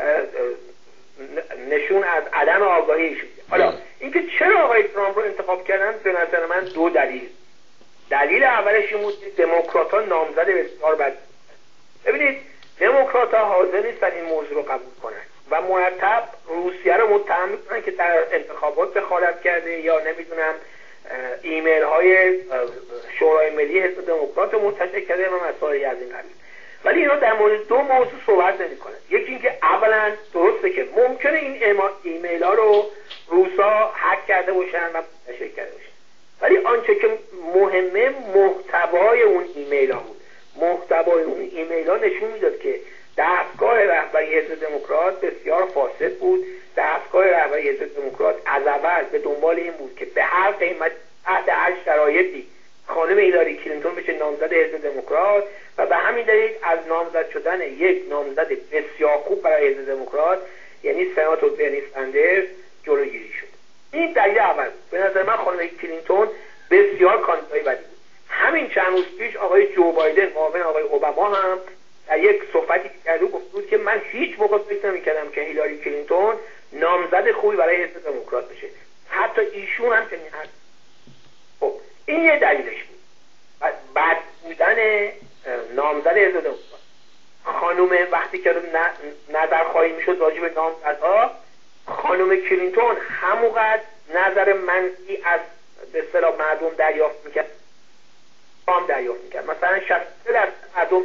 نشون از عدم آگاهی ایشون. حالا اینکه چرا آقای ترامپ رو انتخاب کردن به نظر من دو دلیل. دلیل اولش این بود که دموکرات‌ها نامزد بسیار بد. ببینید دموکرات‌ها حاضر نیستن این موضوع رو قبول کنن. و مرتب روسیه رو متهم میکنن که در انتخابات دخالت کرده یا نمیدونم ایمیل های شورای ملی حزب دموکرات رو منتشر کرده و مسائلی از این قبیل. ولی اینا در مورد دو موضوع صحبت نمی‌کنن. یکی اینکه اولا درسته که ممکنه این ایمیل ها رو روسا هک کرده باشن و منتشر کرده باشن، ولی آنچه که مهمه محتوای اون ایمیل ها بود. محتوای اون ایمیل ها نشون میداد که دستگاه رهبری حزب دموکرات بسیار فاسد بود. دستگاه رهبری حزب دموکرات از اول به دنبال این بود که به هر قیمت تحت هر شرایطی خانم هیلاری کلینتون بشه نامزد حزب دموکرات و به همین دلیل از نامزد شدن یک نامزد بسیار خوب برای حزب دموکرات یعنی سناتور برنی سندرز جلوگیری شد. این دلیل اول. به نظر من خانم کلینتون بسیار کاندیدای بدی بود. همین چند روز پیش آقای جو بایدن معاون آقای اوباما هم در یک صحبتی کرده گفت بود که من هیچ موقع فکر نمی‌کردم که هیلاری کلینتون نامزد خوبی برای حزب دموکرات بشه. حتی ایشون هم چنین هست. خب این یه دلیلش بود. بعد بودن نامزد حزب دموکرات. خانم وقتی که نظر خواهی میشد راجع به نامزدها، خانم کلینتون همونقدر نظر منفی از به اصطلاح مردم دریافت میکرد هم دریافت میکرد. مثلا شصت و سه درصد مردم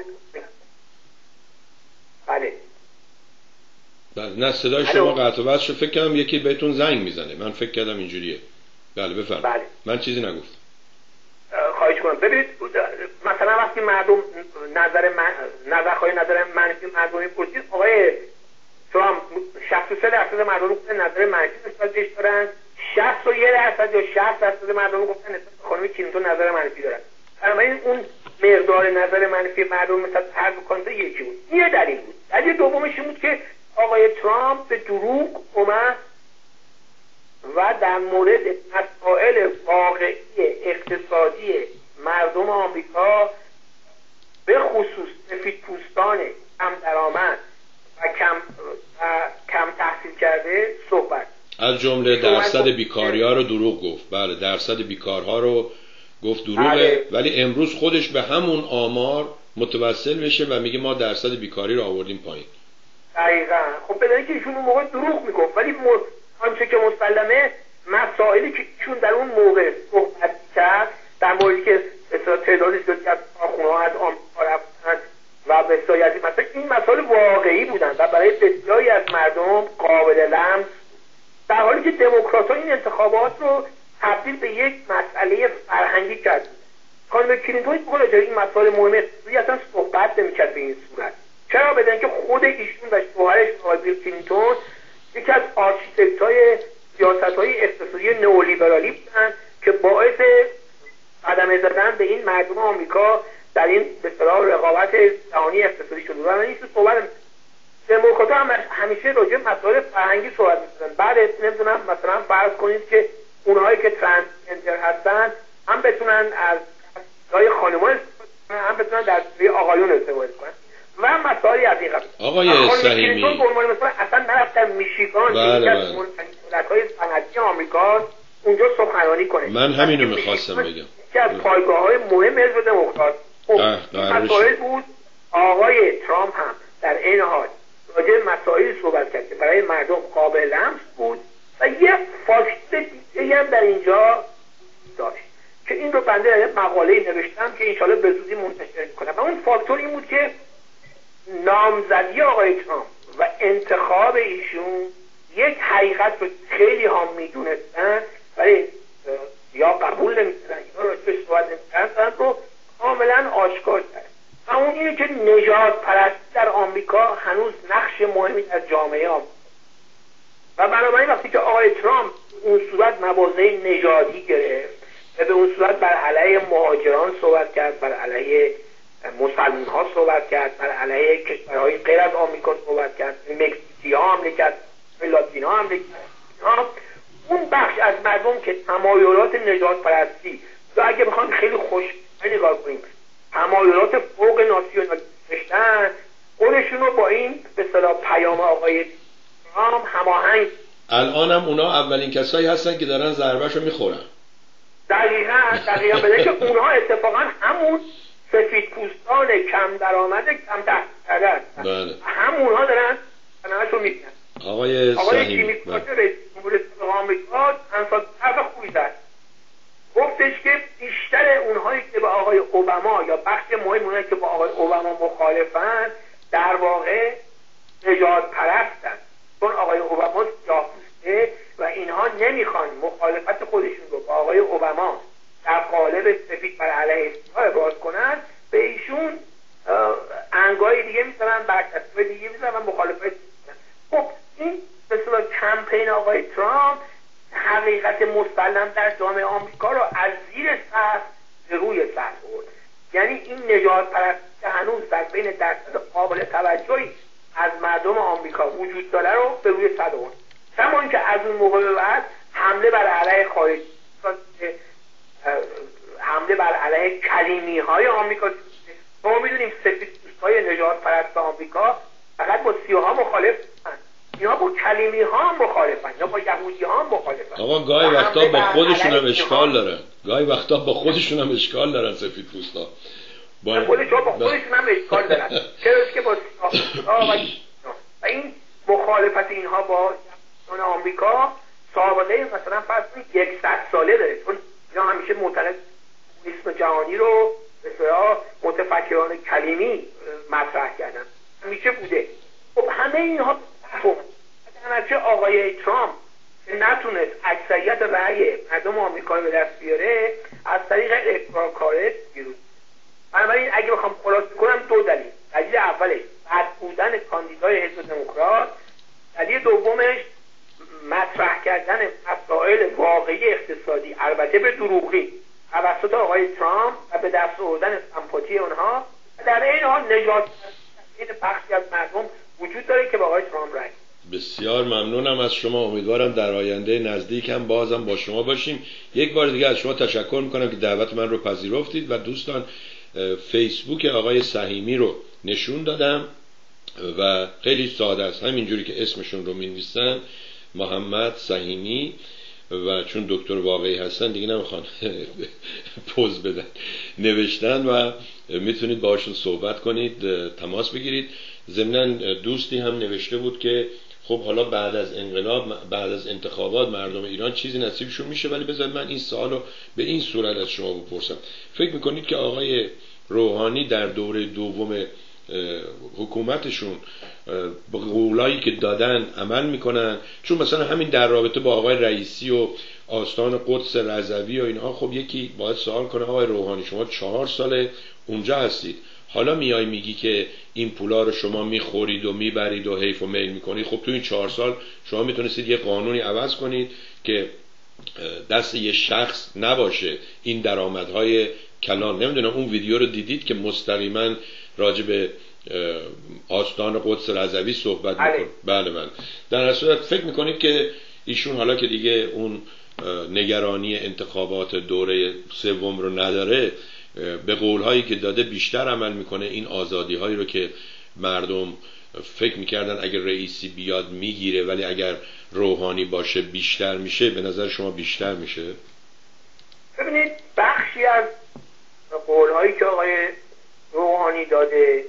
بله بله نه صدای شما قطع و وصل شد. فکر کردم یکی بهتون زنگ میزنه. من فکر کردم اینجوریه. بله بفرمایید. بله. من چیزی نگفتم. خواهش کنم. ببینید مثلا وقتی مردم نظر من نظر خواهی نظر منفی مردمی پرسید، آقای ترامپ شصت و سه درصد مردم گفتن نظر منفی نسبت بهش دارن، شصت و یک درصد یا شصت درصد مردم گفتن نسبت به خانم کلینتون نظر منفی دارن. بنابراین اون مقدار نظر منفی مردم مثلا هر دو کاندیدا یکی بود. این یه دلیل بود. دلیل دومش این بود که آقای ترامپ به دروغ اومد و در مورد مسائل واقعی اقتصادی مردم آمریکا به خصوص سفیدپوستان کم درآمد و کم و کم تحصیل کرده صحبت، از جمله درصد بیکاری‌ها رو دروغ گفت. بله درصد بیکارها رو گفت دروغه. بله. ولی امروز خودش به همون آمار متوسل بشه و میگه ما درصد بیکاری رو آوردیم پایین. دقیقاً. خب بدونید که ایشون اون موقع دروغ میگفت، ولی مر... آنچه که مسلمه مسائلی که ایشون در اون موقع صحبت کرد در موردی که مثلا تعدادی زیادی از کارخونه‌ها از آمریکا رفتن و به سایه مثلا این مسائل واقعی بودن و برای بسیاری از مردم قابل لمس، در حالی که دموکرات‌ها این انتخابات رو تبدیل به یک مسئله فرهنگی کرد. خانم کلینتون بخواد این مسائل مهم اقتصادی اصلا صحبت نمی‌کرد به این صورت. چرا؟ بدون که خود ایشون و شوهرش آقای بیل کلینتون یکی از آرشیتکت‌های سیاست‌های اقتصادی نئولیبرالی بودن که باعث قدم زدن به این مردم آمریکا در این به اصطلاح رقابت جهانی اقتصادی شده بودن. این صحبت دموکرات‌ها هم همیشه راجع به مسائل فرهنگی صحبت می‌کنن. بعد نمی‌دونم مثلا فرض کنید که اونهایی که ترانسجندر هستن هم بتونن از جای خانم‌ها هم بتونن در جای آقایون استفاده کنن و مسائلی از این قبیل. آقای سهیمی مثلا اصلا نرفت در میشیگان که از مهم‌ترین صنعتی آمریکا اونجا سخنرانی کنه. من همینو می‌خواستم بگم. که از پایگاه‌های مهم حزب دموکرات مسائل بود. آقای ترامپ هم در این حال راجع به مسائلی صحبت کرد که برای مردم قابل لمس بود و یه فاکتور دیگه هم در اینجا داشت که این رو بنده در مقاله‌ای نوشتم که انشالله به زودی منتشر می‌کنم. و اون فاکتور این بود که نامزدی آقای ترامپ و انتخاب ایشون یک حقیقت رو خیلی ها میدونستن ولی یا قبول نمی‌کردن یا راجعش صحبت نمی‌کردن رو کاملا آشکار کرد. و اون اینه که نژاد پرستی در آمریکا هنوز نقش مهمی در جامعه آمریکا و بنابراین وقتی که آقای ترامپ اون صورت مواضع نژادی گرفت و به اون صورت بر علیه مهاجران صحبت کرد، بر علیه مسلمان ها صحبت کرد، بر علیه کشورهای غیر از آمریکا صحبت کرد، مکزیکی ها حمله کرد، لاتین ها حمله کرد، اون بخش از مردم که تمایلات نژاد پرستی یا اگه بخوام خیلی خوش نگاه کنیم تمایلات فوق ناسیونالیستی داشتن خودشون رو با این به اصطلاح پیام آقای ترامپ هماهنگ. الان هم اونا اولین کسایی هستن که دارن ضربهشو میخورن. دقیقاً دقیقاً بده که اونها اتفاقا همون سفید پوستان کم درآمد کم تحصیل کرده هستن. همونها دارن تنهاشو میبینن. آقای آقای صحیح جیمی کارتر رئیس جمهور آمریکا چند سال حرف خوبی زد، گفتش که بیشتر اونهایی که با آقای اوباما یا بخش مهم اونهایی که با آقای اوباما مخالفن در واقع نژاد پرستن، چون آقای اوباما سیاه‌پوسته و اینها نمیخوان مخالفت خودشون رو با آقای اوباما در قالب سفید بر علیه سیاه باز کنن، به ایشون انگای دیگه میزنن، برکت‌های دیگه میزنن و مخالفت میکنن. خب این به صورت کمپین آقای ترامپ حقیقت مسلم در جامعه آمریکا رو از زیر سطح به روی سطح برد. یعنی این نژاد پرستی که هنوز در بین درصد قابل توجهی از مردم آمریکا وجود داره رو به روی سطح برد. کما اینکه از اون موقع به بعد حمله بر علیه خارجی، حمله بر علیه کلیمی های آمریکا، ما میدونیم سفیدپوست‌های نژاد پرست آمریکا فقط با سیاها مخالف هستند، اینا با کلیمی ها هم مخالفن یا با یهودی ها هم مخالفن. آقا گاهی وقتا با خودشون هم اشکال دارن، گاهی وقتا با خودشون هم اشکال دارن سفیدپوستا، با خودشون با خودشون هم اشکال دارن. چرا که با سیاها و این مخالفت اینها با جامعه آمریکا سابقه مثلا فرض کنید صد ساله داره، چون اینا همیشه معتقد کمونیسم جهانی رو به اصطلاح متفکران کلیمی مطرح کردن، همیشه بوده. خب همه اینها درنچه آقای ترامپ که نتونست اکثریت رأی مردم آمریکا به دست بیاره از طریق الکترال کالج بیرون. بنابراین اگه بخوام خلاصه کنم دو دلیل، دلیل اولش بد بودن کاندیدای حزب دموکرات، دلیل دومش مطرح کردن مسائل واقعی اقتصادی البته به دروغی توسط آقای ترامپ و به دست آوردن سمپاتی اونها، در این حال نژاد پرستی بخشی از مردم وجود داره که با آقای ترامپ رای. بسیار ممنونم از شما، امیدوارم در آینده نزدیک هم بازم با شما باشیم. یک بار دیگه از شما تشکر میکنم که دعوت من رو پذیرفتید و دوستان فیسبوک آقای سحیمی رو نشون دادم و خیلی ساده است، همینجوری که اسمشون رو می‌نویسن محمد سحیمی و چون دکتر واقعی هستن دیگه نمیخوان پوز بدن، نوشتن و میتونید باشون صحبت کنید، تماس بگیرید. ضمناً دوستی هم نوشته بود که خب حالا بعد از انقلاب، بعد از انتخابات مردم ایران چیزی نصیبشون میشه، ولی بذارید من این سوالو به این صورت از شما بپرسم. فکر میکنید که آقای روحانی در دوره دوم حکومتشون به قولایی که دادن عمل میکنن؟ چون مثلا همین در رابطه با آقای رئیسی و آستان قدس رضوی و اینها، خب یکی باید سوال کنه آقای روحانی شما چهار ساله اونجا هستید، حالا میای میگی که این پولا رو شما میخورید و میبرید و حیف و میل میکنید. خب تو این چهار سال شما میتونستید یه قانونی عوض کنید که دست یه شخص نباشه این درآمدهای کلان. نمیدونم اون ویدیو رو دیدید که مستقیما راجع به آستان قدس رضوی صحبت میکنه؟ بله بله. در اصل فکر میکنید که ایشون حالا که دیگه اون نگرانی انتخابات دوره سوم رو نداره، به قولهایی که داده بیشتر عمل میکنه، این آزادی هایی رو که مردم فکر میکردن اگر رئیسی بیاد میگیره ولی اگر روحانی باشه بیشتر میشه، به نظر شما بیشتر میشه؟ ببینید بخشی از قولهایی که آقای روحانی داده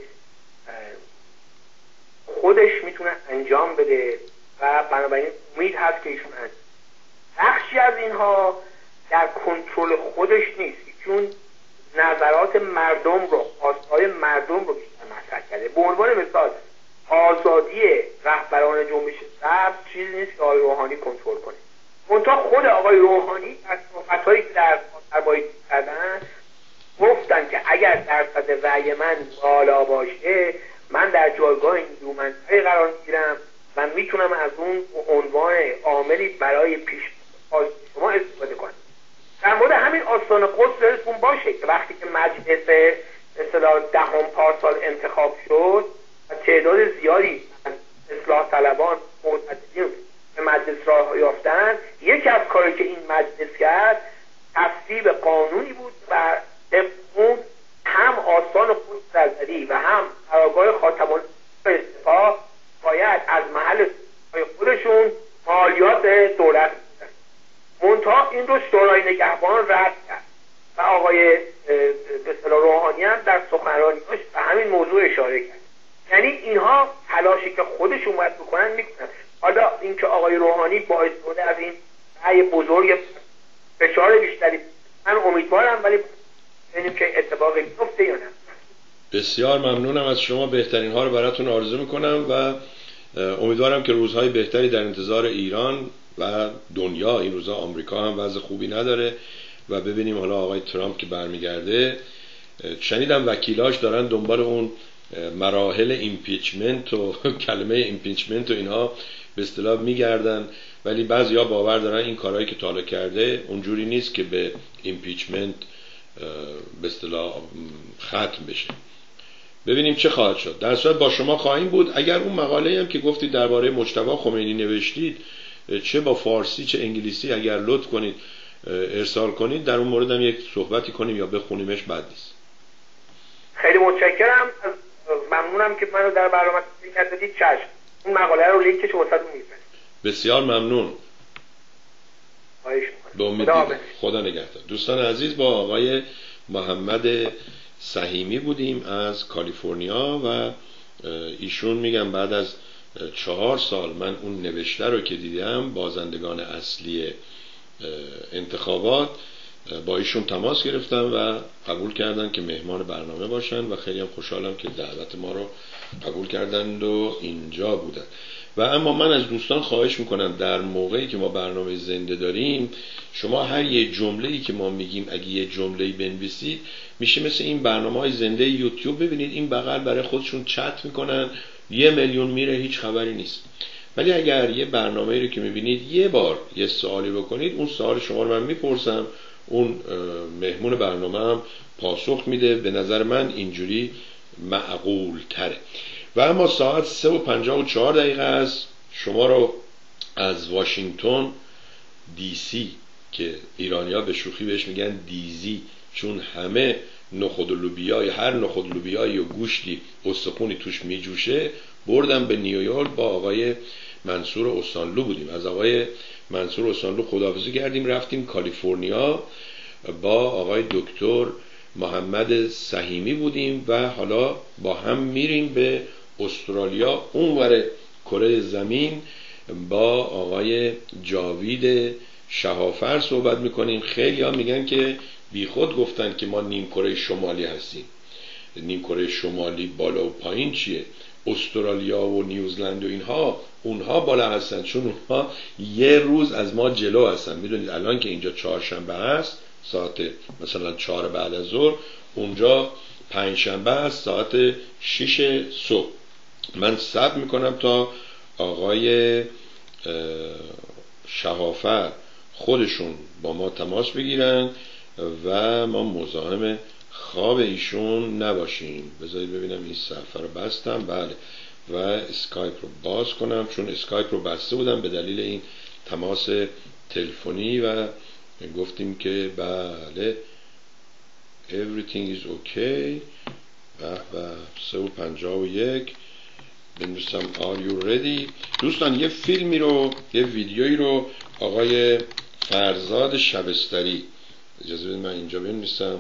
خودش میتونه انجام بده و بنابراین امید هست که ایشون انجام. بخشی از اینها در کنترل خودش نیست، چون نظرات مردم رو، خواستهای مردم رو بیشتر مطرح کرده. به عنوان مثال آزادی رهبران جنبش سبز چیزی نیست که آقای روحانی کنترل کنه. منتها خود آقای روحانی از صحبت‌هایی که در درباره کردن گفتن که اگر درصد رأی من بالا باشه من در جایگاه نیرومندتری قرار میگیرم، من میتونم از اون عنوان عاملی برای پیش شما استفاده کنم. در مورد همین آستان قدس یادتون باشه که وقتی که مجلس به اصطلاح دهم پارسال انتخاب شد و تعداد زیادی از اصلاح طلبان معتدلین به مجلس راه یافتن، یکی از کاری که این مجلس کرد تصویب قانونی بود و اون هم آستان قدس رضوی و هم قرارگاه خاتم الانبیا باید از محل خودشون مالیات دولت میدن. منتها این رو شورای نگهبان رد کرد و آقای به اصطلاح روحانی هم در سخنرانیاش به همین موضوع اشاره کرد. یعنی اینها تلاشی که خودشون باید بکنن میکنن. حالا اینکه آقای روحانی باعث شده از این رأی بزرگ فشار بیشتری، من امیدوارم، ولی ببینیم که اتفاقی میفته یا نه. بسیار ممنونم از شما، بهترین ها رو براتون آرزو میکنم و امیدوارم که روزهای بهتری در انتظار ایران و دنیا. این روزها آمریکا هم وضع خوبی نداره و ببینیم حالا آقای ترامپ که برمیگرده. شنیدم وکیلاش دارن دنبال اون مراحل ایمپیچمنت و کلمه ایمپیچمنت و اینها به اصطلاح میگردن، ولی بعضیا باور دارن این کارهایی که تا حالا کرده اونجوری نیست که به ایمپیچمنت به اصطلاح ختم بشه. ببینیم چه خواهد شد. در صورت با شما خواهیم بود. اگر اون مقاله هم که گفتید درباره مجتبی خمینی نوشتید، چه با فارسی چه انگلیسی، اگر لطف کنید ارسال کنید، در اون مورد هم یک صحبتی کنیم یا بخونیمش، بد نیست. خیلی متشکرم، ممنونم که منو در برنامه شرکت دادید. چشم، اون مقاله رو لینکش واسهتون میفرستم. بسیار ممنون. خواهش به امید خدا نگهدار. دوستان عزیز، با آقای محمد سهیمی بودیم از کالیفرنیا و ایشون میگم بعد از چهار سال من اون نوشته رو که دیدم، بازندگان اصلی انتخابات، با ایشون تماس گرفتم و قبول کردن که مهمان برنامه باشن و خیلی هم خوشحالم که دعوت ما رو قبول کردند و اینجا بودن. و اما من از دوستان خواهش میکنم در موقعی که ما برنامه زنده داریم، شما هر یه جمله‌ای که ما میگیم اگه یه جمله‌ای بنویسید، میشه مثل این برنامه‌های زنده یوتیوب. ببینید این بغل برای خودشون چت میکنن، یه میلیون میره، هیچ خبری نیست. ولی اگر یه برنامه‌ای رو که میبینید یه بار یه سوالی بکنید، اون سوال شما رو من میپرسم، اون مهمون برنامه هم پاسخ میده. به نظر من اینجوری معقول تره. و اما ساعت سه و پنجاه و چهار دقیقه است. شما رو از واشنگتن دی سی که ایرانی‌ها به شوخی بهش میگن دیزی، چون همه نخود و لوبیای هر نخود لوبیایی و گوشتی استخونی توش میجوشه، بردم به نیویورک. با آقای منصور استانلو بودیم. از آقای منصور استانلو خداحافظی کردیم، رفتیم کالیفرنیا. با آقای دکتر محمد سهیمی بودیم و حالا با هم میریم به استرالیا، اونور کره زمین. با آقای جاوید شهافر صحبت میکنیم. خیلی ها میگن که بی خود گفتن که ما نیم کره شمالی هستیم. نیم کره شمالی بالا و پایین چیه؟ استرالیا و نیوزلند و اینها، اونها بالا هستن، چون اونها یه روز از ما جلو هستن. میدونید الان که اینجا چهارشنبه هست ساعت مثلا چهار بعد از ظهر، اونجا پنجشنبه هست ساعت شش صبح. من صبر میکنم تا آقای شهافر خودشون با ما تماس بگیرن و ما مزاحم خواب ایشون نباشیم. بذارید ببینم این صفحه رو بستم. بله. و اسکایپ رو باز کنم، چون اسکایپ رو بسته بودم به دلیل این تماس تلفنی و گفتیم که بله everything is okay. و سه و پنجاه و یک بنویسم are you ready. دوستان، یه فیلمی رو، یه ویدیویی رو آقای فرزاد شبستری، اجازه بدید من اینجا بنویسم،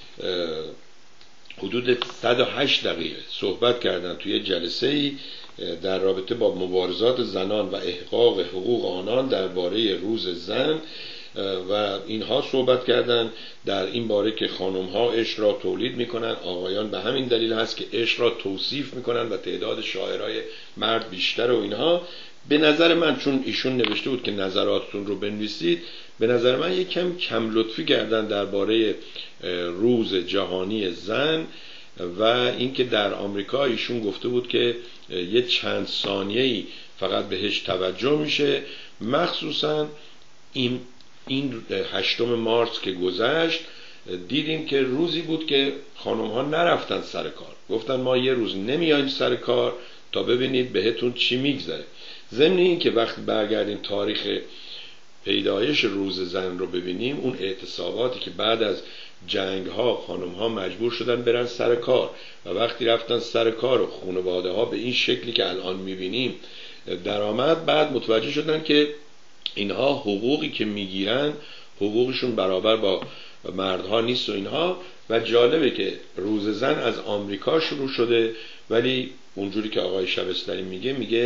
حدود صد و هشت دقیقه صحبت کردن توی جلسه‌ای در رابطه با مبارزات زنان و احقاق حقوق آنان درباره روز زن و اینها صحبت کردن در این باره که خانم ها عشق را تولید میکنن، آقایان به همین دلیل هست که عشق را توصیف میکنن و تعداد شاعرای مرد بیشتر و اینها. به نظر من، چون ایشون نوشته بود که نظراتتون رو بنویسید، به نظر من یک کم کم لطفی کردن درباره روز جهانی زن و اینکه در آمریکا ایشون گفته بود که یه چند ثانیه‌ای فقط بهش توجه میشه. مخصوصا این این هشتم مارس که گذشت دیدیم که روزی بود که خانم ها نرفتن سر کار، گفتن ما یه روز نمیایم سر کار تا ببینید بهتون چی میگذره. ضمن این که وقتی برگردیم تاریخ پیدایش روز زن رو ببینیم، اون اعتصاباتی که بعد از جنگ ها خانم ها مجبور شدن برن سر کار و وقتی رفتن سر کار و خانواده ها به این شکلی که الان میبینیم درآمد، بعد متوجه شدن که اینها حقوقی که میگیرن حقوقشون برابر با مردها نیست و اینها. و جالبه که روز زن از آمریکا شروع شده، ولی اونجوری که آقای شبستری میگه میگه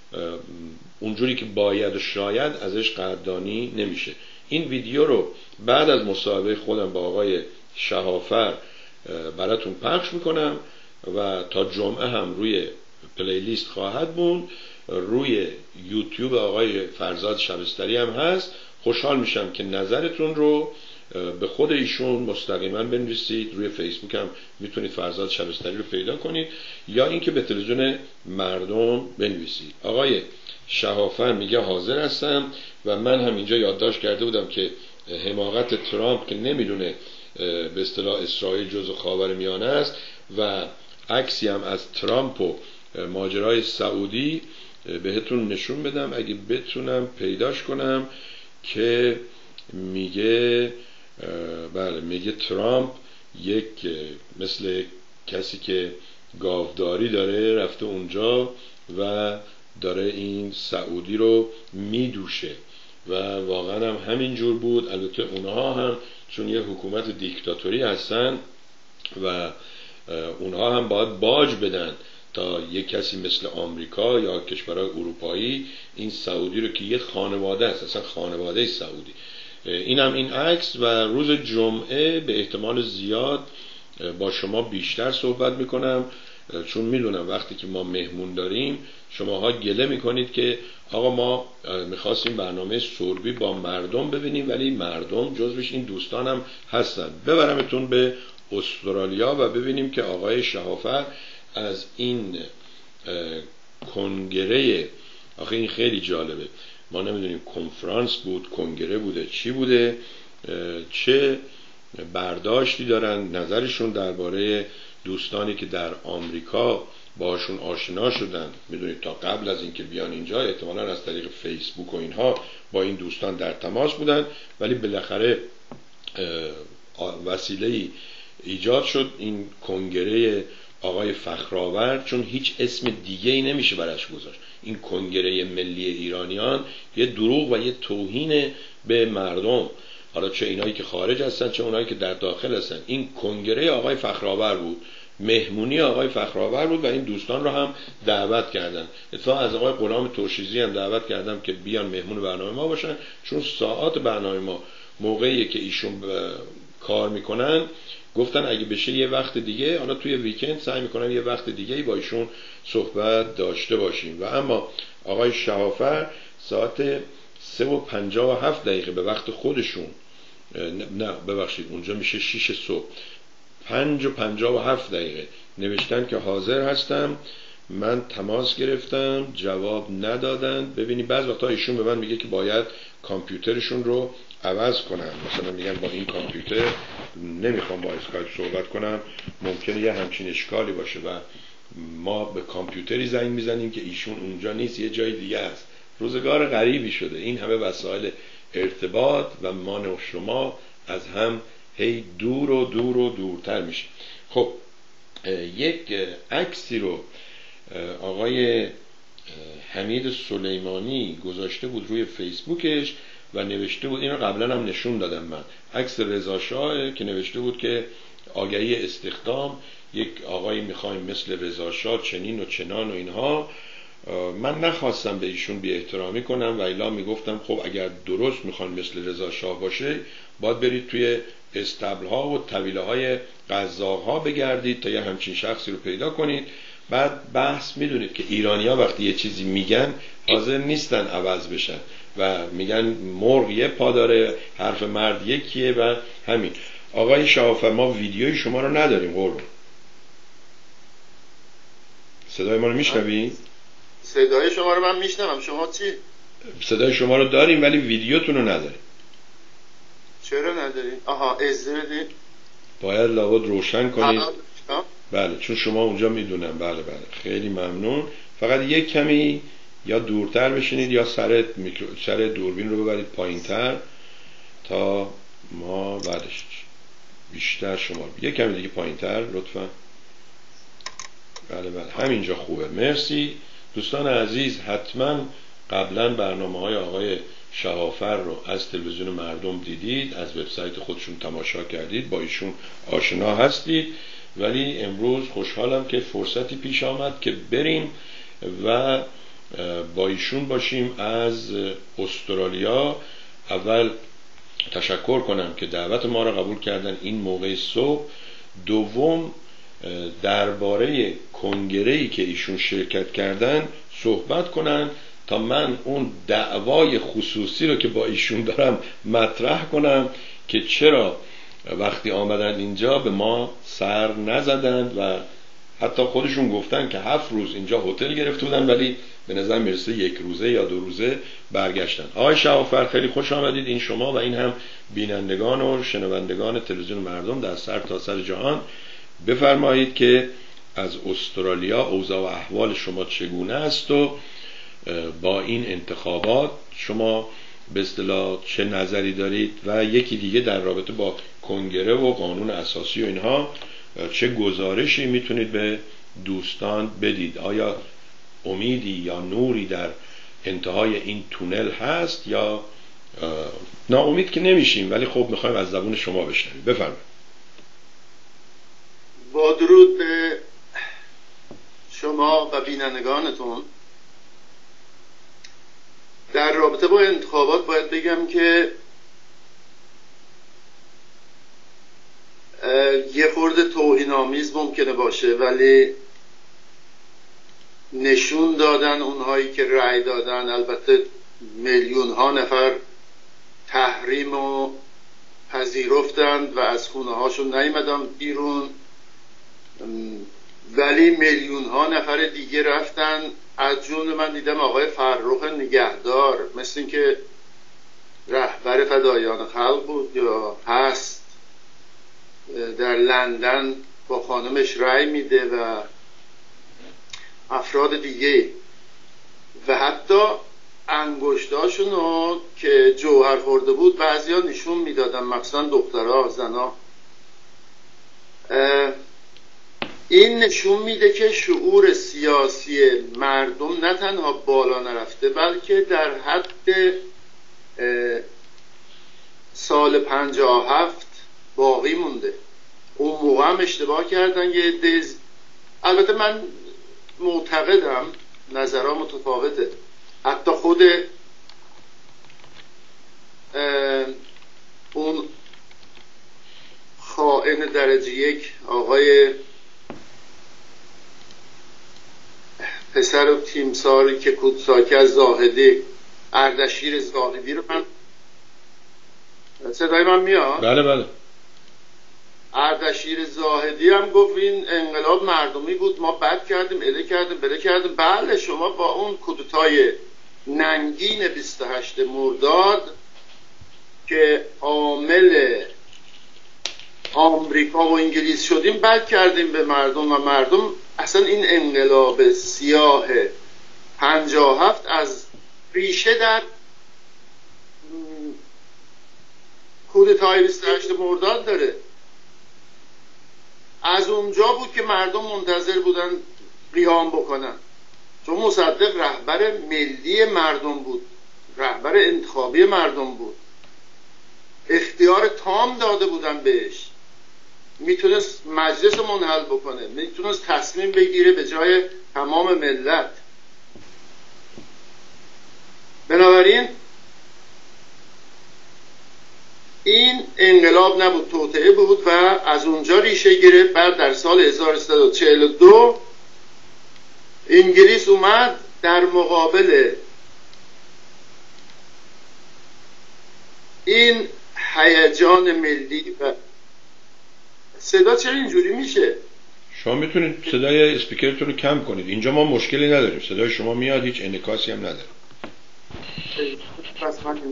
اونجوری که باید و شاید ازش قدردانی نمیشه. این ویدیو رو بعد از مصاحبه خودم با آقای شهافر براتون پخش میکنم و تا جمعه هم روی پلیلیست خواهد بود. روی یوتیوب آقای فرزاد شبستری هم هست. خوشحال میشم که نظرتون رو به خود ایشون مستقیما بنویسید. روی فیسبوک هم میتونید فرزاد شبستری رو پیدا کنید، یا اینکه به تلویزیون مردم بنویسید. آقای شهافر میگه حاضر هستم و من هم اینجا یادداشت کرده بودم که حماقت ترامپ که نمیدونه به اصطلاح اسرائیل جزو خاورمیانه است و عکسی هم از ترامپ و ماجرای سعودی بهتون نشون بدم اگه بتونم پیداش کنم، که میگه بله میگه ترامپ یک مثل کسی که گاوداری داره رفته اونجا و داره این سعودی رو میدوشه و واقعا هم همین جور بود. البته اونها هم چون یه حکومت دیکتاتوری هستن و اونها هم باید باج بدن تا یک کسی مثل آمریکا یا کشورهای اروپایی این سعودی رو که یه خانواده است، اصلا خانواده سعودی. این هم این عکس و روز جمعه به احتمال زیاد با شما بیشتر صحبت میکنم، چون میدونم وقتی که ما مهمون داریم شماها گله میکنید که آقا ما میخواستیم برنامه سوربی با مردم ببینیم ولی مردم جزوش این دوستان هم هستن. ببرمتون به استرالیا و ببینیم که آقای شهافر از این کنگره، آخه این خیلی جالبه، ما نمیدونیم کنفرانس بود، کنگره بوده، چی بوده، چه برداشتی دارن، نظرشون درباره دوستانی که در آمریکا باشون آشنا شدن. میدونید تا قبل از اینکه بیان اینجا احتمالاً از طریق فیسبوک و اینها با این دوستان در تماس بودن، ولی بالاخره وسیله‌ای ایجاد شد این کنگره آقای فخرآورد، چون هیچ اسم دیگه ای نمیشه براش گذاشت. این کنگره ملی ایرانیان یه دروغ و یه توهین به مردم، حالا چه اینایی که خارج هستن چه اونایی که در داخل هستن. این کنگره آقای فخرآورد بود، مهمونی آقای فخرآورد بود و این دوستان رو هم دعوت کردن. اتفاقا از آقای غلام ترشیزی هم دعوت کردم که بیان مهمون برنامه ما باشن، چون ساعات برنامه ما موقعی که ایشون کار میکنن گفتن اگه بشه یه وقت دیگه، حالا توی ویکند سعی میکنن یه وقت دیگه با ایشون صحبت داشته باشیم. و اما آقای شهافر ساعت سه و پنجاه و هفت دقیقه به وقت خودشون، نه ببخشید اونجا میشه شیش صبح، پنج و پنجاه و هفت دقیقه نوشتن که حاضر هستم. من تماس گرفتم جواب ندادن. ببینی بعض وقتا ایشون به من میگه که باید کامپیوترشون رو عوض کنم، مثلا میگن با این کامپیوتر نمیخوام با اسکایپ صحبت کنم، ممکنه یه همچین اشکالی باشه و ما به کامپیوتری زنگ میزنیم که ایشون اونجا نیست، یه جای دیگه است. روزگار غریبی شده، این همه وسایل ارتباط و من و شما از هم هی دور و دور و دورتر میشه. خب یک عکسی رو آقای حمید سلیمانی گذاشته بود روی فیسبوکش و نوشته بود، اینو قبلا هم نشون دادم من، عکس رضا شاه که نوشته بود که آگهی استخدام، یک آقایی میخوایم مثل رضا شاه چنین و چنان و اینها. من نخواستم به ایشون بی احترامی کنم و الا میگفتم خب اگر درست میخوان مثل رضا شاه باشه باید برید توی استبل ها و طویله های قزاق ها بگردید تا یه همچین شخصی رو پیدا کنید. بعد بحث میدونید که ایرانی ها وقتی یه چیزی میگن حاضر نیستن عوض بشن و میگن مرغ یه پا داره، حرف مرد یکیه و همین. آقای شهافر ما ویدیوی شما رو نداریم قربون. صدای ما رو میشنوی؟ صدای شما رو من میشنوم، شما چی؟ صدای شما رو داریم ولی ویدیوتون رو نداریم. چرا نداریم؟ آها اجازه بدید. باید لابد روشن کنید. آها. بله چون شما اونجا میدونم. بله بله خیلی ممنون. فقط یک کمی یا دورتر بشینید یا سر میکرو... سر دوربین رو ببرید پایینتر تا ما بعدش بیشتر شما یک کمی دیگه پایینتر لطفا. بله بله همینجا خوبه. مرسی دوستان عزیز. حتما قبلا برنامه های آقای شهافر رو از تلویزیون مردم دیدید، از وبسایت خودشون تماشا کردید، با ایشون آشنا هستید، ولی امروز خوشحالم که فرصتی پیش آمد که بریم و با ایشون باشیم از استرالیا. اول تشکر کنم که دعوت ما را قبول کردن این موقع صبح. دوم درباره کنگره‌ای که ایشون شرکت کردن صحبت کنن تا من اون دعوای خصوصی رو که با ایشون دارم مطرح کنم که چرا وقتی آمدن اینجا به ما سر نزدند و حتی خودشون گفتن که هفت روز اینجا هتل گرفته بودن ولی به نظر میرسه یک روزه یا دو روزه برگشتن. آقای شهافر خیلی خوش آمدید، این شما و این هم بینندگان و شنوندگان تلویزیون مردم در سر تا سر جهان. بفرمایید که از استرالیا اوضاع و احوال شما چگونه است و با این انتخابات شما به اصطلاح چه نظری دارید و یکی دیگه در رابطه با کنگره و قانون اساسی و اینها چه گزارشی میتونید به دوستان بدید. آیا امیدی یا نوری در انتهای این تونل هست یا ناامید که نمیشیم ولی خب میخوایم از زبون شما بشنویم. بفرمایید. با درود به شما و بینندگانتون. در رابطه با انتخابات باید بگم که یه خورده توهین‌آمیز ممکنه باشه ولی نشون دادن اونهایی که رأی دادن، البته میلیون ها نفر تحریم و پذیرفتند و از خونه هاشون نیومدن بیرون، ولی میلیون ها نفر دیگه رفتن. از جمله من دیدم آقای فرخ نگهدار، مثل این که رهبر فدایان خلق بود یا هست، در لندن با خانمش رأی میده و افراد دیگه و حتی انگشتاشون رو که جوهر خورده بود بعضیا نشون میدادن، مخصوصا دخترها زنا. این نشون میده که شعور سیاسی مردم نه تنها بالا نرفته بلکه در حد سال پنجاه و هفت باقی مونده. اون موقع هم اشتباه کردن یه عده. البته من معتقدم نظرها متفاوته، حتی خود اون خائن درجه یک آقای پسر و تیمساری که کودساکی از زاهدی، اردشیر زاهدی رو من صدای من میاد؟ بله بله. اردشیر زاهدی هم گفت این انقلاب مردمی بود، ما بد کردیم، اله کردیم، بله کردیم. بله، شما با اون کودتای ننگین بیست و هشت مرداد که عامل آمریکا و انگلیس شدیم بد کردیم به مردم و مردم اصلا این انقلاب سیاه پنجاه و هفت از ریشه در کودتای بیست و هشت مرداد داره. از اونجا بود که مردم منتظر بودن قیام بکنن، چون مصدق رهبر ملی مردم بود، رهبر انتخابی مردم بود، اختیار تام داده بودن بهش، میتونست مجلس منحل بکنه، میتونست تصمیم بگیره به جای تمام ملت. بنابراین این انقلاب نبود، توطئه بود و از اونجا ریشه گرفت. بعد در سال هزار و سیصد و چهل و دو انگلیس اومد در مقابل این هیجان ملی. و صدا چرا اینجوری میشه؟ شما میتونید صدای اسپیکرتون رو کم کنید، اینجا ما مشکلی نداریم، صدای شما میاد، هیچ انعکاسی هم نداره. پس من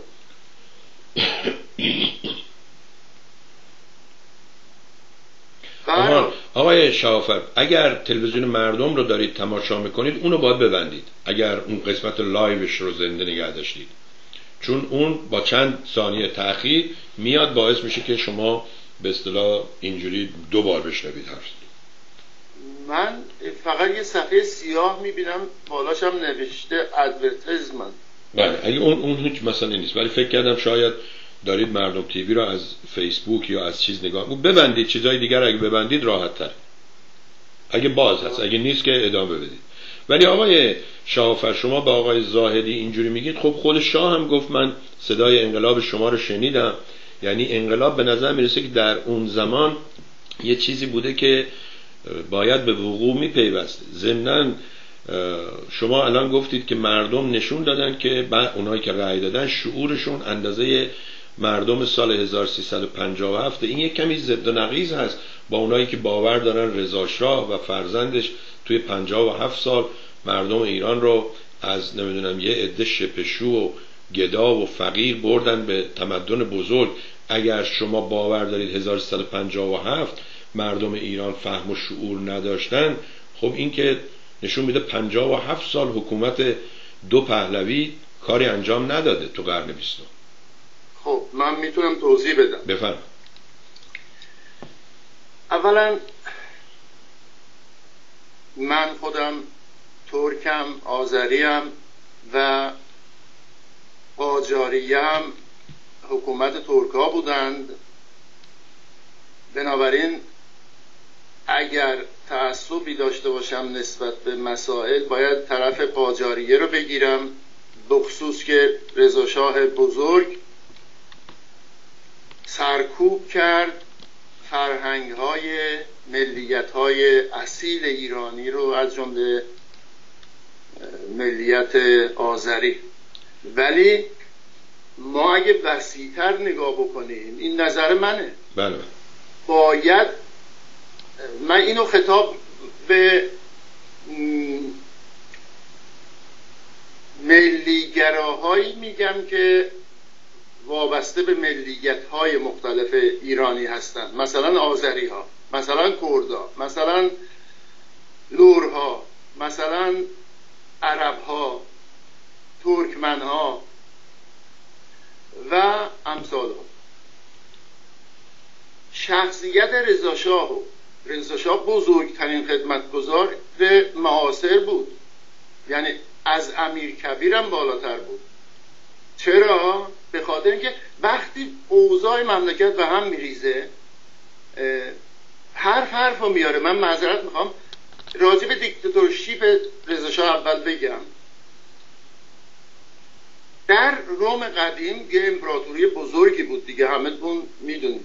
آقا آقای شهافر، اگر تلویزیون مردم رو دارید تماشا میکنید اونو باید ببندید، اگر اون قسمت لایوش رو زنده نگه داشتید، چون اون با چند ثانیه تأخیر میاد باعث میشه که شما به اصطلاح اینجوری دو بار بشنوید حرف. من فقط یه صفحه سیاه میبینم بالاش هم نوشته ادورتیزمنت. بله، اگه اون اون هیچ مسئله نیست، ولی فکر کردم شاید دارید مردم تیوی رو از فیسبوک یا از چیز نگاه کنید. ببندید، چیزای دیگر اگه ببندید راحت تر، اگه باز هست، اگه نیست که ادامه بدید. ولی آقای شاه شما با آقای زاهدی اینجوری میگید، خب خود شاه هم گفت من صدای انقلاب شما رو شنیدم. یعنی انقلاب به نظر میرسه که در اون زمان یه چیزی بوده که باید به وقوع میپیوست. ضمناً شما الان گفتید که مردم نشون دادن که اونایی که رأی دادن شعورشون اندازه مردم سال هزار و سیصد و پنجاه و هفت. این یک کمی ضد و نقیض هست با اونایی که باور دارن رضا شاه و فرزندش توی پنجاه و هفت سال مردم ایران رو از نمیدونم یه عده شپشو و گدا و فقیر بردن به تمدن بزرگ. اگر شما باور دارید هزار و سیصد و پنجاه و هفت مردم ایران فهم و شعور نداشتن، خب این که نشون میده پنجاه و هفت سال حکومت دو پهلوی کاری انجام نداده تو قرن بیستم. خب من میتونم توضیح بدم. بفرم. اولا من خودم ترکم، آذریم و قاجاریم حکومت ترکا بودند. بنابراین اگر تعصبی داشته باشم نسبت به مسائل باید طرف قاجاریه رو بگیرم، بخصوص که رضا شاه بزرگ سرکوب کرد فرهنگ‌های ملیت‌های اصیل ایرانی رو، از جمله ملیت آذری. ولی ما اگه وسیع‌تر نگاه بکنیم، این نظر منه، بله، باید من اینو خطاب به ملیگراهایی میگم که وابسته به ملیت‌های مختلف ایرانی هستند، مثلا آذری ها، مثلا کردها، مثلا لورها، مثلا عرب ها، ترکمن ها و امثال ها. شخصیت رضا شاه رضا شاه بزرگترین خدمتگزار معاصر بود، یعنی از امیر کبیرم بالاتر بود. چرا؟ به خاطر اینکه وقتی اوضاع مملکت به هم میریزه حرف حرف رو میاره. من معذرت میخوام راجع به دیکتاتورشیپ رضا شاه اول بگم. در روم قدیم یه امپراتوری بزرگی بود دیگه، همه تون میدونید.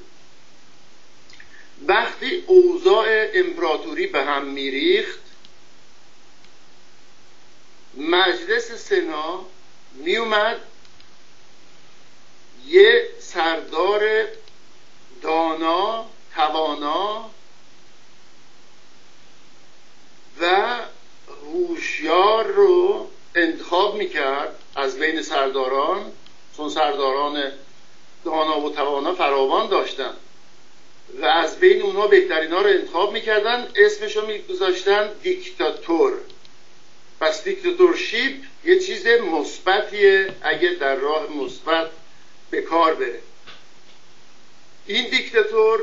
وقتی اوضاع امپراتوری به هم میریخت، مجلس سنا میومد یه سردار دانا، توانا و هوشیار رو انتخاب میکرد از بین سرداران، چون سرداران دانا و توانا فراوان داشتن و از بین اونها بهترین ها رو انتخاب میکردن، اسمش رو میگذاشتن دیکتاتور. پس دیکتاتورشیپ یه چیز مثبتیه اگه در راه مثبت به کار بره. این دیکتاتور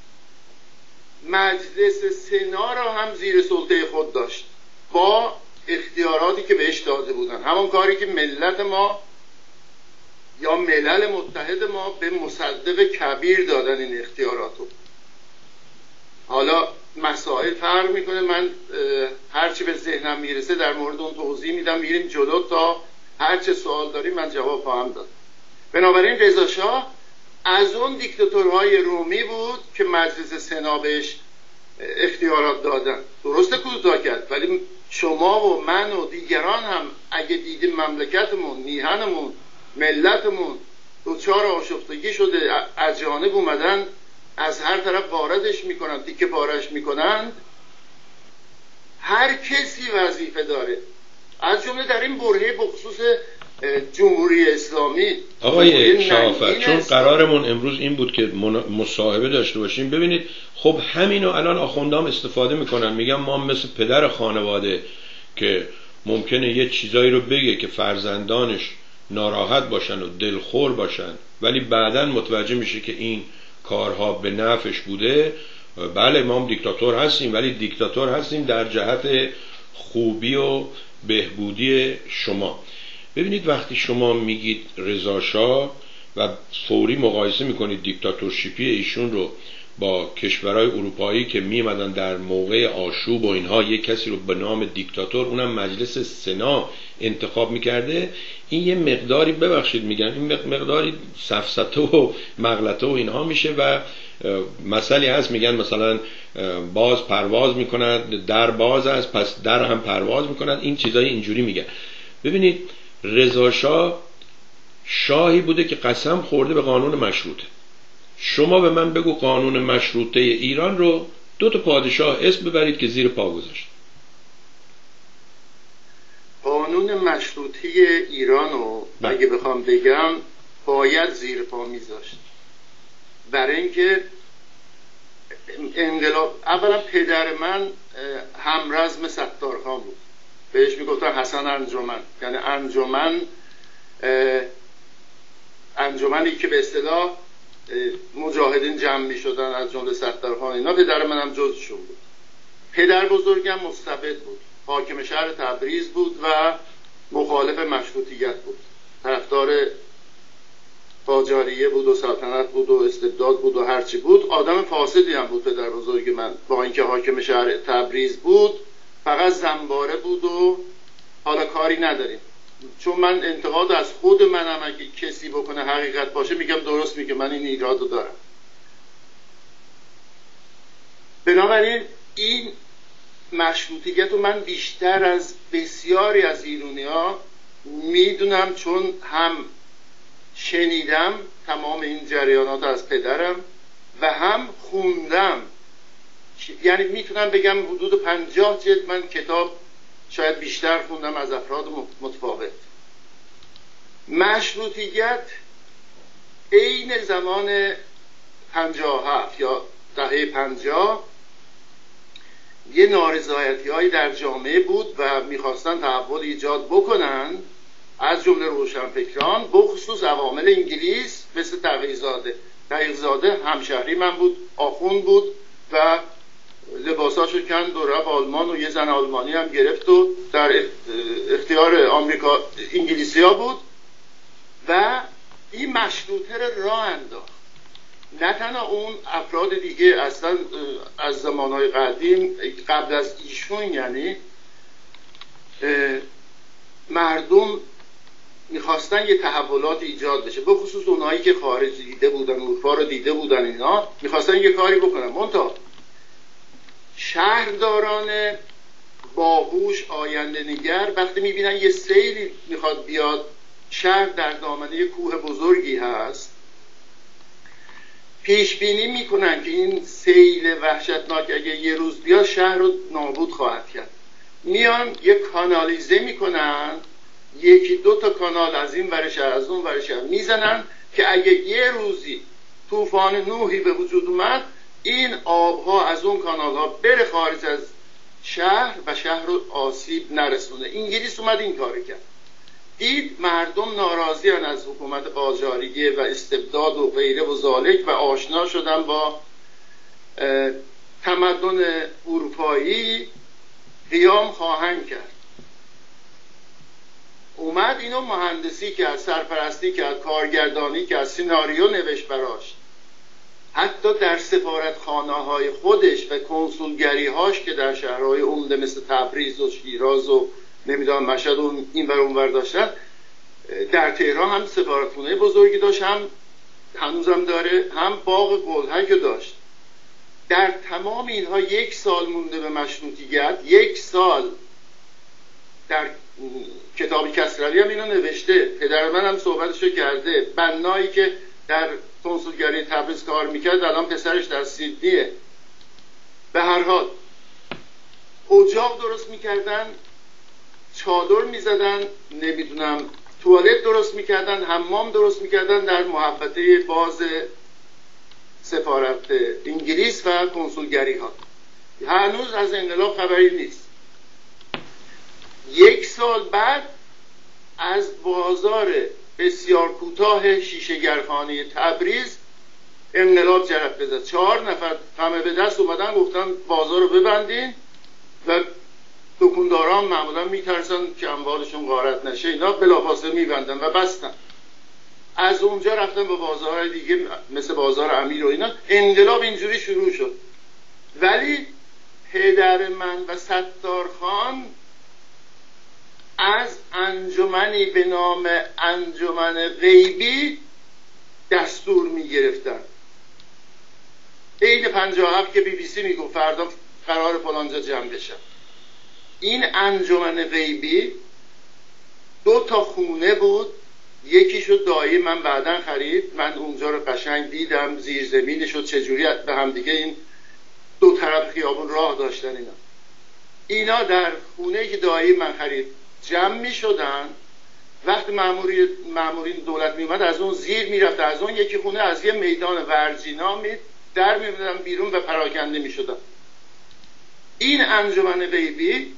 مجلس سنا را هم زیر سلطه خود داشت با اختیاراتی که بهش داده بودن، همون کاری که ملت ما یا ملل متحد ما به مصدق کبیر دادن این اختیاراتو. حالا مسائل فرق میکنه، من هرچی به ذهنم میرسه در مورد اون توضیح میدم، میریم جلو تا هرچه سوال داری من جواب خواهم داد. بنابراین رضا شاه از اون دیکتاتورهای رومی بود که مجلس سنا بهش اختیارات دادن. درسته کوتاه کرد، ولی شما و من و دیگران هم اگه دیدیم مملکتمون، میهنمون، ملتمون دوچار آشفتگی شده، از جانب اومدن از هر طرف واردش میکنن، تیکه پارش میکنن، هر کسی وظیفه داره، از جمله در این برهه بخصوص جمهوری اسلامی. آقای شافعی، چون قرارمون امروز این بود که مصاحبه داشته باشیم، ببینید خب همینو الان آخوندام استفاده میکنن، میگن ما مثل پدر خانواده که ممکنه یه چیزایی رو بگه که فرزندانش ناراحت باشن و دلخور باشن، ولی بعداً متوجه میشه که این کارها به نفعش بوده. بله ما هم دیکتاتور هستیم، ولی دیکتاتور هستیم در جهت خوبی و بهبودی شما. ببینید وقتی شما میگید رضا شاه و فوری مقایسه میکنید دیکتاتورشیپی ایشون رو با کشورهای اروپایی که میمدن در موقع آشوب و اینها یک کسی رو به نام دیکتاتور، اونم مجلس سنا انتخاب میکرده، این یه مقداری، ببخشید میگم، این مقداری سفسطه و مغلطه و اینها میشه و مسئله هست میگن مثلا باز پرواز میکند، در باز است پس در هم پرواز میکند، این چیزای اینجوری میگن. ببینید رضا شاه شاهی بوده که قسم خورده به قانون مشروطه. شما به من بگو قانون مشروطه ایران رو دو تا پادشاه اسم ببرید که زیر پا گذاشت. قانون مشروطه ایران رو اگه بخوام بگم باید زیر پا میذاشت، برای اینکه انقلاب، اولا پدر من همرزم ستارخان بود، بهش میگفتن حسن انجمن، یعنی انجمن انجمنی که به اصطلاح مجاهدین جمع میشدن از جمله ستارخان اینا، پدر منم جزشون بود. پدر بزرگم مستبد بود، حاکم شهر تبریز بود و مخالف مشروطیت بود، طرفدار قاجاریه بود و سلطنت بود و استبداد بود و هرچی بود. آدم فاسدی هم بود پدر بزرگ من، با اینکه حاکم شهر تبریز بود فقط زنباره بود و حالا کاری نداریم. چون من انتقاد از خود منم اگه کسی بکنه حقیقت باشه میگم درست میگه، من این ایرادو دارم. بنابراین این مشروطیت رو من بیشتر از بسیاری از ایرانی ها میدونم، چون هم شنیدم تمام این جریانات از پدرم و هم خوندم. یعنی میتونم بگم حدود پنجاه جلد من کتاب شاید بیشتر خوندم از افراد متفاوت. مشروطیت عین زمان پنجاه و هفت یا دهه پنجاه یه نارضایتی هایی در جامعه بود و میخواستن تحول ایجاد بکنن، از جمله روشنفکران، بخصوص عوامل انگلیس مثل تقی‌زاده. تقی‌زاده همشهری من بود، آخوند بود و لباساشو کند و رفت آلمان و یه زن آلمانی هم گرفت و در اختیار آمریکا انگلیسی ها بود و این مشروطه رو راه انداخت. نه تنها اون، افراد دیگه اصلا از زمانهای قدیم قبل از ایشون، یعنی مردم میخواستن یه تحولات ایجاد بشه، به خصوص اونایی که خارج دیده بودن، اروپا رو دیده بودن، اینا میخواستن یه کاری بکنن. منتها شهرداران باهوش آینده نگر وقتی میبینن یه سیلی میخواد بیاد، شهر در دامنه یه کوه بزرگی هست، پیش بینی میکنن که این سیل وحشتناک اگه یه روز بیاد شهر رو نابود خواهد کرد. میان یه کانالیزه میکنن، یکی دو تا کانال از این ور شهر از اون ور شهر میزنن که اگه یه روزی طوفان نوحی به وجود اومد، این آبها از اون کانال ها بره خارج از شهر و شهر رو آسیب نرسونه. انگلیس اومد این کار کرد، دید مردم ناراضی هن از حکومت قاجاریه و استبداد و غیره و ذالک و آشنا شدن با تمدن اروپایی، قیام خواهند کرد. اومد اینو مهندسی کرد، سرپرستی کرد، کارگردانی کرد، سیناریو نوشت براش. حتی در سفارتخانه های خودش و کنسولگری هاش که در شهرهای عمده مثل تبریز و شیراز و نمیدونم مشهد و این ور اون ور داشتن، در تهران هم سفارتخانه بزرگی داشت، هم هنوزم داره، هم باغ گلهک داشت. در تمام اینها یک سال مونده به مشروطیت، یک سال. در کتاب کسروی هم اینو نوشته، پدر من هم صحبتشو کرده. بنایی که در کنسولگری تبریز کار میکرد الان پسرش در سیدنیه. به هر حال اجاق درست میکردن، چادر میزدن، نمیدونم توالت درست میکردن، حمام درست میکردن در محوطه باز سفارت انگلیس و کنسولگری ها. هنوز از انقلاب خبری نیست. یک سال بعد از بازار بسیار کوتاه شیشه‌گرخانه تبریز انقلاب جرف بزد. چهار نفر همه به دست اومدن گفتن بازار رو ببندین و دکانداران معمولا میترسن که اموالشون غارت نشه، اینا بلافاصله میبندن و بستن. از اونجا رفتن به بازار دیگه مثل بازار امیر و اینا. انقلاب اینجوری شروع شد. ولی پدر من و ستارخان از انجمنی به نام انجمن غیبی دستور می گرفتن. عید پنجاه و هفت که بی بی سی میگفت فردا قرار فلانجا جمع بشن. این انجمن غیبی دو تا خونه بود، یکیشو دایی من بعدن خرید، من اونجا رو قشنگ دیدم زیرزمینشو چجوری به هم دیگه این دو طرف خیابون راه داشتن. اینا اینا در خونه که دایی من خرید جمع می شدن. وقتی ماموری مامورین دولت می اومد از اون زیر می رفت، از اون یکی خونه از یه میدان ورجینا می در می بودن بیرون و پراکنده می شدن. این انجمن غیبی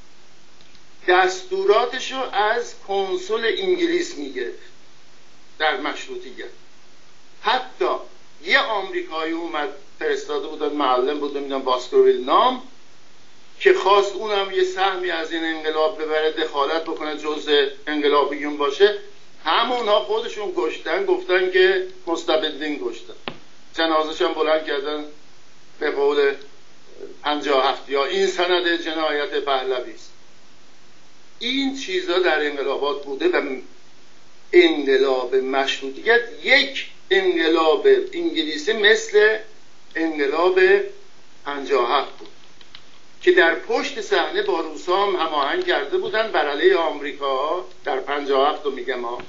دستوراتشو از کنسول انگلیس می گرفت در مشروطیت. حتی یه آمریکایی اومد فرستاده بودن، معلم بود نمیدونم باسکرویل نام، که خواست اونم یه سهمی از این انقلاب ببره، دخالت بکنه، جزء انقلابیون باشه. همونها خودشون گشتن، گفتن که مستبدین گشتن، جنازش هم بلند کردن به قول پنجاه هفت یا این سند جنایت پهلوی است. این چیزا در انقلابات بوده و انقلاب مشروطیت یک انقلاب انگلیسی مثل انقلاب پنجاه هفت بود که در پشت صحنه با روسا هم هماهنگ کرده بودن بر علیه آمریکا در پنجاه و هفت رو میگم ها،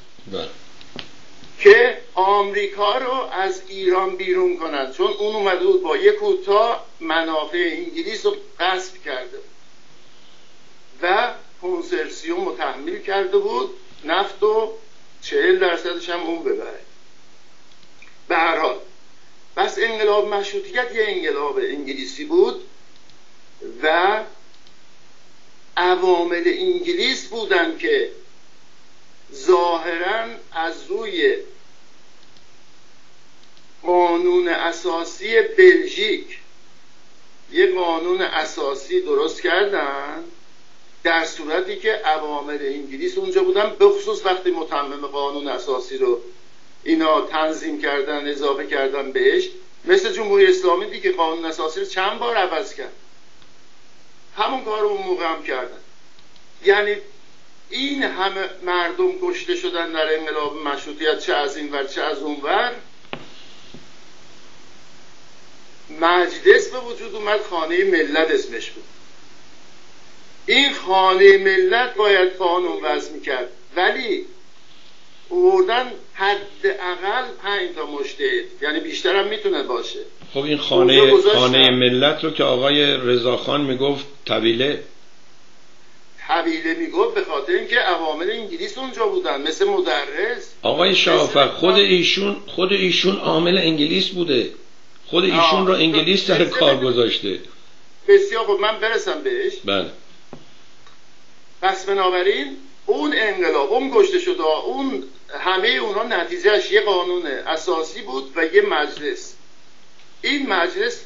که آمریکا رو از ایران بیرون کنند، چون اون اومده بود با یک کوتا منافع انگلیس رو غصب کرده و کنسرسیوم رو تحمیل کرده بود، نفت و چهل درصدش هم اون ببره. به هر حال بس انقلاب مشروطیت یه انقلاب انگلیسی بود و عوامل انگلیس بودن که ظاهراً از روی قانون اساسی بلژیک یه قانون اساسی درست کردن، در صورتی که عوامل انگلیس اونجا بودن، به خصوص وقتی متمم قانون اساسی رو اینا تنظیم کردن، اضافه کردن بهش، مثل جمهوری اسلامی دیگه قانون اساسی رو چند بار عوض کرد. همون کار رو اون موقع هم کردن. یعنی این همه مردم کشته شدن در انقلاب مشروطیت، چه از این ور چه از اون ور. مجلس به وجود اومد، خانه ملت اسمش بود. این خانه ملت باید قانون وضع میکرد، ولی اوردن حداقل پنج تا مجتهد، یعنی بیشتر هم میتونه باشه. خب این خانه خانه ملت رو که آقای رضاخان میگفت طویله طویله میگفت به خاطر اینکه عوامل انگلیس اونجا بودن، مثل مدرس. آقای شافر خود ایشون خود ایشون عامل انگلیس بوده، خود ایشون رو انگلیس در کار گذاشته. بسیار خب، من برسم بهش. بله. پس بنابراین اون انقلاب اون کشته شده، اون همه اونها نتیجهش یه قانون اساسی بود و یه مجلس. این مجلس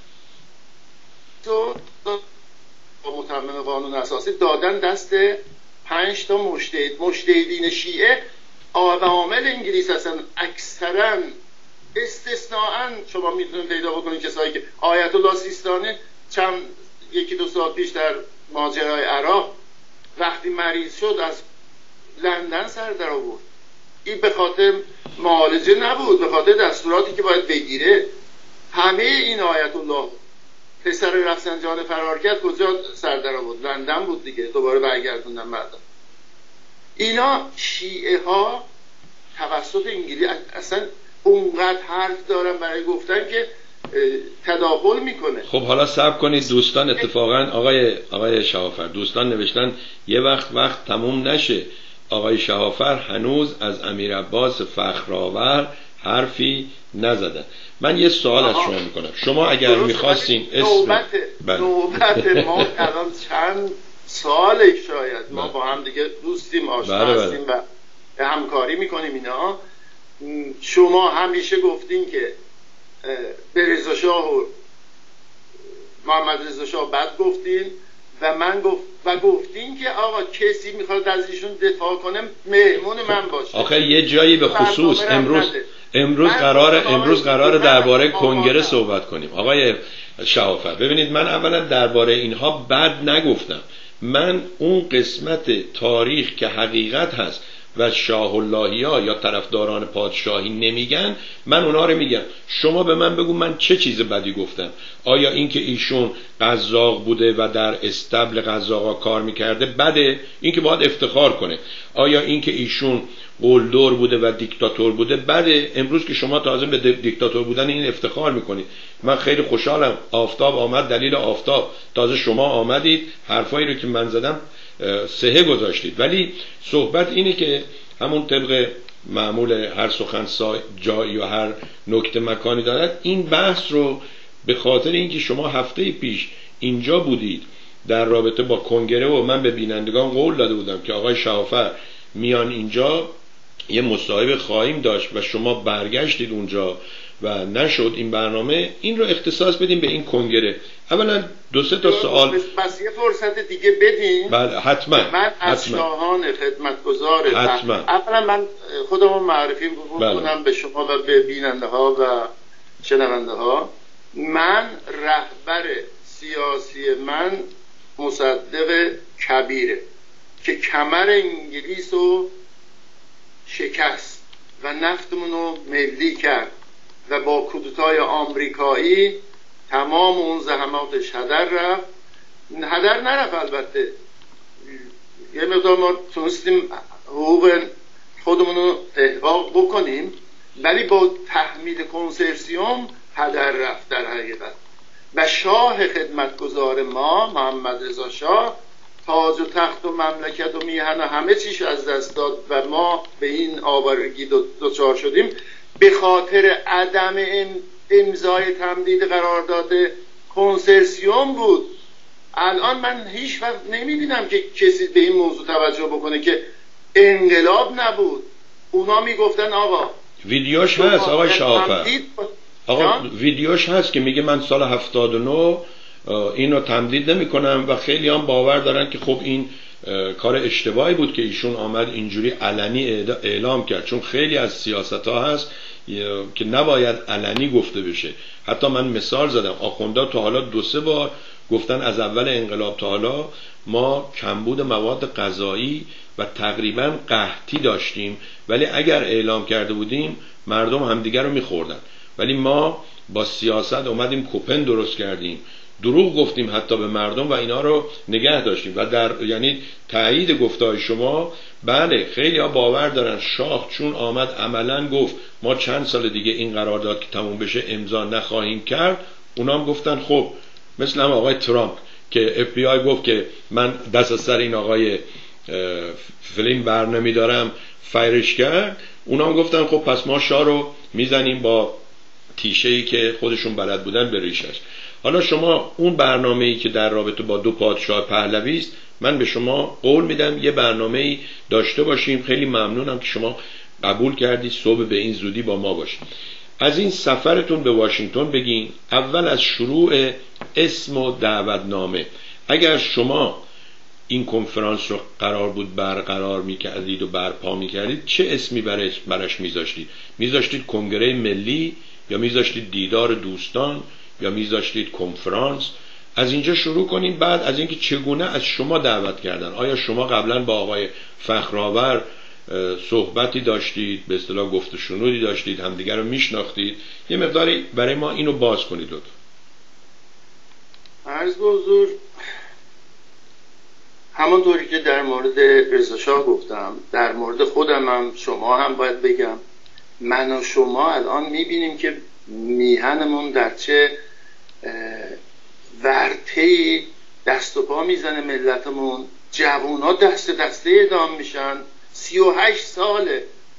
تو با متمم قانون اساسی دادن دست پنج تا مجتهد. مجتهدین شیعه عوامل انگلیس هستن، اکثرا استثناءً شما میتونید پیدا بکنید کسایی که آیت الله سیستانی چند یکی دو سال پیش در ماجرای عراق وقتی مریض شد از لندن سر در آورد. این به خاطر معالجه نبود، به خاطر دستوراتی که باید بگیره. همه این آیت الله پسر رفسنجان فرار کرد کجا سر در آورد؟ لندن بود دیگه، دوباره برگردوندن بعدا. اینا شیعه ها توسط انگلیس اصلا اونقدر حرف دارن برای گفتن که تداخل میکنه. خب حالا صبر کنید دوستان، اتفاقا آقای آقای شهافر دوستان نوشتن یه وقت وقت تموم نشه، آقای شهافر هنوز از امیر عباس فخرآور حرفی نزدن. من یه سوال از شما میکنم، شما اگر میخواستین اسم نوبت نوبت ما الان چند ساله شاید ما با هم دیگه دوستیم، آشنا هستیم و همکاری میکنیم اینا. شما همیشه گفتین که به رضا شاه و محمد رضا شاه بد گفتین، و من گفت و گفتین که آقا کسی میخواد از ایشون دفاع کنه مهمون من باشه. آخه یه جایی به خصوص امروز امروز قرار امروز قرار درباره کنگره صحبت کنیم. آقای شهافت ببینید، من اولا درباره اینها بد نگفتم. من اون قسمت تاریخ که حقیقت هست و شاه اللهی‌ها یا طرفداران پادشاهی نمیگن، من اونا رو میگم. شما به من بگو من چه چیز بدی گفتم؟ آیا اینکه ایشون قزاق بوده و در استبل قزاقا کار میکرده بده؟ اینکه باید افتخار کنه. آیا اینکه ایشون قلدر بوده و دیکتاتور بوده بده؟ امروز که شما تازه به دیکتاتور بودن این افتخار میکنید. من خیلی خوشحالم آفتاب آمد، دلیل آفتاب تازه شما آمدید، حرفایی رو که من زدم سهه گذاشتید. ولی صحبت اینه که همون طبق معمول هر سخن جایی و هر نکته مکانی دارد، این بحث رو به خاطر اینکه شما هفته پیش اینجا بودید در رابطه با کنگره و من به بینندگان قول داده بودم که آقای شهافت میان اینجا یه مصاحبه خواهیم داشت و شما برگشتید اونجا و نشد این برنامه، این رو اختصاص بدیم به این کنگره. اولا دو سه تا سوال بس یه فرصت دیگه بدین. بله حتما. من از حتما. شاهان خدمتگزار حتما. اولا من خودمو معرفی بله. کنم به شما و به بیننده ها و شنونده ها. من رهبر سیاسی من مصدق کبیره که کمر انگلیس رو شکست و نفتمون رو ملی کرد و با کودتای آمریکایی تمام اون زحماتش هدر رفت. هدر نرفت البته، یه مقدار ما تونستیم حقوق خودمون رو احقاق بکنیم، ولی با تحمیل کنسرسیوم هدر رفت در حقیقت. و شاه خدمتگزار ما محمد رضا شاه تاج و تخت و مملکت و میهن و همه چیش از دست داد و ما به این آوارگی دوچار شدیم به خاطر عدم امضای تمدید قرارداد کنسرسیوم بود. الان من هیچ وقت نمیبینم که کسی به این موضوع توجه بکنه که انقلاب نبود. اونا میگفتن آقا ویدیوش هست آقای شهافت، آقا ویدیوش هست که میگه من سال هفتاد و نه اینو تمدید نمی کنم و خیلی هم باور دارن که خب این کار اشتباهی بود که ایشون آمد اینجوری علنی اعلام کرد، چون خیلی از سیاست ها هست که نباید علنی گفته بشه. حتی من مثال زدم، آخوندا تا حالا دو سه بار گفتن از اول انقلاب تا حالا ما کمبود مواد غذایی و تقریبا قحطی داشتیم، ولی اگر اعلام کرده بودیم مردم همدیگر رو میخوردن. ولی ما با سیاست اومدیم کوپن درست کردیم، دروغ گفتیم حتی به مردم و اینا رو نگه داشتیم. و در یعنی تایید گفته‌های شما، بله خیلی ها باور دارن شاه چون آمد عملا گفت ما چند سال دیگه این قرارداد که تموم بشه امضا نخواهیم کرد، اونا هم گفتن خب، مثل هم آقای ترامپ که اف بی آی گفت که من دست از سر این آقای فیلم بر نمیدارم، فایرش کرد، اونا هم گفتن خب پس ما شاه رو میزنیم با تیشه‌ای که خودشون بلد بودن به ریشش. حالا شما اون برنامه‌ای که در رابطه با دو پادشاه پهلوی است، من به شما قول میدم یه برنامه‌ای داشته باشیم. خیلی ممنونم که شما قبول کردید صبح به این زودی با ما باشید. از این سفرتون به واشنگتن بگین. اول از شروع اسم و دعوتنامه، اگر شما این کنفرانس رو قرار بود برقرار میکردید و برپا میکردید، چه اسمی برش برش میذاشتید؟ میذاشتید کنگره ملی یا میذاشتید دیدار دوستان یا میذاشتید کنفرانس؟ از اینجا شروع کنیم. بعد از اینکه چگونه از شما دعوت کردن، آیا شما قبلا با آقای فخرآور صحبتی داشتید، به اصطلاح گفت و شنودی داشتید، همدیگر رو میشناختید؟ یه مقداری برای ما اینو باز کنید لطفا. عرض به حضور، همونطوری که در مورد رضا شاه گفتم، در مورد خودم هم شما هم باید بگم، من و شما الان میبینیم که میهنمون در چه ورطه‌ای دست و پا میزنه ملتمون. جوونا دست دسته اعدام میشن، سی و هشت ساله،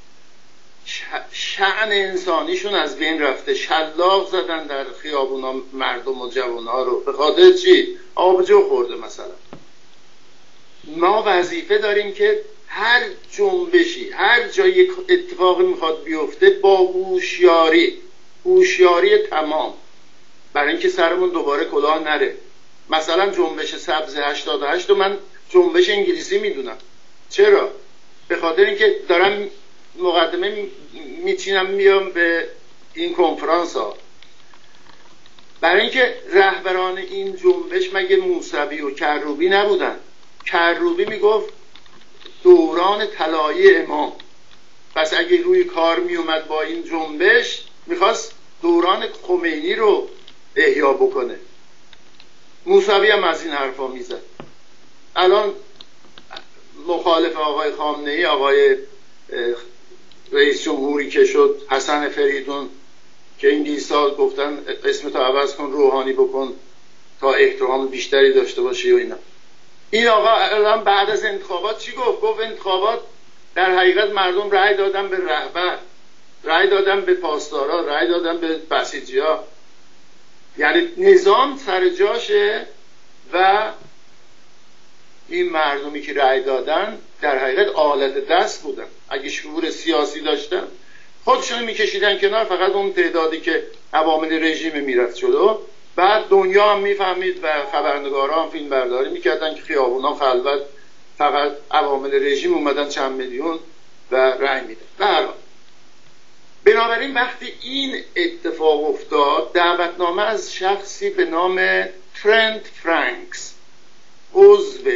شأن انسانیشون از بین رفته، شلاق زدن در خیابونا مردم و جوونا رو. به خاطر چی؟ آبجو خورده مثلا. ما وظیفه داریم که هر جنبشی، هر جای اتفاقی میخواد بیفته با هوشیاری، هوشیاری تمام، برای اینکه سرمون دوباره کلاه نره. مثلا جنبش سبز هشتاد و هشت رو من جنبش انگلیسی میدونم. چرا؟ به خاطر اینکه دارم مقدمه میچینم میام به این کنفرانس ها، برای اینکه رهبران این جنبش مگه موسوی و کروبی نبودن؟ کروبی میگفت دوران طلایی امام، پس اگه روی کار میومد با این جنبش میخواست دوران خمینی رو احیا بکنه. موسوی هم از این حرفا میزد. الان مخالف آقای خامنه‌ای، آقای رئیس جمهوری که شد، حسن فریدون، که این بیست سال گفتن اسمتو عوض کن، روحانی بکن تا احترام بیشتری داشته باشی و اینا. این آقا الان بعد از انتخابات چی گفت؟ گفت انتخابات در حقیقت مردم رأی دادن به رهبر، رأی دادن به پاسدارا، رأی دادن به بسیجی‌ها. یعنی نظام سر جاشه و این مردمی که رأی دادن در حقیقت آلت دست بودن. اگه شعور سیاسی داشتن خودشون میکشیدن کنار، فقط اون تعدادی که عوامل رژیم میرفت جلو. بعد دنیا هم میفهمید و خبرنگارا هم فیلم برداری میکردن که خیابونا خلوت، فقط عوامل رژیم اومدن چند میلیون و رأی میدن. به هر حال بنابراین وقتی این اتفاق افتاد، دعوتنامه از شخصی به نام ترنت فرانکس، عضو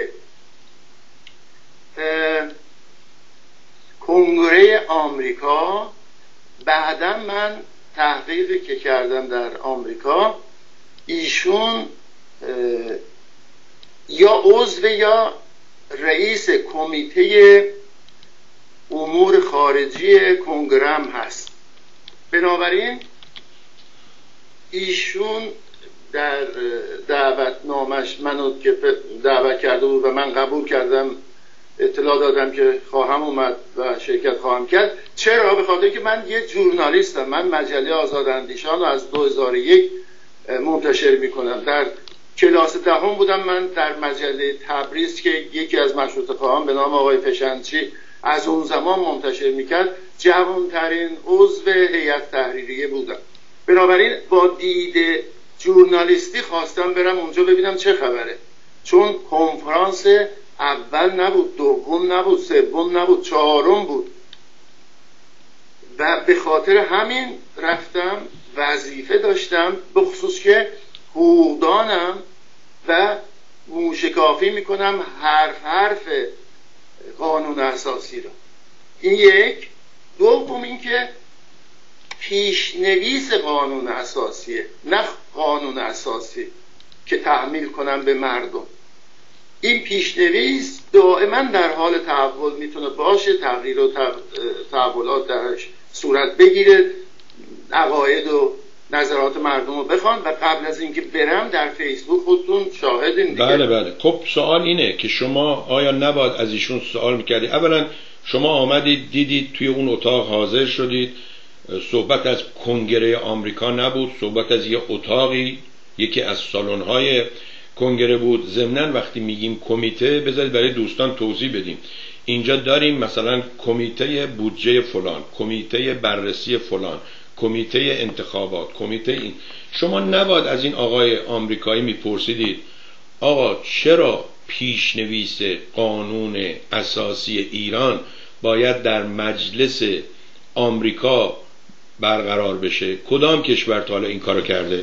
کنگره آمریکا، بعدا من تحقیقی که کردم در آمریکا، ایشون یا عضو یا رئیس کمیته امور خارجی کنگره هم هست. بنابراین ایشون در دعوتنامش منو که دعوت کرده بود و من قبول کردم، اطلاع دادم که خواهم اومد و شرکت خواهم کرد. چرا؟ به خاطر که من یه ژورنالیستم. من مجله آزاداندیشان رو از دو هزار و یک منتشر میکنم. در کلاس دهم بودم من در مجله تبریز که یکی از مشروطه خواهان به نام آقای فشنچی از اون زمان منتشر میکرد، جوانترین عضو هیئت تحریریه بودم. بنابراین با دید ژورنالیستی خواستم برم اونجا ببینم چه خبره، چون کنفرانس اول نبود، دوم نبود، سوم نبود، چهارم بود و به خاطر همین رفتم. وظیفه داشتم به خصوص که حقوقدانم و موشکافی میکنم حرف حرف قانون اساسی رو. این یک. دوم این که پیشنویس قانون اساسیه، نه قانون اساسی که تحمیل کنم به مردم. این پیشنویس دائما در حال تحول میتونه باشه، تغییر و تحولات درش صورت بگیره، عقاید و نظرات مردم رو بخوان. و قبل از اینکه برم در فیسبوک خودتون شاهدین دیگه. بله بله. خب سوال اینه که شما آیا نباید از ایشون سوال میکردی؟ اولا شما آمدید دیدید توی اون اتاق حاضر شدید، صحبت از کنگره آمریکا نبود، صحبت از یه اتاقی یکی از سالن‌های کنگره بود. ضمناً وقتی میگیم کمیته، بذارید برای دوستان توضیح بدیم. اینجا داریم مثلا کمیته بودجه فلان، کمیته بررسی فلان، کمیته انتخابات، کمیته این. شما نباید از این آقای آمریکایی میپرسیدید آقا چرا پیشنویس قانون اساسی ایران باید در مجلس آمریکا برقرار بشه؟ کدام کشور تا حالا این کارو کرده؟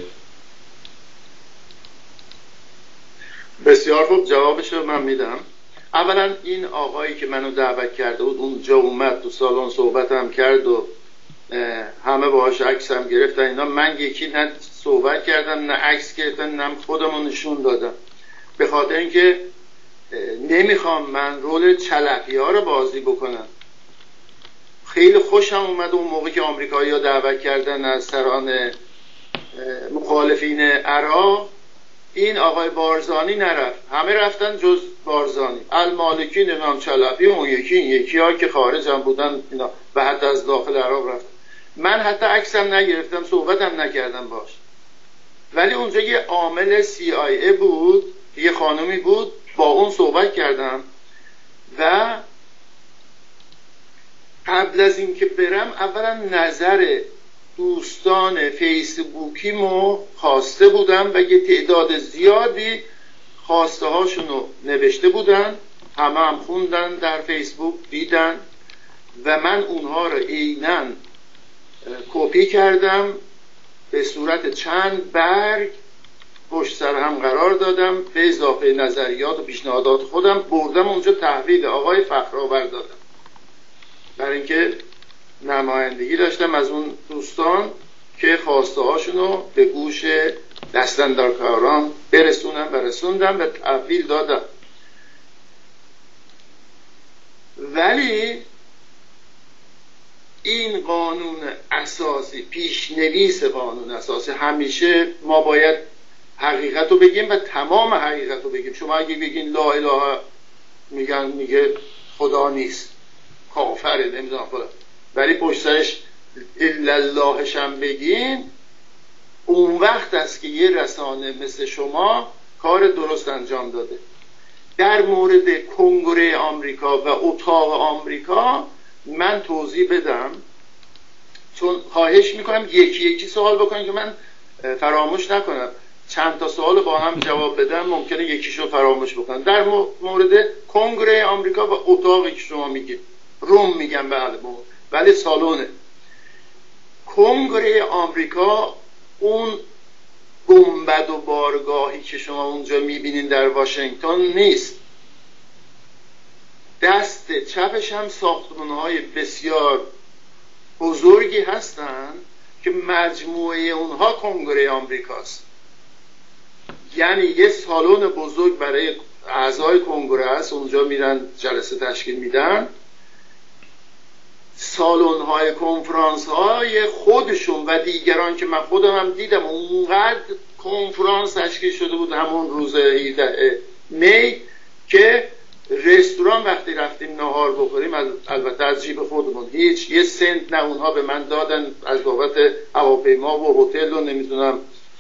بسیار خوب، جوابشو من میدم. اولا این آقایی که منو دعوت کرده بود اونجا اومد تو سالن صحبتم کرد و همه باهاش عکس هم گرفتن اینا. من یکی نه صحبت کردم نه عکس گرفتم نه خودمو نشون دادم، به خاطر اینکه نمیخوام من رول چلپی ها رو بازی بکنم. خیلی خوشم اومد اون موقع که آمریکایی ها دعوت کردن از سران مخالفین عراق، این آقای بارزانی نرفت، همه رفتن جز بارزانی. المالکی، نمام چلپی، اون یکی این یکی ها که خارج هم بودن اینا و حتی از داخل عراق رفت. من حتی عکسم نگرفتم، صحبتم نکردم باش. ولی اونجا یه عامل سی آی ای بود، یه خانومی بود، با اون صحبت کردم و قبل از این که برم اولا نظر دوستان فیسبوکیمو خواسته بودم و یه تعداد زیادی خواسته هاشون رو نوشته بودن، همه هم خوندن، در فیسبوک دیدن و من اونها رو عیناً کپی کردم به صورت چند برگ پشت سر هم قرار دادم، به اضافه نظریات و پیشنهادات خودم بردم اونجا تحویل آقای فخرآور دادم، برای اینکه نمایندگی داشتم از اون دوستان که خواسته هاشون رو به گوش دستاندرکاران برسونم و رسوندم و تحویل دادم. ولی این قانون اساسی، پیشنویس قانون اساسی، همیشه ما باید حقیقت رو بگیم و تمام حقیقت رو بگیم. شما اگه بگین لا اله میگن میگه خدا نیست، کافره، نمیدونم خدا، ولی پشت سرش الا اللهش هم بگین، اون وقت است که یه رسانه مثل شما کار درست انجام داده. در مورد کنگره آمریکا و اتاق آمریکا من توضیح بدم، چون خواهش میکنم یکی یکی سوال بکنم که من فراموش نکنم. چند تا سوال با هم جواب بدم ممکنه یکیشو فراموش بکنم. در مورد کنگره آمریکا و اتاقی که شما میگید، روم میگم بله ولی سالونه. کنگره آمریکا اون گنبد و بارگاهی که شما اونجا میبینین در واشنگتن نیست. دست چپش هم ساختمان‌های بسیار بزرگی هستن که مجموعه اونها کنگره آمریکاست. یعنی یه سالن بزرگ برای اعضای کنگره است، اونجا میرن جلسه تشکیل میدن. سالن‌های کنفرانس‌های خودشون و دیگران که من خودم هم دیدم اونقدر کنفرانس تشکیل شده بود همون روز هفدهم می که رستوران وقتی رفتیم نهار بخوریم، البته از جیب خودمون، هیچ یه سنت نه اونها به من دادن از بابت هواپیما و هتل و نمیدونم.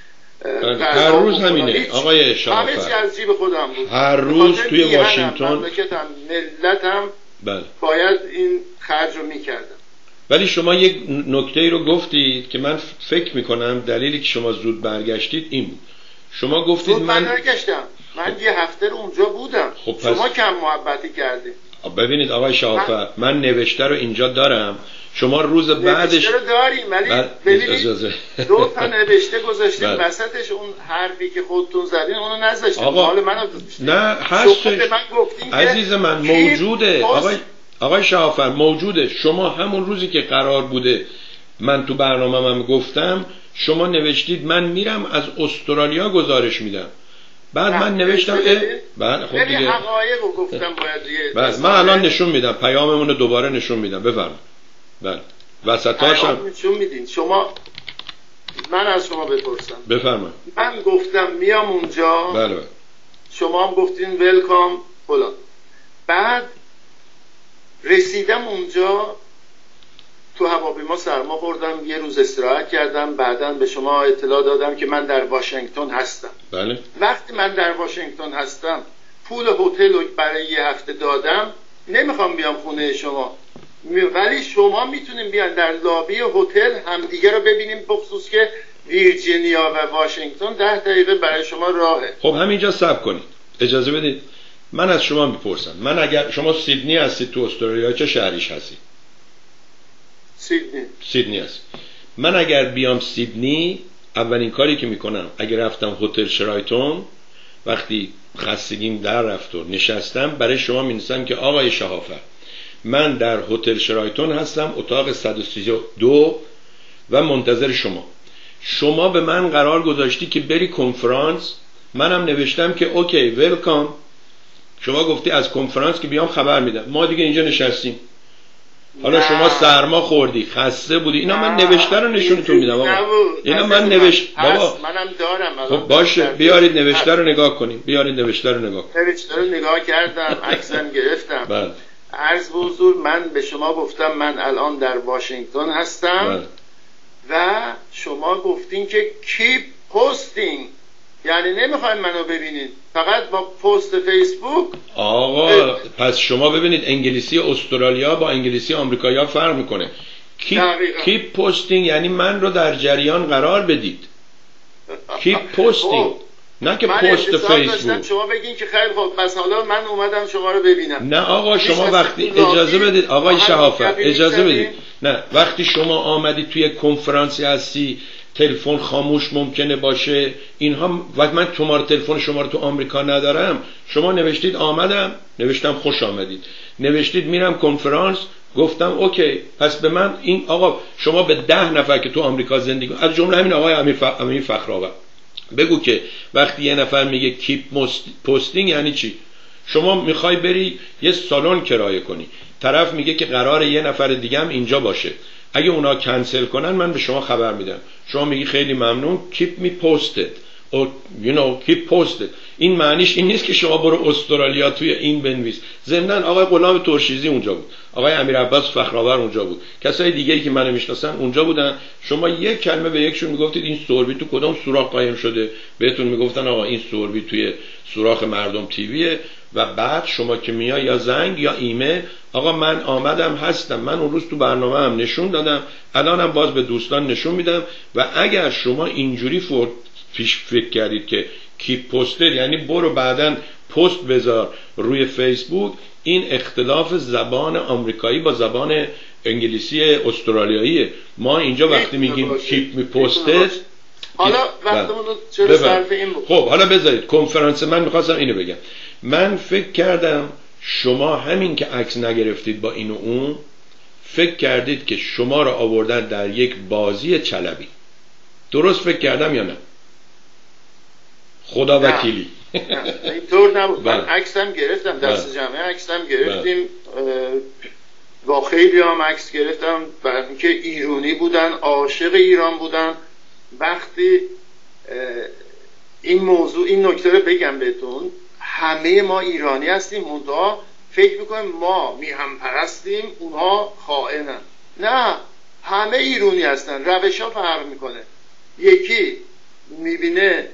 هر روز همینه آقای شافر، همه چی از جیب خودم بود. هر روز توی واشنگتن مملکتم ملتم بله. باید این خرج رو میکردم. ولی شما یک نکته رو گفتید که من فکر میکنم دلیلی که شما زود برگشتید این بود. شما گفتید زود من برگشتم، من خب. یه هفته رو اونجا بودم. خب پس... شما کم محبتی کردید. ببینید آقای شافر، من... من نوشته رو اینجا دارم، شما روز بعدش نوشته رو داریم ولی بل... ببینید دو تا نوشته گذاشتیم بل... وسطش اون حرفی که خودتون زدین اونو نذاشتیم. حال منو نه هستش عزیز من موجوده آقای آقای شافر موجوده. شما همون روزی که قرار بوده من تو برنامه‌ام گفتم، شما نوشتید من میرم از استرالیا گزارش میدم. بعد من نوشتم بعد خب دیگه حقایق رو گفتم باید دیگه. بعد من الان نشون میدم، پیاممون رو دوباره نشون میدم. بفرمایید. بله وسطاش هم نشون میدین. شما من از شما بپرسم. بفرمایید. من گفتم میام اونجا. بله بله. شما هم گفتین ویلکام فلان. بعد رسیدم اونجا، تو هواپیما سرما خوردم، یه روز استراحت کردم، بعداً به شما اطلاع دادم که من در واشنگتن هستم. بله. وقتی من در واشنگتن هستم پول هتل رو برای یه هفته دادم، نمیخوام بیام خونه شما، ولی شما میتونیم بیان در لابی هتل همدیگه رو ببینیم، بخصوص که ویرجینیا و واشنگتن ده دقیقه برای شما راهه. خب همینجا صبر کنید، اجازه بدید من از شما میپرسم. من اگر شما سیدنی هستید تو استرالیا، چه شهریش هستید؟ سیدنی. سیدنی هست. من اگر بیام سیدنی، اولین کاری که میکنم اگر رفتم هتل شرایتون، وقتی خستگیم در رفت و نشستم، برای شما مینویسم که آقای شهافر من در هتل شرایتون هستم، اتاق صد و سی و دو و منتظر شما. شما به من قرار گذاشتی که بری کنفرانس، منم نوشتم که اوکی ویلکام. شما گفتی از کنفرانس که بیام خبر میدم. ما دیگه اینجا نشستیم. حالا نه. شما سرما خوردی، خسته بودی، اینا من نوشته رو نشونتون میدم آقا. اینا من نوشت بابا منم دارم. خب باشه بیارید نوشته رو نگاه کنیم. بیارید نوشته رو نگاه کنیم. نوشته رو نگاه کردم، عکسم گرفتم. بله. عرض به حضور من به شما گفتم من الان در واشنگتن هستم. بله. و شما گفتین که کیپ پستینگ، یعنی نمیخواین منو ببینین، فقط با پست فیسبوک. آقا پس شما ببینید انگلیسی استرالیا با انگلیسی آمریکایی فرق میکنه. کیپ پستینگ یعنی من رو در جریان قرار بدید. کیپ پستینگ نه که من پست فیسبوک. داشتم شما بگین که خیلی خوب پس حالا من اومدم شما رو ببینم. نه آقا شما وقتی اجازه بدید آقای شهافت اجازه بدید، نه وقتی شما آمدید توی کنفرانسی هستی تلفن خاموش ممکنه باشه اینها، وقتی من شماره تلفن شما رو تو آمریکا ندارم، شما نوشتید آمدم، نوشتم خوش آمدید، نوشتید میرم کنفرانس، گفتم اوکی، پس به من این آقا شما به ده نفر که تو آمریکا زندگی از جمله همین آقای امیر فخ... امیر فخرآور بگو که وقتی یه نفر میگه کیپ پستینگ یعنی چی؟ شما میخوای بری یه سالن کرایه کنی، طرف میگه که قراره یه نفر دیگه هم اینجا باشه، اگه اونا کنسل کنن من به شما خبر میدم، شما میگی خیلی ممنون keep me posted or you know keep posted. این معنیش این نیست که شما برو استرالیا توی این بنویس. ضمناً آقای غلام ترشیزی اونجا بود، آقای امیر عباس فخرآور اونجا بود، کسای دیگه‌ای که منو میشناسن اونجا بودن. شما یک کلمه به یکشون میگفتید این سوربی تو کدوم سوراخ قایم شده، بهتون میگفتن آقا این سوربی توی سوراخ مردم تیویه، و بعد شما که میای یا زنگ یا ایمیل آقا من آمدم هستم، من اون روز تو برنامه هم نشون دادم، الانم باز به دوستان نشون میدم. و اگر شما اینجوری فور پیش فکر کردید که کی پستر یعنی برو بعدن پست بذار روی فیسبوک، این اختلاف زبان آمریکایی با زبان انگلیسی استرالیاییه. ما اینجا وقتی میگیم کیپ می پستد، حالا وقتمون رو چرا صرف این بود؟ خب حالا بذارید کنفرانس من میخواستم اینو بگم، من فکر کردم شما همین که عکس نگرفتید با این و اون، فکر کردید که شما رو آوردن در یک بازی چلبی. درست فکر کردم یا نه؟ خدا وکیلی. اینطور نبود. من عکسم گرفتم، دست جمعه عکسم گرفتیم، با خیلی هم عکس گرفتم، برای اینکه ایرانی بودن، عاشق ایران بودن. وقتی این موضوع این نکته رو بگم بهتون، همه ما ایرانی هستیم، منتها فکر میکنیم ما میهم پرستیم اونها خائنن. نه، همه ایرانی هستن، روش ها فرق میکنه. یکی میبینه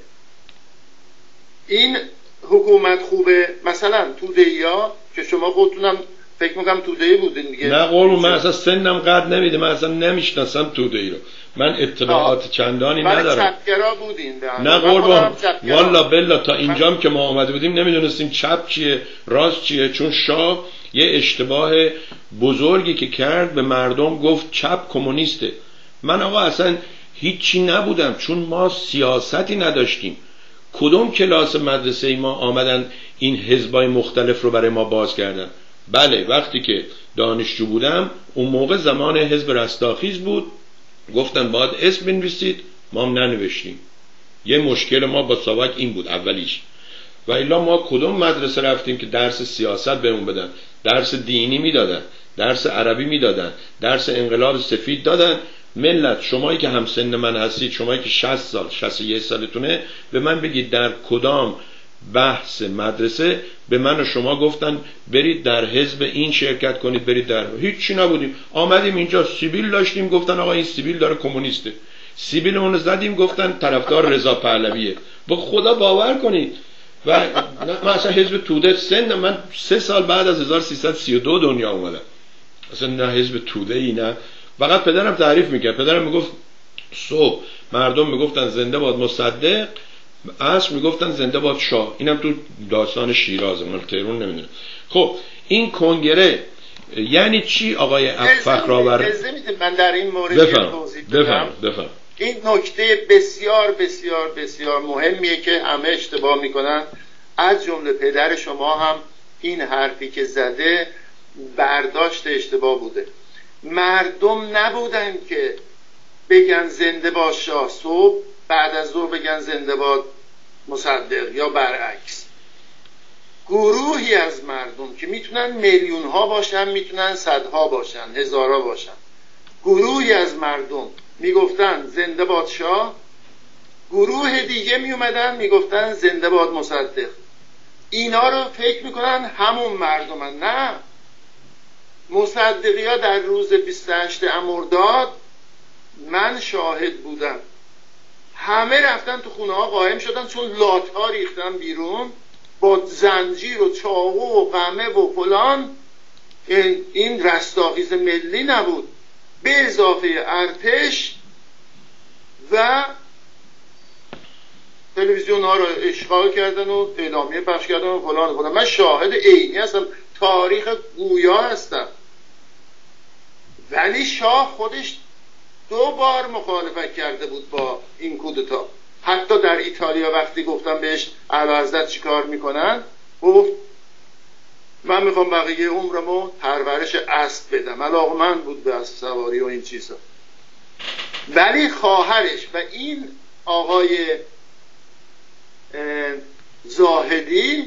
این حکومت خوبه، مثلا توده‌ای ها که شما خودتونم فکر میکنم توده‌ای بودین دیگه. نه قربون، من اصلا سنم قد نمیده، من اصلا نمیشناسم توده‌ای رو، من اطلاعات چندانی ندارم. چپگرا بودین نه قربان، والا بلا تا اینجام که ما آمده بودیم نمیدونستیم چپ چیه راست چیه، چون شاه یه اشتباه بزرگی که کرد به مردم گفت چپ کمونیسته. من آقا اصلا هیچی نبودم، چون ما سیاستی نداشتیم. کدوم کلاس مدرسه ای ما آمدن این حزبای مختلف رو برای ما باز کردن؟ بله وقتی که دانشجو بودم اون موقع زمان حزب رستاخیز بود، گفتن باید اسم بنویسید، ما هم ننوشتیم. یه مشکل ما با ساواک این بود اولیش. و الا ما کدوم مدرسه رفتیم که درس سیاست بهمون بدن؟ درس دینی میدادن، درس عربی میدادن، درس انقلاب سفید دادن. ملت شمایی که همسن من هستید، شمایی که شصت سال شصت و یک سالتونه، به من بگید در کدام بحث مدرسه به من و شما گفتن برید در حزب این شرکت کنید، برید در هیچی نبودیم. آمدیم اینجا سیبیل داشتیم، گفتن آقا این سیبیل داره کمونیسته، سیبیل اون زدیم گفتن طرفدار رضا پهلویه. با خدا باور کنید. و من اصلا حزب توده سن من سه سال بعد از هزار و سیصد و سی و دو دنیا اومدم، اصلا نه حزب توده ای نه. فقط پدرم تعریف میکرد، پدرم میگفت صبح مردم میگفتن زنده باد مصدق، عصر میگفتن زنده باد شاه. اینم تو داستان شیرازه، من تهران نمیدونم. خب این کنگره یعنی چی آقای فخرآور؟ من در این مورد توضیح بدم. بفرم. این نکته بسیار بسیار بسیار مهمیه که همه اشتباه میکنن، از جمله پدر شما هم این حرفی که زده برداشت اشتباه بوده. مردم نبودن که بگن زنده باد شاه صبح، بعد از ظهر بگن زنده باد مصدق یا برعکس. گروهی از مردم که میتونن میلیون ها باشن، میتونن صدها باشن، هزارها باشن، گروهی از مردم میگفتن زنده باد شاه، گروه دیگه میومدن میگفتن زنده باد مصدق. اینا رو فکر میکنن همون مردمن. نه، مصدقی ها در روز بیست و هشتم مرداد من شاهد بودم، همه رفتن تو خونه ها قایم شدن، چون لات ها ریختن بیرون با زنجیر و چاقو و قمه و فلان. این رستاخیز ملی نبود، به اضافه ارتش و تلویزیون ها رو اشغال کردن و اعلامیه پخش کردن و فلان فلان. من شاهد عینی هستم، تاریخ گویا هستم. ولی شاه خودش دو بار مخالفت کرده بود با این کودتا. حتی در ایتالیا وقتی گفتم بهش اعلیحضرت چی کار میکنن، گفت من میخوام بقیه عمرمو پرورش اسب بدم. علاقه‌مند بود به اسب سواری و این چیزا. ولی خواهرش و این آقای زاهدی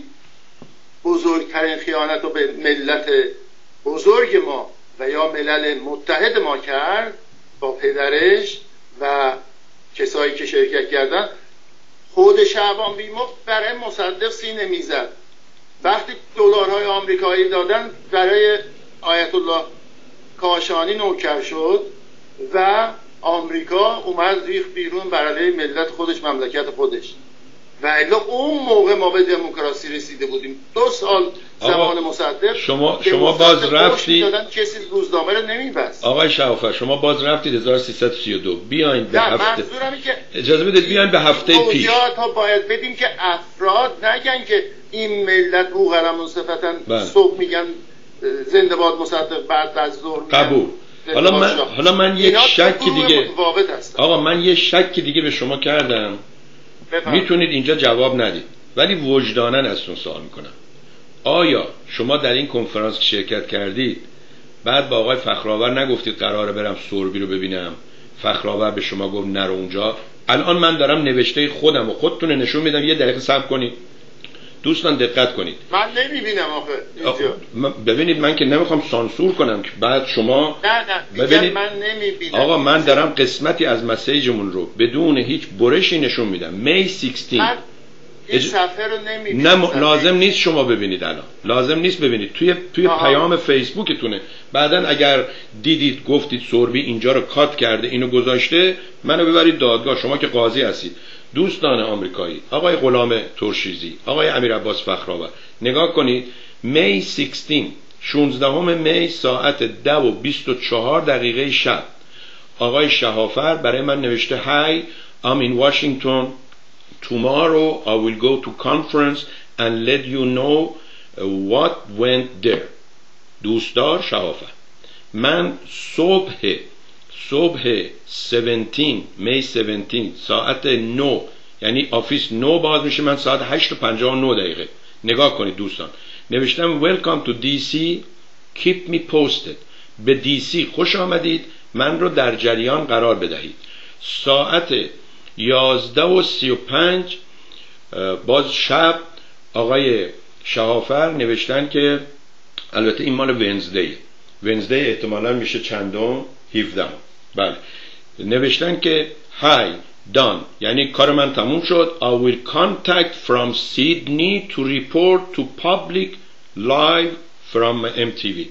بزرگترین خیانت رو به ملت بزرگ ما و یا ملل متحد ما کرد با پدرش و کسایی که شرکت کردن. خود شعبان بیمفت برای مصدق سینه میزد. وقتی دلارهای آمریکایی دادن برای آیت الله کاشانی نوکر شد و آمریکا اومد ریخت بیرون برای ملت خودش، مملکت خودش. و الا اون موقع ما به دموکراسی رسیده بودیم. دو سال زمان مصدق شما شما باز رفتید کسی روزنامه رو نمیبست. آقای شعافر شما باز رفتید هزار و سیصد و سی و دو. بیاین به هفته که اجازه بدید بیاین به هفته پیش. ها باید بدیم که افراد نگن که این ملت بوقلمون صفتن صبح میگن زنده باد مصدق، بعد از ظهر قبول. حالا من حالا من یک شک دیگه آقا من یه شک دیگه به شما کردم، میتونید اینجا جواب ندید ولی وجداناً ازتون سوال میکنم. آیا شما در این کنفرانس شرکت کردید بعد با آقای فخرآور نگفتید قراره برم سوربی رو ببینم، فخرآور به شما گفت نرو اونجا؟ الان من دارم نوشته خودم و خودتون نشون میدم، یه دقیقه صبر کنید دوستان، دقت کنید. من نمیبینم آخه اینجا. ببینید من که نمیخوام سانسور کنم که بعد شما نه نه ببینید من نمیبینم. آقا من دارم قسمتی از مسیجمون رو بدون هیچ برشی نشون میدم. می شانزده این صفحه رو نمیبینم. نه لازم نیست شما ببینید، الان لازم نیست ببینید، توی توی آها. پیام فیسبوکتونه. بعدن اگر دیدید گفتید سوربی اینجا رو کات کرده اینو گذاشته، منو ببرید دادگاه، شما که قاضی هستید. دوستان آمریکایی، آقای غلام ترشیزی، آقای امیرعباس فخرآور، نگاه کنید. می شانزده شانزدهم می ساعت ده و بیست و چهار دقیقه شب آقای شهافر برای من نوشته Hi, I'm in Washington. Tomorrow I will go to conference and let you know what went there. دوستدار شهافر، من صبح صبح هفدهم می هفدهم ساعت نه، یعنی آفیس نه باز میشه، من ساعت هشت و پنجاه و نه دقیقه. نگاه کنید دوستان، نوشتم Welcome to دی سی, keep me posted. به دی سی خوش آمدید، من رو در جریان قرار بدهید. ساعت یازده و سی و پنج باز شب آقای شهافر نوشتن که البته این مال ونزدی ونزدی احتمالا میشه چندم؟ هفدهم. بله، نوشتن که Hi done، یعنی کار من تموم شد. I will contact from Sydney to report to public live from ام تی وی.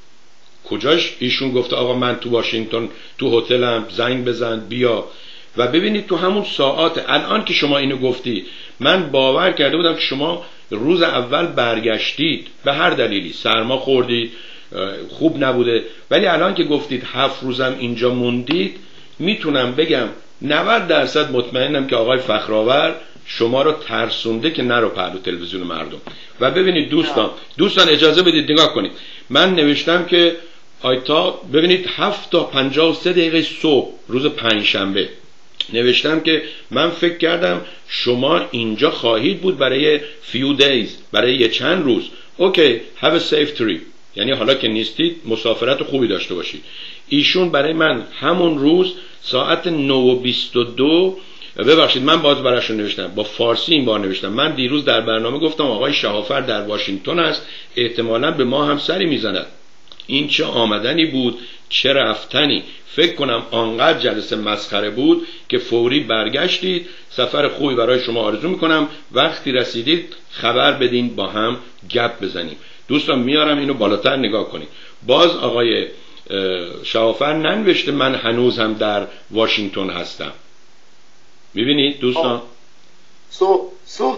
کجاش؟ ایشون گفته آقا من تو واشنگتن تو هتلم، زنگ بزن بیا. و ببینید تو همون ساعات الان که شما اینو گفتی، من باور کرده بودم که شما روز اول برگشتید به هر دلیلی، سرما خوردید، خوب نبوده، ولی الان که گفتید هفت روزم اینجا موندید، میتونم بگم نود درصد مطمئنم که آقای فخرآور شما رو ترسونده که نرو پهلو تلویزیون مردم. و ببینید دوستان دوستان اجازه بدید نگاه کنید، من نوشتم که آیتا ببینید هفت تا پنجاه و سه دقیقه صبح روز پنجشنبه نوشتم که من فکر کردم شما اینجا خواهید بود برای few days، برای یه چند روز. اوکی، have a safe trip، یعنی حالا که نیستید مسافرت خوبی داشته باشید. ایشون برای من همون روز ساعت نه و بیست و دو، ببخشید من باز براشون نوشتم با فارسی این بار نوشتم، من دیروز در برنامه گفتم آقای شهافر در واشنگتن است، احتمالاً به ما هم سری میزند. این چه آمدنی بود، چه رفتنی. فکر کنم آنقدر جلسه مسخره بود که فوری برگشتید. سفر خوبی برای شما آرزو میکنم، وقتی رسیدید خبر بدین با هم گپ بزنیم. دوستان میارم اینو بالاتر نگاه کنید. باز آقای شهافر ننوشته من هنوز هم در واشنگتن هستم. میبینید دوستان؟ صبح صبح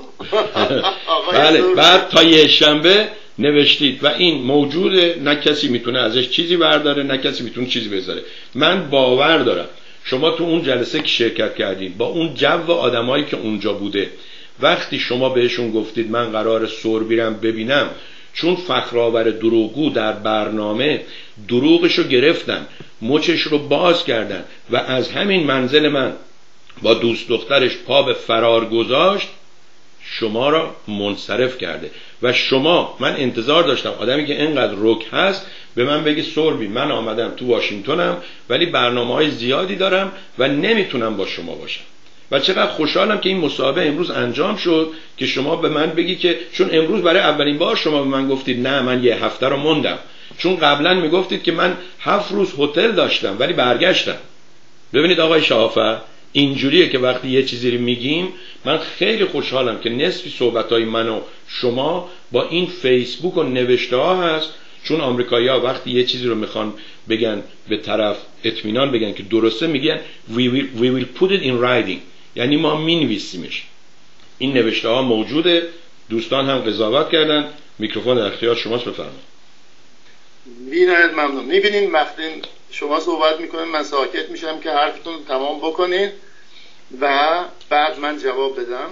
بله، بعد تا یه شنبه نوشتید و این موجوده، نه کسی میتونه ازش چیزی برداره نه کسی میتونه چیزی بذاره. من باور دارم شما تو اون جلسه که شرکت کردید با اون جو آدمایی که اونجا بوده، وقتی شما بهشون گفتید من قرار سوربی رو ببینم، چون فخرآور دروغگو در برنامه دروغشو گرفتن، مچش رو باز کردن و از همین منزل من با دوست دخترش پا به فرار گذاشت، شما را منصرف کرده. و شما، من انتظار داشتم آدمی که اینقدر رک هست به من بگی سوربی من آمدم تو واشنگتنم ولی برنامه‌های زیادی دارم و نمیتونم با شما باشم. و چقدر خوشحالم که این مصاحبه امروز انجام شد که شما به من بگی که، چون امروز برای اولین بار شما به من گفتید نه من یه هفته رو موندم، چون قبلا میگفتید که من هفت روز هتل داشتم ولی برگشتم. ببینید آقای شعافر، اینجوریه که وقتی یه چیزی رو میگیم، من خیلی خوشحالم که نصفی صحبتهای من و شما با این فیسبوک و نوشته ها هست، چون آمریکایی‌ها وقتی یه چیزی رو میخوان بگن به طرف اطمینان بگن که درسته، میگن we will, we will put it in writing، یعنی ما مینویسیمش. این نوشته ها موجوده، دوستان هم قضاوت کردن. میکروفون در اختیار شماست، بفرمایید. بی‌نهایت ممنون. میبینین وقتی شما صحبت میکنین من ساکت میشم که حرفتون تمام بکنین و بعد من جواب بدم.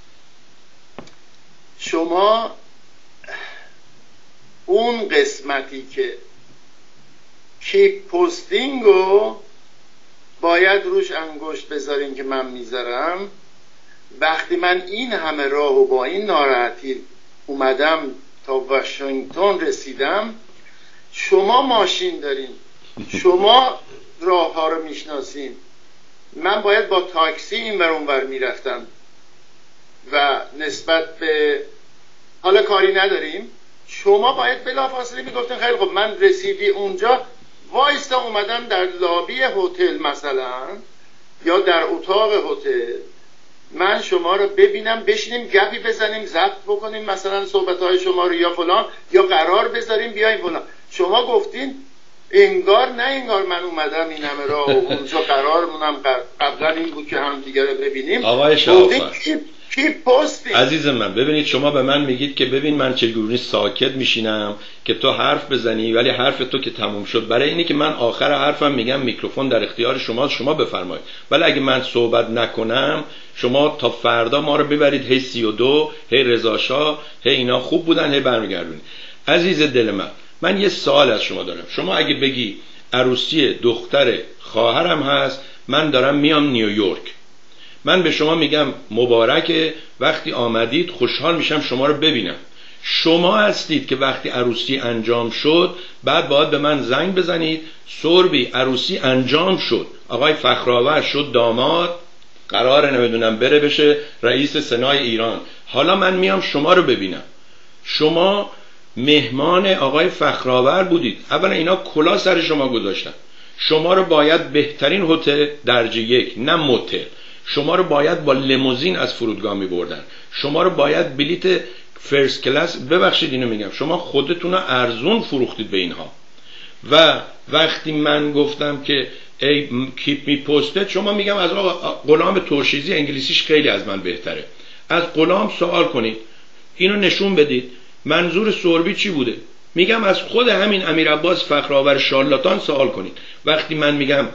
شما اون قسمتی که کیپ پستینگو باید روش انگشت بذارین که من میذارم. وقتی من این همه راه و با این ناراحتی اومدم تا واشنگتن رسیدم، شما ماشین دارین، شما راه ها رو میشناسین، من باید با تاکسی این ور اون ور میرفتم و نسبت به حالا کاری نداریم. شما باید بلافاصله میگفتن خیلی خب من رسیدی اونجا وایستا اومدم در لابی هتل مثلا یا در اتاق هتل، من شما رو ببینم، بشینیم گپی بزنیم، ضبط بکنیم مثلا صحبت‌های شما رو یا فلان، یا قرار بذاریم بیایم فلان. شما گفتین انگار نه انگار من اومدم این همه راه و اونجا قرارمونم قبلا این بود که هم دیگه رو ببینیم. آقای شعافر کی پستی عزیز من، ببینید شما به من میگید که ببین من چگونه ساکت میشینم که تو حرف بزنی، ولی حرف تو که تموم شد. برای اینی که من آخر حرفم میگم میکروفون در اختیار شما، شما بفرمایید. ولی اگه من صحبت نکنم شما تا فردا ما رو ببرید هی سی و دو، هی رضا شاه، هی اینا خوب بودن، هی برمیگردونید. عزیز دل من، من یه سوال از شما دارم. شما اگه بگی عروسی دختر خواهرم هست، من دارم میام نیویورک، من به شما میگم مبارکه، وقتی آمدید خوشحال میشم شما رو ببینم. شما هستید که وقتی عروسی انجام شد بعد باید به من زنگ بزنید سوربی عروسی انجام شد، آقای فخرآور شد داماد، قراره نمیدونم بره بشه رئیس سنای ایران، حالا من میام شما رو ببینم. شما مهمان آقای فخرآور بودید، اولا اینا کلا سر شما گذاشتن، شما رو باید بهترین هتل درجه یک، نه موتل، شما رو باید با لیموزین از فرودگاه می بردن، شما رو باید بلیت فرست کلاس، ببخشید اینو میگم، شما خودتون رو ارزون فروختید به اینها. و وقتی من گفتم که ای کیپ می پوستد، شما میگم از آقا غلام ترشیزی انگلیسیش خیلی از من بهتره، از غلام سوال کنید، اینو نشون بدید منظور سوربی چی بوده. میگم از خود همین امیر عباس فخرآور شارلاتان سوال کنید. وقتی من میگم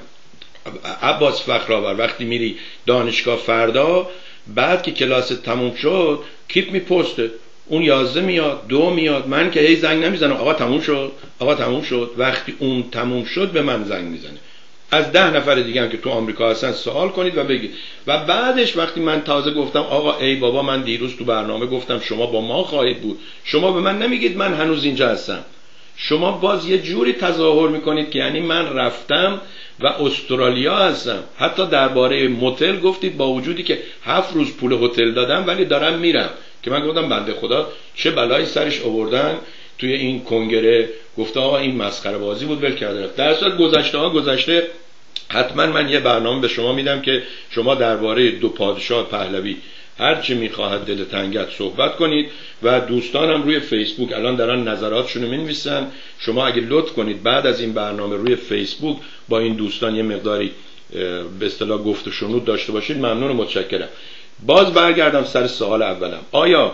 عباس فخرآور وقتی میری دانشگاه فردا بعد که کلاس تموم شد کیپ می پسته، اون یازده میاد، دو میاد، من که هی زنگ نمیزنم آقا تموم شد، آقا تموم شد. وقتی اون تموم شد به من زنگ میزنه. از ده نفر دیگه هم که تو آمریکا هستن سوال کنید و بگید. و بعدش وقتی من تازه گفتم آقا ای بابا من دیروز تو برنامه گفتم شما با ما خواهید بود، شما به من نمیگید من هنوز اینجا هستم، شما باز یه جوری تظاهر میکنید که یعنی من رفتم و استرالیا هستم. حتی درباره موتل گفتید با وجودی که هفت روز پول هتل دادم ولی دارم میرم، که من گفتم بنده خدا چه بلایی سرش آوردن توی این کنگره، گفته آقا این مسخره بازی بود ول کرده رفت. در اصل گذشته ها گذشته. حتما من یه برنامه به شما میدم که شما درباره دو پادشاه پهلوی هر چی میخواهد دل تنگت صحبت کنید. و دوستانم روی فیسبوک الان دارن نظراتشون رو مینویسن، شما اگه لطف کنید بعد از این برنامه روی فیسبوک با این دوستان یه مقداری به اصطلاح گفت و شنود داشته باشید، ممنون و متشکرم. باز برگردم سر سوال اولم، آیا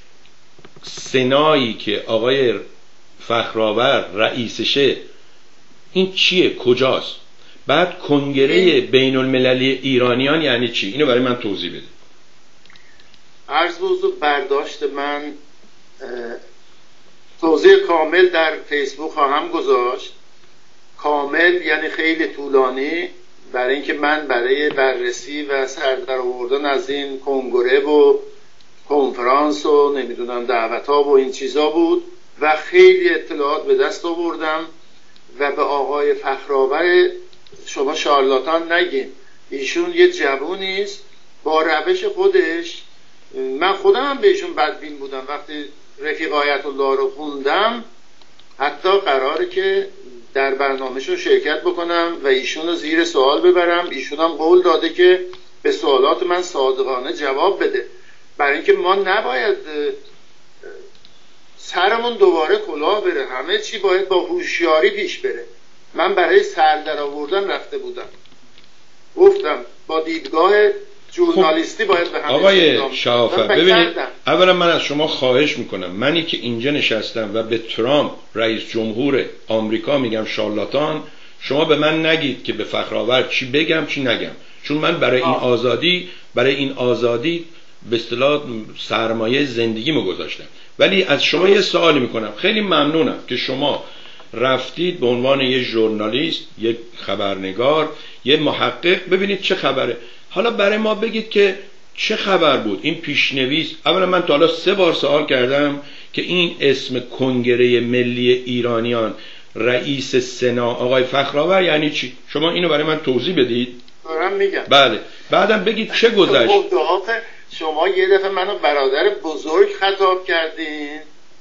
سنایی که آقای فخرآور رئیسشه این چیه، کجاست؟ بعد کنگره بین المللی ایرانیان یعنی چی؟ اینو برای من توضیح بده. عرض به حضور برداشت من توضیح کامل در فیسبوک خواهم گذاشت. کامل یعنی خیلی طولانی، برای اینکه من برای بررسی و سر در آوردن از این کنگره و کنفرانس و نمیدونم دعوت ها و این چیزا بود و خیلی اطلاعات به دست آوردم و به آقای فخرآور شما شارلاتان نگین، ایشون یه جوونیست با روش خودش. من خودم هم بهشون بدبین بودم وقتی رفیق آیت الله رو خوندم، حتی قراره که در برنامهشون شرکت بکنم و ایشون رو زیر سوال ببرم. ایشون هم قول داده که به سوالات من صادقانه جواب بده، برای اینکه ما نباید سرمون دوباره کلاه بره، همه چی باید با هوشیاری پیش بره. من برای سر در آوردن رفته بودم، گفتم با دیدگاه ژورنالیستی باید به همه آقای شهافر ببینید، اولا من از شما خواهش میکنم، منی که اینجا نشستم و به ترامپ رئیس جمهور آمریکا میگم شارلاتان، شما به من نگید که به فخرآور چی بگم چی نگم، چون من برای این آزادی برای این آزادی به اصطلاح سرمایه زندگیمو گذاشتم. ولی از شما یه سوالی میکنم، خیلی ممنونم که شما رفتید به عنوان یه ژورنالیست، یه خبرنگار، یه محقق ببینید چه خبره. حالا برای ما بگید که چه خبر بود این پیشنویس. اولا من تا حالا سه بار سوال کردم که این اسم کنگره ملی ایرانیان رئیس سنا آقای فخرآور یعنی چی؟ شما اینو برای من توضیح بدید. دارم میگم. بله. بعدم بگید چه گذشت. شما یه دفعه منو برادر بزرگ خطاب کردین،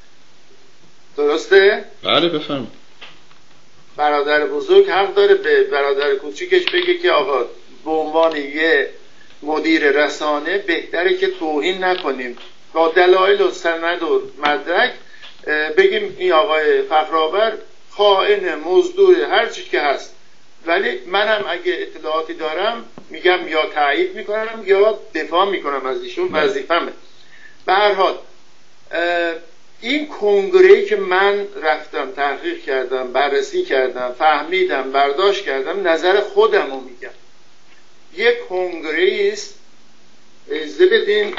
درسته؟ بله بفهم. برادر بزرگ حق داره به برادر کوچیکش بگه که آقا به عنوان یه مدیر رسانه بهتره که توهین نکنیم، با دلایل و سند و مدرک بگیم این آقای فخرآور خائن، مزدور، هر چی که هست. ولی منم اگه اطلاعاتی دارم میگم یا تایید میکنم یا دفاع میکنم از ایشون، وظیفمه. به هر حال این کنگره‌ای که من رفتم تحقیق کردم، بررسی کردم، فهمیدم، برداشت کردم، نظر خودم رو میگم. یک کنگره است، اجازه بدین،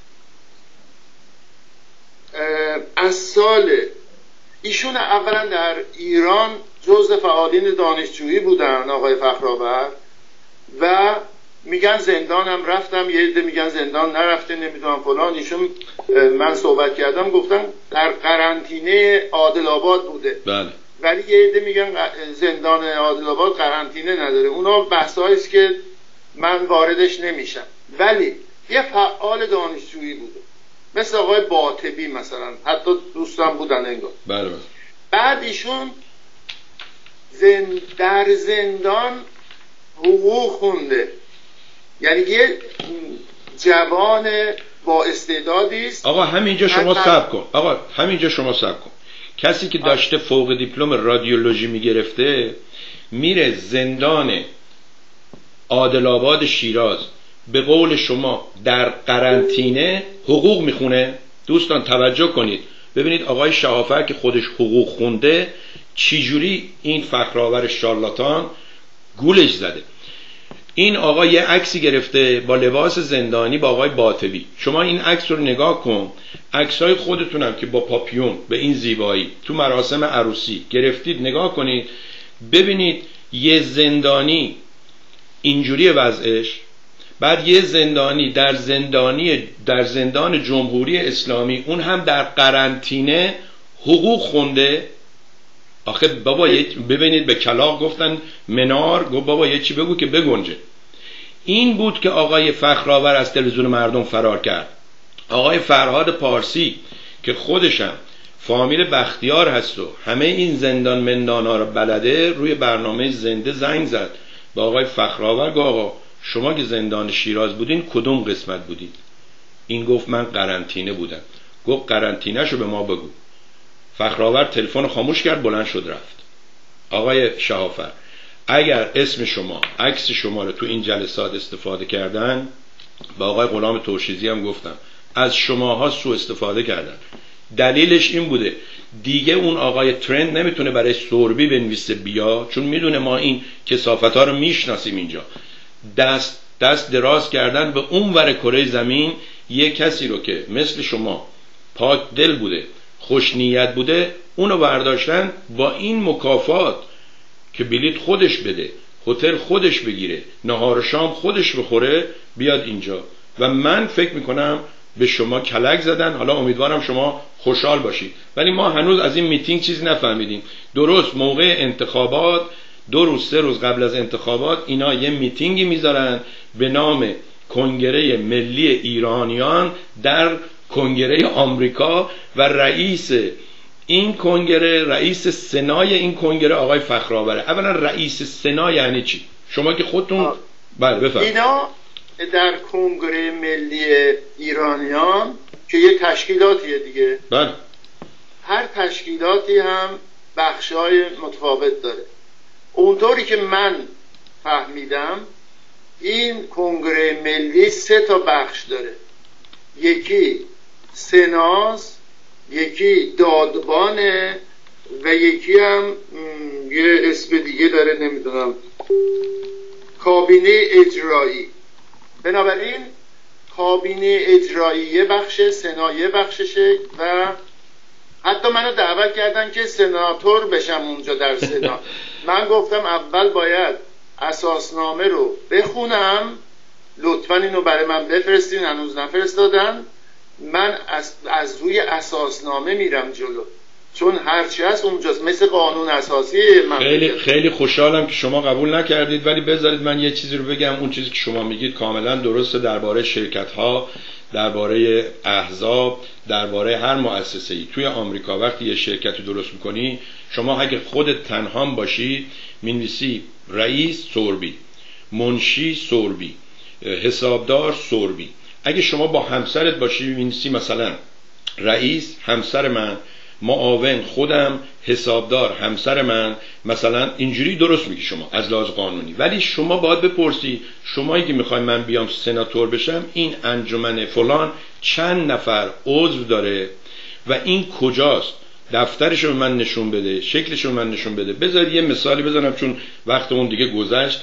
از سال ایشون اولا در ایران جزء فعالین دانشجویی بودن آقای فخرآور و میگن زندان هم رفتم، یه عده میگن زندان نرفته نمیدونم فلان. ایشون من صحبت کردم گفتم در قرنطینه عادل آباد بوده. بله. ولی یه عده میگن زندان عادل آباد قرنطینه نداره. اونا بحثایی است که من واردش نمیشم. ولی یه فعال دانشجویی بوده مثل آقای باطبی مثلا، حتی دوستان بودن انگار. بله. بعد ایشون زند... در زندان حقوق خونده، یعنی یه جوان با استعدادی است. آقا همینجا شما صبر کن. آقا همینجا شما صبر کن. کسی که داشته فوق دیپلم رادیولوژی میگرفته میره زندان عادل آباد شیراز، به قول شما در قرنطینه حقوق میخونه. دوستان توجه کنید ببینید آقای شهافر که خودش حقوق خونده چجوری این فخرآور شارلاتان گولش زده. این آقا یه عکسی گرفته با لباس زندانی با آقای باطبی. شما این عکس رو نگاه کن، عکسای خودتونم که با پاپیون به این زیبایی تو مراسم عروسی گرفتید نگاه کنید، ببینید یه زندانی اینجوری وضعش، بعد یه زندانی در زندانی در زندان جمهوری اسلامی اون هم در قرنطینه حقوق خونده. آخه بابا ببینید به کلاغ گفتن منار، گفت بابا یه چی بگو که بگنجه. این بود که آقای فخرآور از تلویزیون مردم فرار کرد. آقای فرهاد پارسی که خودشم فامیل بختیار هست و همه این زندان مندانا رو بلده، روی برنامه زنده زنگ زد با آقای فخرآور، گفت آقا شما که زندان شیراز بودین کدوم قسمت بودید؟ این گفت من قرنطینه بودم. گفت قرنطینه شو به ما بگو. فخرآور تلفن خاموش کرد، بلند شد رفت. آقای شهافر اگر اسم شما عکس شما رو تو این جلسات استفاده کردن، با آقای غلام ترشیزی هم گفتم از شماها سوء استفاده کردن. دلیلش این بوده دیگه اون آقای ترند نمیتونه برای سوربی بنویسه بیا، چون میدونه ما این کثافت ها رو میشناسیم اینجا. دست دست دراز کردن به اون ور کره زمین یه کسی رو که مثل شما پاک دل بوده، خوش نیت بوده، اونو برداشتن با این مکافات که بلیط خودش بده، هتل خودش بگیره، نهار و شام خودش بخوره، بیاد اینجا. و من فکر میکنم به شما کلک زدن. حالا امیدوارم شما خوشحال باشید، ولی ما هنوز از این میتینگ چیزی نفهمیدیم. درست موقع انتخابات دو روز سه روز قبل از انتخابات اینا یه میتینگی میذارن به نام کنگره ملی ایرانیان در کنگره آمریکا و رئیس این کنگره، رئیس سنای این کنگره آقای فخرآوره. اولا رئیس سنا یعنی چی؟ شما که خودتون بله بفرمایید. اینا در کنگره ملی ایرانیان که یه تشکیلاتیه دیگه، بله، هر تشکیلاتی هم بخشای متفاوت داره. اونطوری که من فهمیدم این کنگره ملی سه تا بخش داره، یکی سناز، یکی دادبانه و یکی هم یه اسم دیگه داره نمیدونم، کابینه اجرایی. بنابراین کابینه اجرایی یه بخشه، سنا یه بخششه و حتی منو دعوت کردن که سناتور بشم اونجا در سنا. من گفتم اول باید اساسنامه رو بخونم، لطفا اینو برای من بفرستین، هنوز نفرستادن. من از, از روی اساسنامه میرم جلو، چون هرچی هست اونجاست، مثل قانون اساسی من. خیلی خیلی خوشحالم که شما قبول نکردید، ولی بذارید من یه چیزی رو بگم. اون چیزی که شما میگید کاملا درسته درباره شرکت ها، درباره احزاب، درباره هر مؤسسه‌ای. توی آمریکا وقتی یه شرکتی درست میکنی، شما اگه خودت تنها باشی مینویسی رئیس سوربی، منشی سوربی، حسابدار سوربی. اگه شما با همسرت باشی مینویسی مثلا رئیس همسر من، معاون خودم، حسابدار همسر من، مثلا اینجوری درست میگی شما از لحاظ قانونی. ولی شما باید بپرسی شمایی که میخوای من بیام سناتور بشم، این انجمن فلان چند نفر عضو داره و این کجاست، دفترش رو من نشون بده، شکلش رو من نشون بده. بذار یه مثالی بزنم چون وقتمون دیگه گذشت.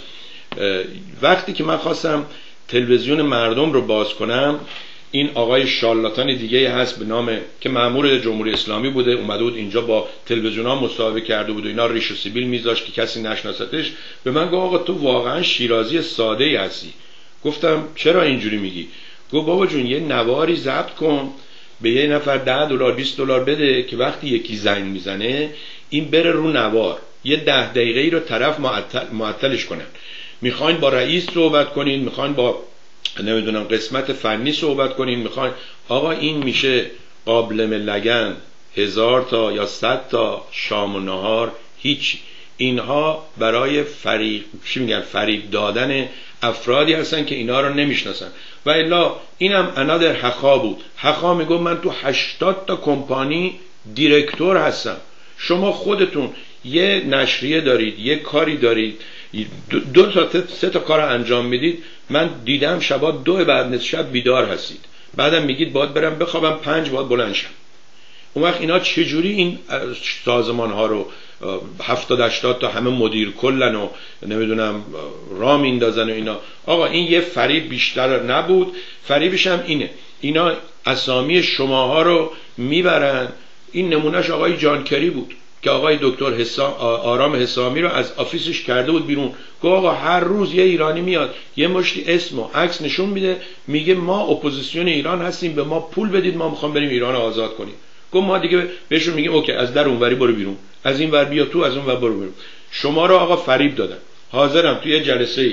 وقتی که من خواستم تلویزیون مردم رو باز کنم، این آقای شارلاتان دیگه هست به نام که مأمور جمهوری اسلامی بوده، اومده بود اینجا با تلویزیون‌ها مصاحبه کرده بود و اینا، ریش و سیبیل میذاشت که کسی نشناستش. به من گفت آقا تو واقعا شیرازی ساده ای هستی. گفتم چرا اینجوری میگی؟ گفت بابا جون یه نواری ضبط کن، به یه نفر ده دلار بیست دلار بده که وقتی یکی زنگ میزنه این بره رو نوار، یه ده دقیقه‌ای رو طرف معطل معطلش کنن. میخواین با رئیس صحبت کنین، میخواین با نمیدونم قسمت فنی صحبت کنین، میخواین آقا این میشه قابلمه لگن هزار تا یا صد تا شام و نهار هیچ. اینها برای فریب چی میگن فریب دادن افرادی هستن که اینا رو نمیشناسن. و الا اینم انادر حقا بود. حقا میگه من تو هشتاد تا کمپانی دیرکتور هستم. شما خودتون یه نشریه دارید، یه کاری دارید، دو, دو تا سه تا کار انجام میدید. من دیدم شبا دو بعد شب بیدار هستید، بعدم میگید باید برم بخوابم پنج باید بلند شم. اون وقت اینا چجوری این سازمان ها رو هفتاد هشتاد تا همه مدیر کلن و نمیدونم راه میندازن و اینا؟ آقا این یه فریب بیشتر نبود. فریبش هم اینه، اینا اسامی شماها رو میبرن. این نمونهش آقای جانکری بود که آقای دکتر حسام آرام حسامی رو از آفیسش کرده بود بیرون. گفت آقا هر روز یه ایرانی میاد یه مشتی اسم و عکس نشون میده، میگه ما اپوزیسیون ایران هستیم، به ما پول بدید، ما میخوام بریم ایران رو آزاد کنیم. گفت ما دیگه بهشون میگیم اوکی از در اونوری برو بیرون، از این ور بیا تو، از اون ور برو بیرون. شما رو آقا فریب دادن. حاضرم توی جلسه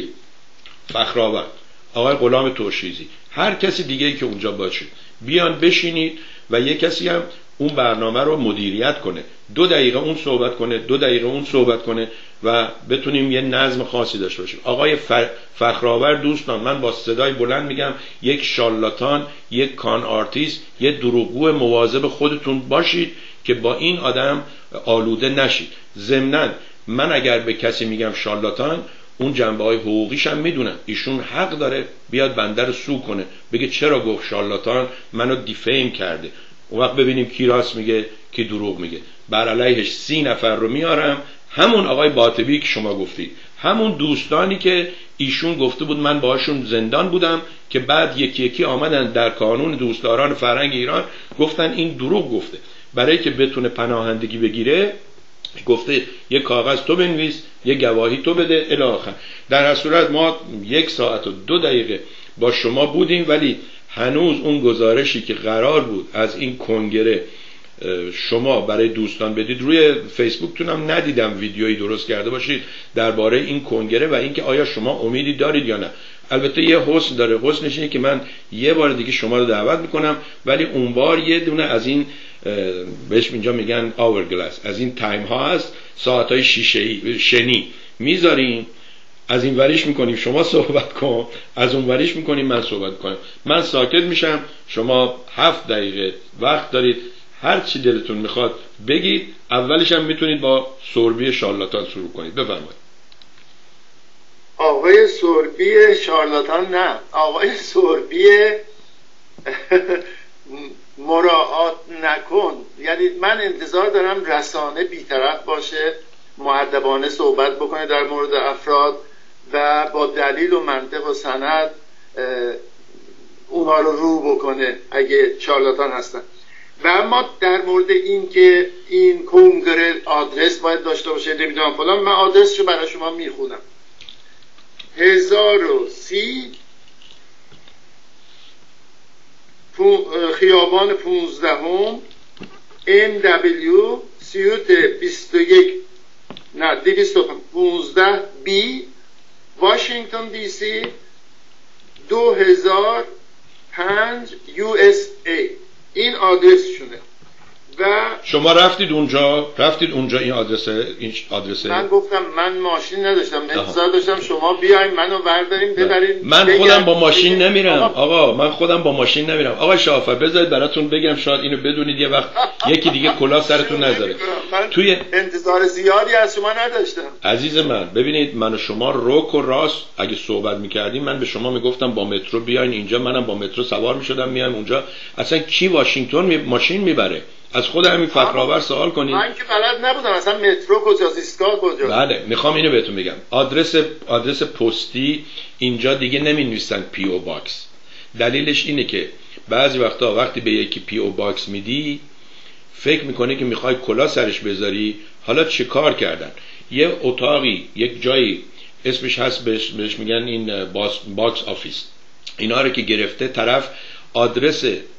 فخرآور، آقای غلام ترشیزی، هر کسی دیگه‌ای که اونجا باشه بیان بشینید و یه کسی هم اون برنامه رو مدیریت کنه، دو دقیقه اون صحبت کنه، دو دقیقه اون صحبت کنه و بتونیم یه نظم خاصی داشته باشیم. آقای فخرآور دوستان، من با صدای بلند میگم یک شارلاتان، یک کان آرتیست، یه دروغگو، مواظب خودتون باشید که با این آدم آلوده نشید. ضمناً من اگر به کسی میگم شارلاتان، اون جنبه های حقوقیش هم میدونم، ایشون حق داره بیاد بنده رو سو کنه، بگه چرا گفت شارلاتان، منو دیفیم کرده. اون وقت ببینیم کی راست میگه کی دروغ میگه. بر علیهش سی نفر رو میارم، همون آقای باطبی که شما گفتید، همون دوستانی که ایشون گفته بود من باهاشون زندان بودم، که بعد یکی یکی آمدن در کانون دوستداران فرهنگ ایران گفتن این دروغ گفته. برای که بتونه پناهندگی بگیره گفته یک کاغذ تو بنویس، یک گواهی تو بده الی آخر. در هر صورت ما یک ساعت و دو دقیقه با شما بودیم، ولی هنوز اون گزارشی که قرار بود از این کنگره شما برای دوستان بدید، روی فیسبوکتون هم ندیدم ویدیویی درست کرده باشید درباره این کنگره و اینکه آیا شما امیدی دارید یا نه. البته یه حسن داره، حسنش اینه که من یه بار دیگه شما رو دعوت میکنم، ولی اون بار یه دونه از این بهش اینجا میگن آورگلاس، از این تایم ها هست، ساعت های شیشه‌ای شنی میذاریم، از این وریش میکنیم شما صحبت کن، از اون وریش میکنیم من صحبت کنم. من ساکت میشم، شما هفت دقیقه وقت دارید، هر چی دلتون میخواد بگید. اولش هم میتونید با سربی شارلاتان شروع کنید. بفرمایید. آقای سربی شارلاتان نه، آقای سربی مراعات نکن. یعنی من انتظار دارم رسانه بی‌طرف باشه، مؤدبانه صحبت بکنه در مورد افراد و با دلیل و منطق و سند اونها رو رو بکنه اگه شارلاتان هستن. و اما در مورد این که این کنگره آدرس باید داشته باشه نمیدونم فلان، من آدرسشو برای شما میخونم: هزار و سی خیابان پونزدهم ان دبلیو سیوت بیست و یک نه دویست و پونزده بی واشنگتن دی سی دو هزار و پنج یو اس ای. این آدرسشونه. و شما رفتید اونجا؟ رفتید اونجا این آدرسه؟ این آدرسه؟ من گفتم من ماشین نداشتم، انتظار داشتم شما بیاین منو برداریم ببرین. من خودم با ماشین نمیرم آقا، من خودم با ماشین نمیرم. آقا شافر بذارید براتون بگم، شاید اینو بدونید یه وقت یکی دیگه کلاه سرتون نذاره. توی انتظار زیادی از شما نداشتم عزیز من. ببینید من و شما روک و راست اگه صحبت میکردیم، من به شما میگفتم با مترو بیاین اینجا، منم با مترو سوار میشدم میام اونجا. اصلا کی واشنگتن می... ماشین میبره؟ از خود همین فقرآور سوال کنید. من که بلد نبودم اصلا مترو کجاست، ایستگاه کجاست. بله میخوام اینو بهتون بگم. آدرس آدرس پستی اینجا دیگه نمینویسن پی او باکس. دلیلش اینه که بعضی وقتا وقتی به یکی پی او باکس میدی فکر میکنه که میخوای کلا سرش بذاری. حالا چه کار کردن؟ یه اتاقی یک جایی اسمش هست بهش, بهش میگن این باکس آفیس. اینا رو که گرفته طرف آدرس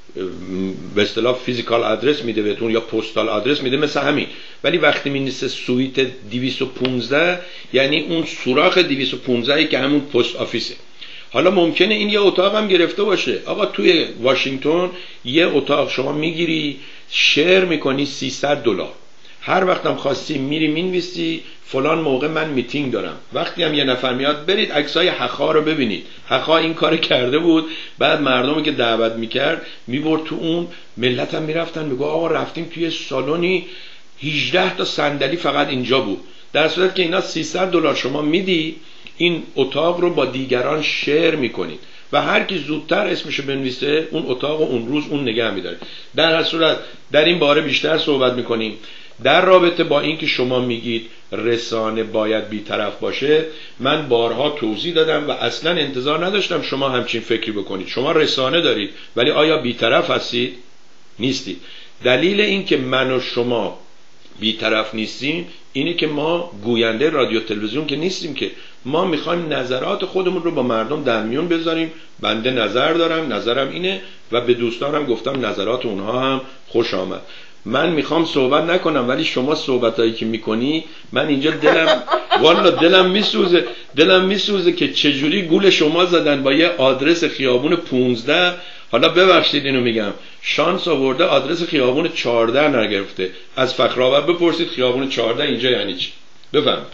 به اصطلاح فیزیکال آدرس میده بهتون یا پستال آدرس میده مثل همین، ولی وقتی مینویسه سویت دویست و پانزده یعنی اون سوراخ دویست و پانزده که همون پست آفیسه. حالا ممکنه این یه اتاق هم گرفته باشه. آقا توی واشنگتن یه اتاق شما میگیری شیر میکنی سیصد دلار، هر وقتم خواستی میری مینویسی فلان موقع من میتینگ دارم. وقتی هم یه نفر میاد برید عکسای حقا رو ببینید. حقا این کار کرده بود، بعد مردمی که دعوت میکرد میبرد تو اون، ملت هم میرفتن میگو آقا رفتیم توی سالونی هجده تا صندلی فقط اینجا بود، در صورت که اینا سیصد دلار شما میدی این اتاق رو با دیگران شیر میکنید و هر کی زودتر اسمشو بنویسه اون اتاق و اون روز اون نگه میداره. در هر صورت در این باره بیشتر صحبت میکنیم. در رابطه با این که شما میگید رسانه باید بی‌طرف باشه، من بارها توضیح دادم و اصلا انتظار نداشتم شما همچین فکری بکنید. شما رسانه دارید ولی آیا بی‌طرف هستید؟ نیستید. دلیل این که من و شما بی‌طرف نیستیم اینه که ما گوینده رادیو تلویزیون که نیستیم، که ما میخوایم نظرات خودمون رو با مردم در میون بذاریم. بنده نظر دارم، نظرم اینه و به دوستانم گفتم نظرات اونها هم خوش آمد. من میخوام صحبت نکنم ولی شما صحبتایی که میکنی من اینجا دلم والا دلم میسوزه، دلم میسوزه که چجوری گول شما زدن با یه آدرس خیابون پونزده. حالا ببخشید اینو میگم، شانس آورده آدرس خیابون چهارده نگرفته. از فقرآور بپرسید خیابون چهارده اینجا یعنی چی. بفهم.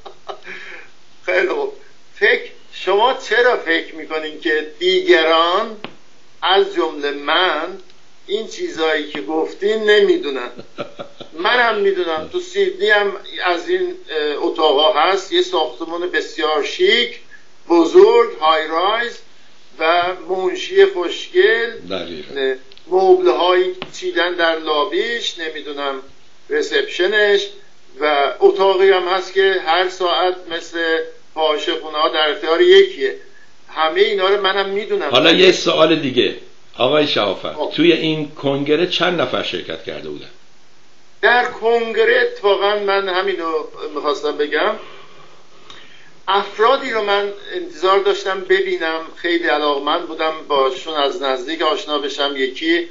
خیلی خوب. فکر شما چرا فکر میکنین که دیگران از جمله من این چیزایی که گفتین نمیدونن؟ من هم میدونم. تو سیدنی هم از این اتاقا هست، یه ساختمان بسیار شیک بزرگ های رایز و منشی خوشگل مبله‌هایی چیدن در لابیش، نمیدونم رسپشنش، و اتاقی هم هست که هر ساعت مثل فاحشه‌خونه ها در اختیار یکیه. همه اینا رو منم میدونم. حالا یه سوال دیگه آقای شهافر، توی این کنگره چند نفر شرکت کرده بودن؟ در کنگره اتفاقا من همینو میخواستم بگم، افرادی رو من انتظار داشتم ببینم، خیلی علاقمند بودم باشون از نزدیک آشنا بشم. یکی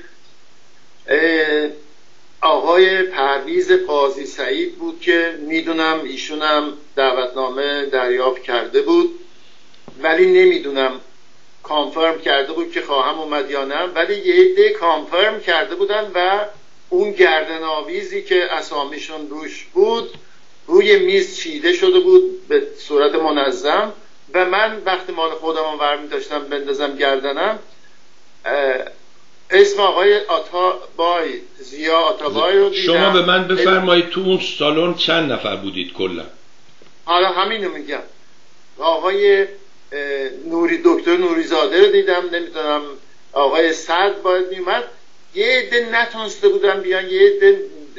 آقای پرویز قاضی سعید بود که میدونم ایشونم دعوتنامه دریافت کرده بود، ولی نمیدونم کانفرم کرده بود که خواهم اومد یا نه، ولی یه عده کانفرم کرده بودن و اون گردن آویزی که اسامیشون روش بود روی میز چیده شده بود به صورت منظم، و من وقتی مال خودم ورمی داشتم بندازم گردنم، اسم آقای آتابای، زیا آتابای رو دیدم. شما به من بفرمایید تو اون سالن چند نفر بودید کلا؟ حالا همینو میگم. آقای نوری، دکتر نوری زاده رو دیدم، نمیدونم آقای سعد باید میومد، یه عده نتونسته بودن بیان، یه عده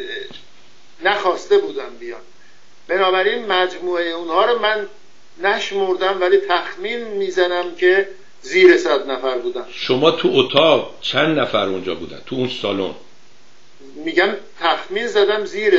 نخواسته بودن بیان. بنابراین مجموعه اونها رو من نشمردم، ولی تخمین میزنم که زیر صد نفر بودن. شما تو اتاق چند نفر اونجا بودن تو اون سالن؟ میگم تخمین زدم زیر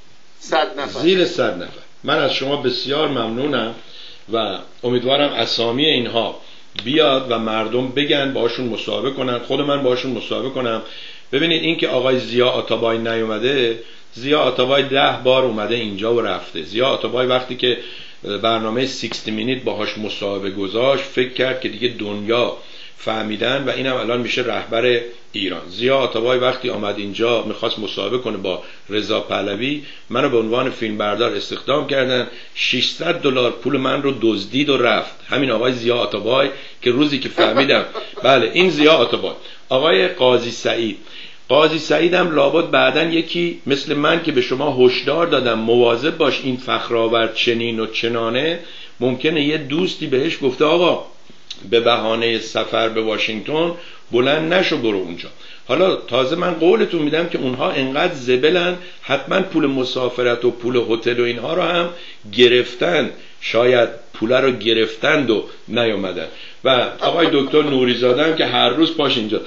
صد نفر. زیر صد نفر. من از شما بسیار ممنونم و امیدوارم اسامی اینها بیاد و مردم بگن، باشون مصاحبه کنن، خود من باشون مصاحبه کنم. ببینید این که آقای زیا آتابای نیومده، زیا آتابای ده بار اومده اینجا و رفته. زیا آتابای وقتی که برنامه شصت مینیت باهاش مصاحبه گذاشت فکر کرد که دیگه دنیا فهمیدن و اینم الان میشه رهبر ایران. زیا آتابای وقتی آمد اینجا میخواست مصاحبه کنه با رضا پهلوی، منو به عنوان فیلمبردار استخدام کردن، ششصد دلار پول من رو دزدید و رفت. همین آقای زیا آتابای که روزی که فهمیدم بله این زیا آتابای. آقای قاضی سعید، قاضی سعیدم لابد بعدن یکی مثل من که به شما هشدار دادم مواظب باش این فخرآورد چنین و چنانه، ممکنه یه دوستی بهش گفته آقا به بهانه سفر به واشنگتن بلند نشو برو اونجا. حالا تازه من قولتون میدم که اونها انقدر زبلن حتما پول مسافرت و پول هتل و اینها رو هم گرفتن، شاید پول رو گرفتند و نیامدن. و آقای دکتر نوریزاده هم که هر روز پاش اینجا.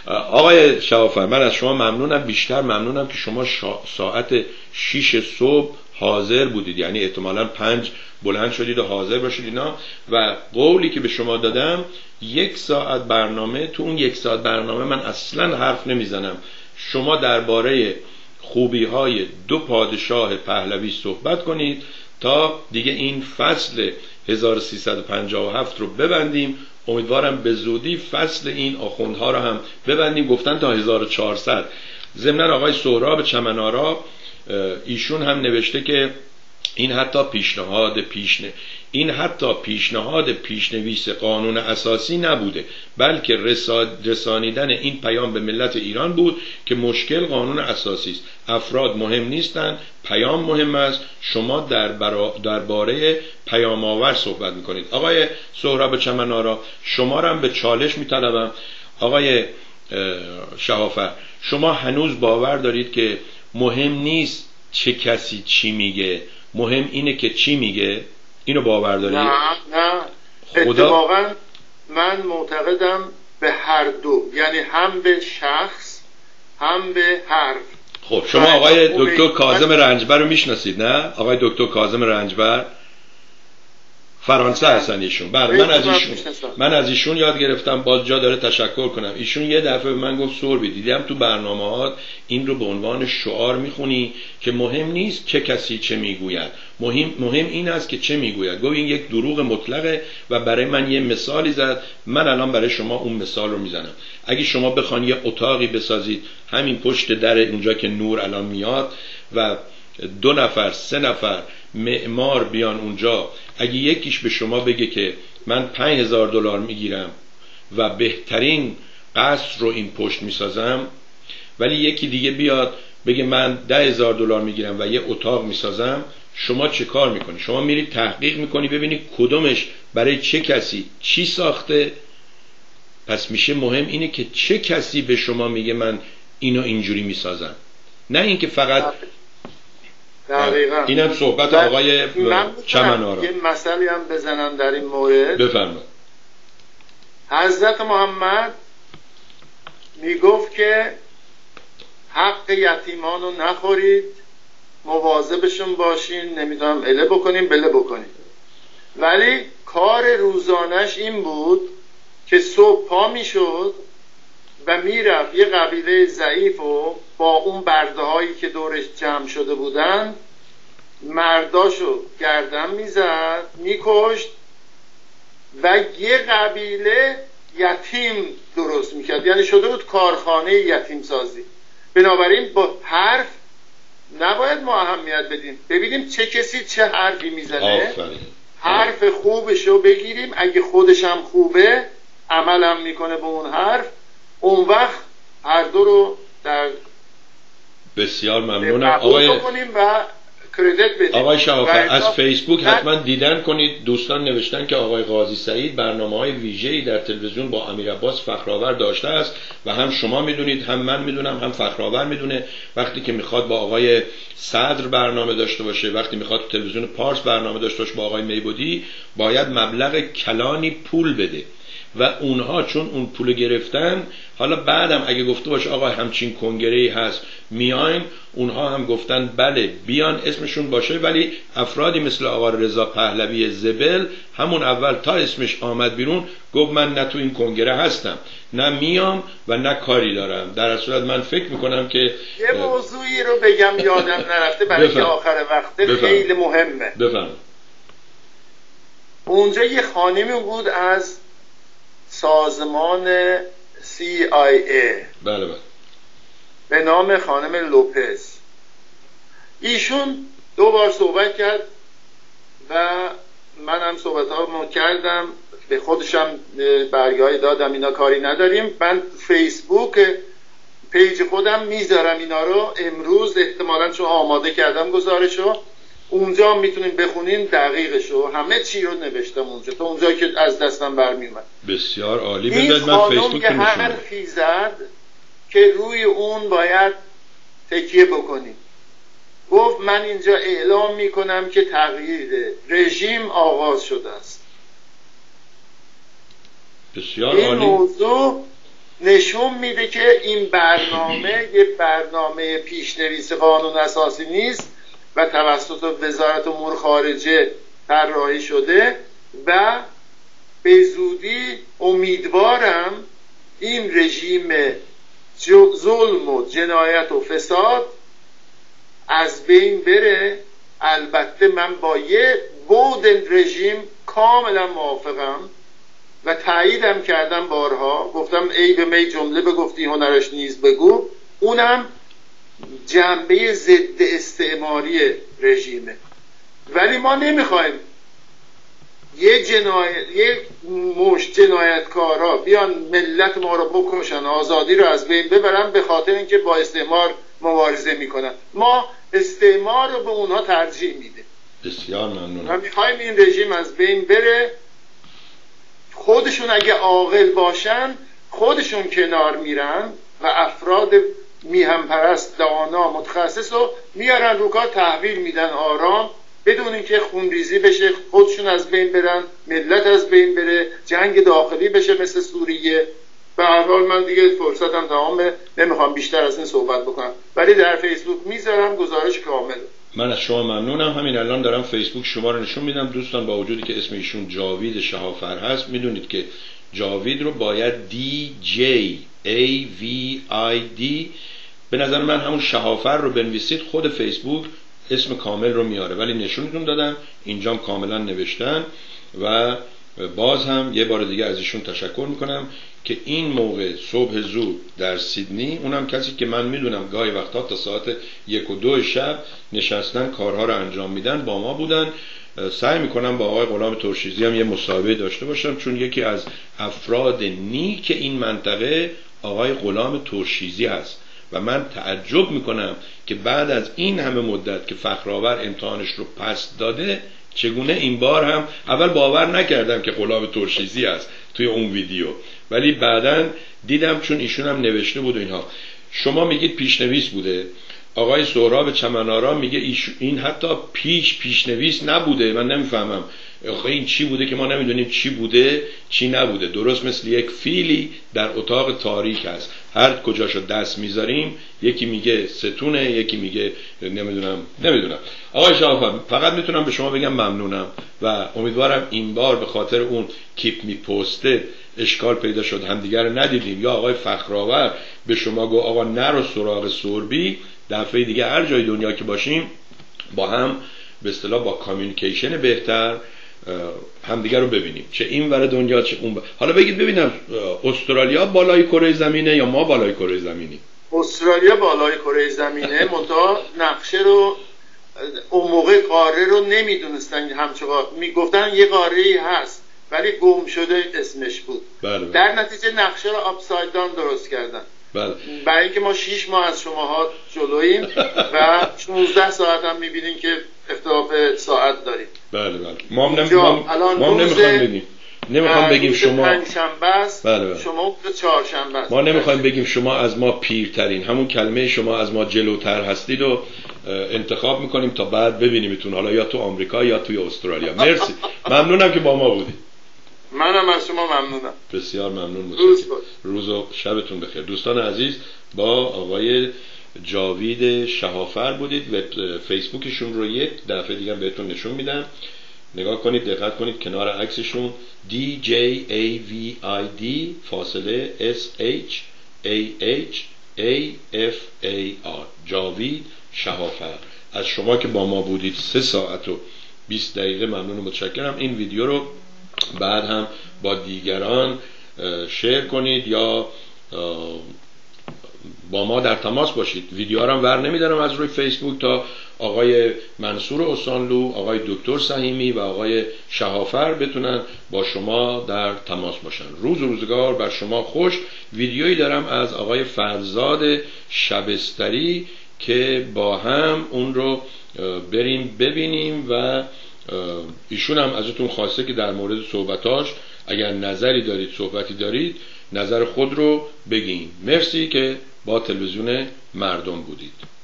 آقای شهافر من از شما ممنونم، بیشتر ممنونم که شما ساعت شیش صبح حاضر بودید، یعنی احتمالاً پنج بلند شدید و حاضر باشید اینا. و قولی که به شما دادم یک ساعت برنامه، تو اون یک ساعت برنامه من اصلا حرف نمیزنم، شما درباره خوبی های دو پادشاه پهلوی صحبت کنید تا دیگه این فصل هزار و سیصد و پنجاه و هفت رو ببندیم. امیدوارم به زودی فصل این آخوندها رو هم ببندیم. گفتن تا هزار و چهارصد. ضمن آقای سهراب چمن‌آرا ایشون هم نوشته که این حتی پیشنهاد پیشنه این حتی پیشنهاد پیشنویس قانون اساسی نبوده، بلکه رسانیدن این پیام به ملت ایران بود که مشکل قانون اساسی است. افراد مهم نیستند، پیام مهم است. شما در درباره پیام آور صحبت میکنید. آقای سهراب چمن‌آرا شما را هم به چالش میطلبم. آقای شهافر شما هنوز باور دارید که مهم نیست چه کسی چی میگه، مهم اینه که چی میگه؟ اینو باور دارید؟ نه نه خدا... اتفاقا من معتقدم به هر دو، یعنی هم به شخص هم به حرف. خب شما آقای دکتر کاظم رنجبر رو میشناسید نه؟ آقای دکتر کاظم رنجبر فرانسه هستن ایشون. بله من از ایشون من از ایشون یاد گرفتم، باز جا داره تشکر کنم. ایشون یه دفعه به من گفت سوربی دیدم تو برنامه‌هات این رو به عنوان شعار میخونی که مهم نیست چه کسی چه میگوید، مهم مهم این است که چه میگوید. گفت این یک دروغ مطلقه و برای من یه مثالی زد. من الان برای شما اون مثال رو میزنم. اگه شما بخوان یه اتاقی بسازید همین پشت در اونجا که نور الان میاد و دو نفر سه نفر معمار بیان اونجا، اگه یکیش به شما بگه که من پنج هزار دلار میگیرم و بهترین قصر رو این پشت میسازم، ولی یکی دیگه بیاد بگه من ده هزار دلار میگیرم و یه اتاق میسازم، شما چه کار میکنی؟ شما میری تحقیق میکنی ببینی کدومش برای چه کسی چی ساخته پس میشه مهم اینه که چه کسی به شما میگه من اینو اینجوری میسازم، نه اینکه فقط. دقیقاً اینم صحبت آقای چمن‌آرا. یه مسئله هم بزنم در این مورد. بفرمایید. حضرت محمد میگفت که حق یتیمان رو نخورید، مواظبشون باشین، نمیدونم اله بکنیم بله بکنیم. ولی کار روزانش این بود که صبح پا میشد و میرفت یه قبیله ضعیف و با اون برده هایی که دورش جمع شده بودن مرداشو گردن میزد، میکشت و یه قبیله یتیم درست میکرد. یعنی شده بود کارخانه یتیم سازی. بنابراین با حرف نباید ما اهمیت بدیم، ببینیم چه کسی چه حرفی میزنه، حرف خوبشو بگیریم، اگه خودش هم خوبه عملم میکنه به اون حرف، اون وقت هر دو رو در بسیار ممنونم آقای کنیم و کردیت بدیم. آقای شهافر از فیسبوک حتما دیدن کنید، دوستان نوشتن که آقای قاضی سعید برنامه‌های ویژه‌ای در تلویزیون با امیر عباس فخرآور داشته است و هم شما میدونید هم من میدونم هم فخرآور میدونه. وقتی که میخواد با آقای صدر برنامه داشته باشه، وقتی میخواد تو تلویزیون پارس برنامه داشته باشه با آقای میبودی، باید مبلغ کلانی پول بده و اونها چون اون پول گرفتن، حالا بعدم اگه گفته باشه آقا همچین کنگره‌ای هست میایم، اونها هم گفتن بله بیان اسمشون باشه، ولی افرادی مثل آقا رضا پهلوی زبل همون اول تا اسمش آمد بیرون گفت من نه تو این کنگره هستم، نه میام و نه کاری دارم. در صورت من فکر میکنم که یه موضوعی رو بگم یادم نرفته برای که آخر وقته خیلی مهمه. بفهم. اونجا یه خانمی بود از سازمان سی آی ای، بله بله، به نام خانم لوپز. ایشون دو بار صحبت کرد و منم صحبت ها کردم، به خودشم برگاهی دادم، اینا کاری نداریم. من فیسبوک پیج خودم میذارم اینا رو، امروز احتمالاً چون آماده کردم گزارشو، اونجا میتونین بخونین دقیقشو، همه چی رو نوشتم اونجا، تا اونجایی که از دستم برمی اومد. بسیار عالی. این خانم یه حرفی زد که روی اون باید تکیه بکنیم. گفت من اینجا اعلام میکنم که تغییر رژیم آغاز شده است. بسیار این عالی. موضوع نشون میده که این برنامه یه برنامه پیشنویس قانون اساسی نیست و توسط وزارت امور خارجه طراحی شده و به زودی امیدوارم این رژیم ظلم و جنایت و فساد از بین بره. البته من با یه بود رژیم کاملا موافقم و تاییدم کردم بارها، گفتم ای به می جمله بگفتی هنرش نیز بگو، اونم جنبه ضد استعماری رژیمه. ولی ما نمیخوایم یه جنایت یه مش جنایتکارا بیان ملت ما رو بکشن، آزادی رو از بین ببرن به خاطر اینکه با استعمار مبارزه میکنن. ما استعمار رو به اونها ترجیح میده. بسیار ممنونم. و میخوایم این رژیم از بین بره. خودشون اگه عاقل باشن خودشون کنار میرن و افراد میهم پرست دانا متخصص رو میارن رو کار، تحویل میدن آرام، بدون اینکه خونریزی بشه، خودشون از بین برن، ملت از بین بره، جنگ داخلی بشه مثل سوریه. به هر حال من دیگه فرصتم تمامه، نمیخوام بیشتر از این صحبت بکنم، ولی در فیسبوک میذارم گزارش کامل. من از شما ممنونم. همین الان دارم فیسبوک شما رو نشون میدم. دوستان با وجودی که اسم ایشون جاوید شهافر هست، میدونید که جاوید رو باید دی جی ای وی آی دی، به نظر من همون شهافر رو بنویسید، خود فیسبوک اسم کامل رو میاره، ولی نشونتون دادم اینجام کاملا نوشتن. و باز هم یه بار دیگه از ایشون تشکر میکنم که این موقع صبح زود در سیدنی، اونم کسی که من میدونم گاهی وقتا تا ساعت یک و دو شب نشستن کارها رو انجام میدن، با ما بودن. سعی میکنم با آقای غلام ترشیزی هم یه مصاحبه داشته باشم، چون یکی از افراد نیک این منطقه آقای غلام ترشیزی هست و من تعجب میکنم که بعد از این همه مدت که فخرآور امتحانش رو پس داده چگونه این بار هم اول باور نکردم که غلام ترشیزی است توی اون ویدیو، ولی بعداً دیدم چون ایشون هم نوشته بود اینها. شما میگید پیشنویس بوده، آقای سهراب چمنارا میگه این حتی پیش پیشنویس نبوده. من نمیفهمم آخه این چی بوده که ما نمیدونیم چی بوده چی نبوده. درست مثل یک فیلی در اتاق تاریک است، هر کجاشو دست میذاریم یکی میگه ستونه، یکی میگه نمیدونم نمیدونم. آقای شهافر فقط میتونم به شما بگم ممنونم و امیدوارم این بار به خاطر اون کیپ می پوستد اشکال پیدا شد همدیگر رو ندیدیم، یا آقای فخرآور به شما گفت آقا نرو سراغ سربی، دفعه دیگه هر جای دنیا که باشیم با هم به اصطلاح با کامیونیکیشن بهتر همدیگر رو ببینیم، چه این ور دنیا چه اون بر. حالا بگید ببینم استرالیا بالای کره زمینه یا ما بالای کره زمینی؟ استرالیا بالای کره زمینه، منتها نقشه رو اون موقع قاره رو نمیدونستن، همچنان میگفتن یه قاره‌ای هست ولی گم شده اسمش بود. بله بله. در نتیجه نقشه رو آپساید داون درست کردن. بله. برای اینکه ما شش ماه از شماها جلوییم و شانزده ساعت هم میبینیم که اختلاف ساعت داریم. بله بله. ما هم نمیخوایم بگیم نمیخوام بگیم شما پنجشنبه است، بله بله. شما چهارشنبه است. ما نمیخوایم بگیم شما از ما پیرترین، همون کلمه شما از ما جلوتر هستید و انتخاب میکنیم تا بعد ببینیمتون، حالا یا تو آمریکا یا توی استرالیا. مرسی، ممنونم که با ما بودید. منم از شما ممنونم. بسیار ممنون. روز, روز و شبتون بخیر. دوستان عزیز، با آقای جاوید شهافر بودید و فیسبوکشون رو یک دفعه دیگه بهتون نشون میدم، نگاه کنید، دقت کنید کنار عکسشون دی جی ای وی آی دی فاصله اس اچ ای اچ ای اف ای آر، جاوید شهافر. از شما که با ما بودید سه ساعت و بیست دقیقه ممنون و متشکرم. این ویدیو رو بعد هم با دیگران شیر کنید یا با ما در تماس باشید. ویدیو رو هم ور نمیدارم از روی فیسبوک تا آقای منصور استانلو، آقای دکتر سهیمی و آقای شهافر بتونن با شما در تماس باشن. روز و روزگار بر شما خوش. ویدیویی دارم از آقای فرزاد شبستری که با هم اون رو بریم ببینیم و ایشون هم ازتون خواسته که در مورد صحبتاش اگر نظری دارید، صحبتی دارید، نظر خود رو بگین. مرسی که با تلویزیون مردم بودید.